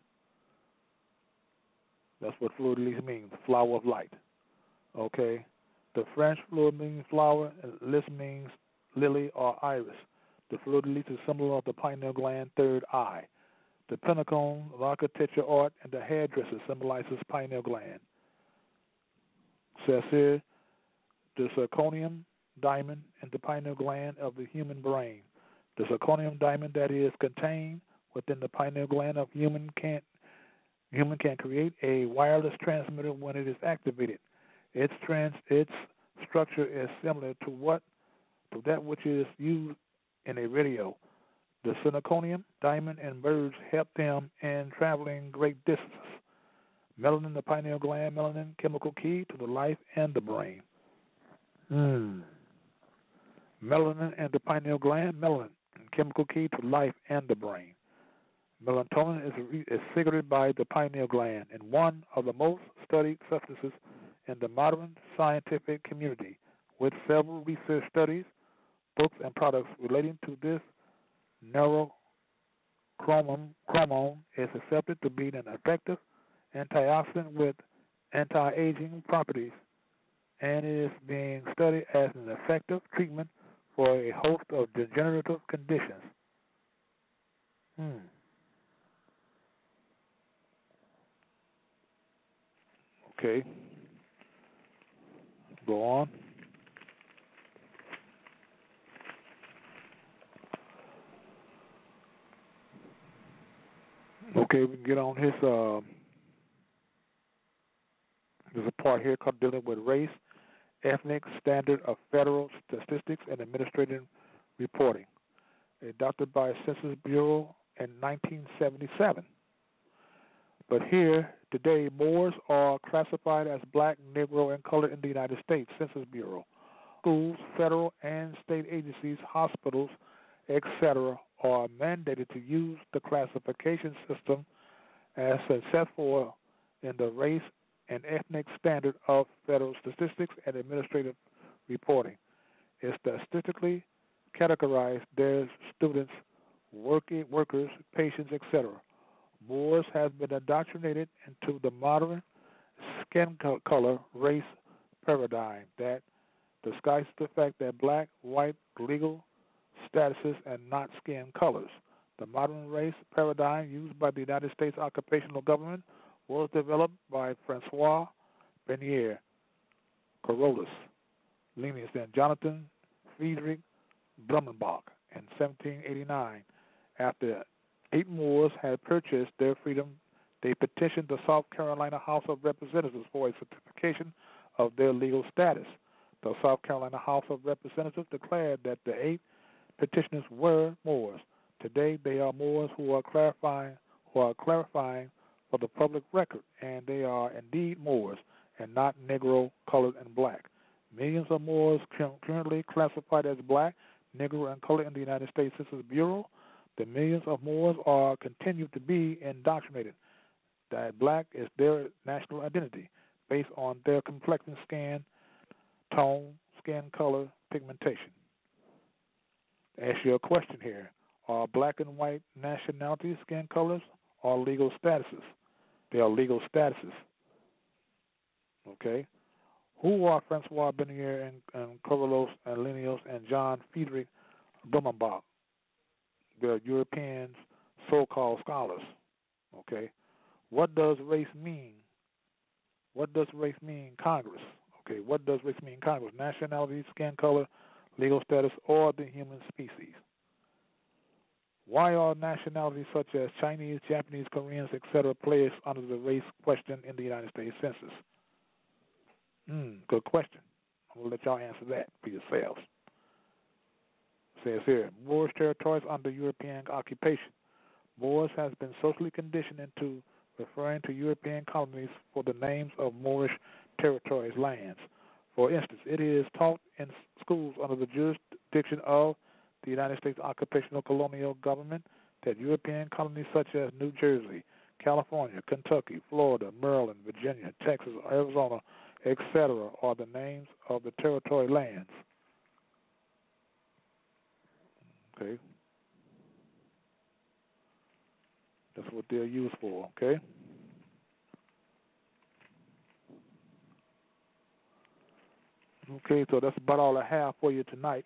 That's what fleur de lis means, the flower of light. Okay? The French fleur means flower, and lis means lily or iris. The fleur de lis is a symbol of the pineal gland, third eye. The pentagon, the architecture, art, and the hairdresser symbolizes pineal gland. Says here, the zirconium diamond and the pineal gland of the human brain. The zirconium diamond that is contained within the pineal gland of human can human can create a wireless transmitter when it is activated. Its trans its structure is similar to what to that which is used in a radio. The zirconium diamond and birds help them in traveling great distances. Melanin, the pineal gland, melanin, chemical key to the life and the brain. Hmm. Melanin and the pineal gland, melanin, chemical key to life and the brain. Melatonin is, is secreted by the pineal gland and one of the most studied substances in the modern scientific community, with several research studies, books, and products relating to this neurochromone is accepted to be an effective antioxidant with anti-aging properties, and is being studied as an effective treatment for a host of degenerative conditions. Hmm. Okay. go on. Okay, we can get on his. Uh, there's a part here called dealing with race, ethnic standard of federal statistics and administrative reporting, adopted by Census Bureau in nineteen seventy-seven. But here today, Moors are classified as black, Negro, and colored in the United States Census Bureau. Schools, federal and state agencies, hospitals, et cetera, are mandated to use the classification system as set forth in the race and ethnic standard of federal statistics and administrative reporting. It statistically categorized their students, working workers, patients, et cetera. Moors have been indoctrinated into the modern skin color race paradigm that disguises the fact that black, white, legal statuses and not skin colors. The modern race paradigm used by the United States occupational government was developed by Francois Bernier, Carolus, Linus, and Jonathan Friedrich Blumenbach in seventeen eighty-nine. After eight Moors had purchased their freedom, they petitioned the South Carolina House of Representatives for a certification of their legal status. The South Carolina House of Representatives declared that the eight petitioners were Moors. Today, they are Moors who are clarifying, who are clarifying for the public record, and they are indeed Moors and not Negro, colored, and black. Millions of Moors currently classified as black, Negro, and colored in the United States Census Bureau. The millions of Moors are continue to be indoctrinated that black is their national identity based on their complexion, skin tone, skin color, pigmentation. Ask you a question here. Are black and white nationalities, skin colors, or legal statuses? They are legal statuses. Okay? Who are Francois Bernier and, and Carolus and Linnaeus and John Friedrich Blumenbach? They're Europeans, so-called scholars. Okay? What does race mean? What does race mean, Congress? Okay, what does race mean, Congress? Nationality, skin color, legal status, or the human species? Why are nationalities such as Chinese, Japanese, Koreans, et cetera placed under the race question in the United States Census? Hmm, good question. I'm going to let y'all answer that for yourselves. It says here, Moorish territories under European occupation. Moors has been socially conditioned into referring to European colonies for the names of Moorish territories, lands. For instance, it is taught in schools under the jurisdiction of the United States occupational colonial government that European colonies such as New Jersey, California, Kentucky, Florida, Maryland, Virginia, Texas, Arizona, et cetera are the names of the territory lands. Okay. That's what they're used for, okay? Okay, so that's about all I have for you tonight.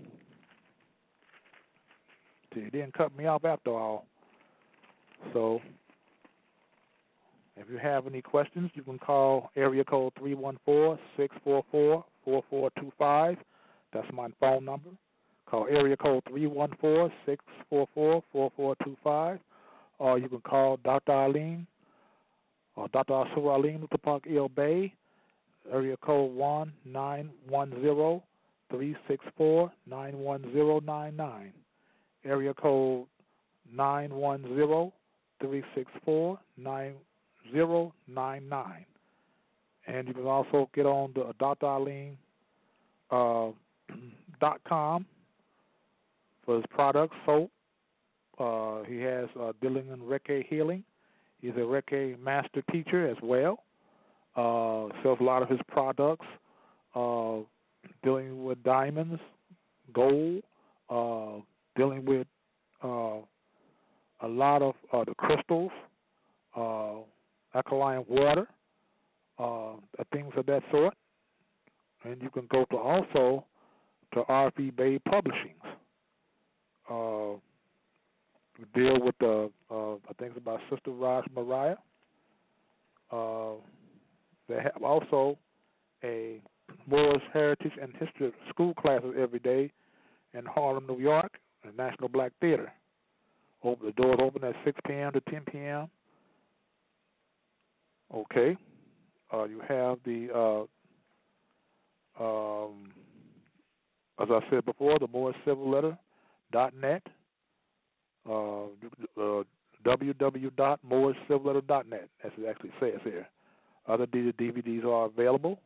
So you didn't cut me off after all. So if you have any questions, you can call area code three one four, six four four, four four two five. That's my phone number. Call area code three one four, six four four, four four two five. Or you can call Doctor Arlene or Doctor Asura Arlene Luther Park Ill Bay, area code one nine one zero, three six four, nine one zero nine nine. Area code nine one zero, three six four, nine zero nine nine. And you can also get on the Doctor Arlene uh, dot com for his products, soap. Uh, he has uh, dealing in Reiki healing. He's a Reiki master teacher as well. Uh, sells a lot of his products, uh, dealing with diamonds, gold, uh, dealing with uh, a lot of uh, the crystals, uh, alkaline water, uh, things of that sort. And you can go to also to R V Bay Publishings. Uh, deal with the uh, things about Sister Raj Mariah. Uh, they have also a Moors Heritage and History School classes every day in Harlem, New York, at National Black Theater. Open, the doors open at six p.m. to ten p.m. Okay. Uh, you have the, uh, um, as I said before, the Moors Civil Letter dot net, uh, uh, w w w dot moors civil letter dot net, as it actually says here. Other D V Ds are available.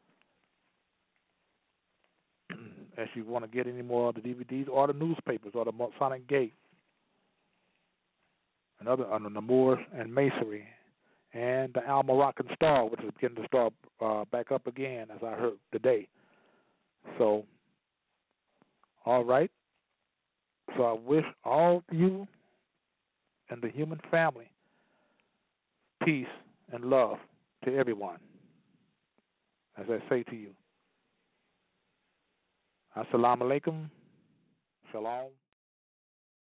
If you want to get any more of the D V Ds or the newspapers or the Masonic Gate and other under the Moors and Masonry and the Al Moroccan Star, which is beginning to start uh, back up again, as I heard today. So, all right. So I wish all of you and the human family peace and love to everyone, as I say to you. Assalamu alaikum. Shalom.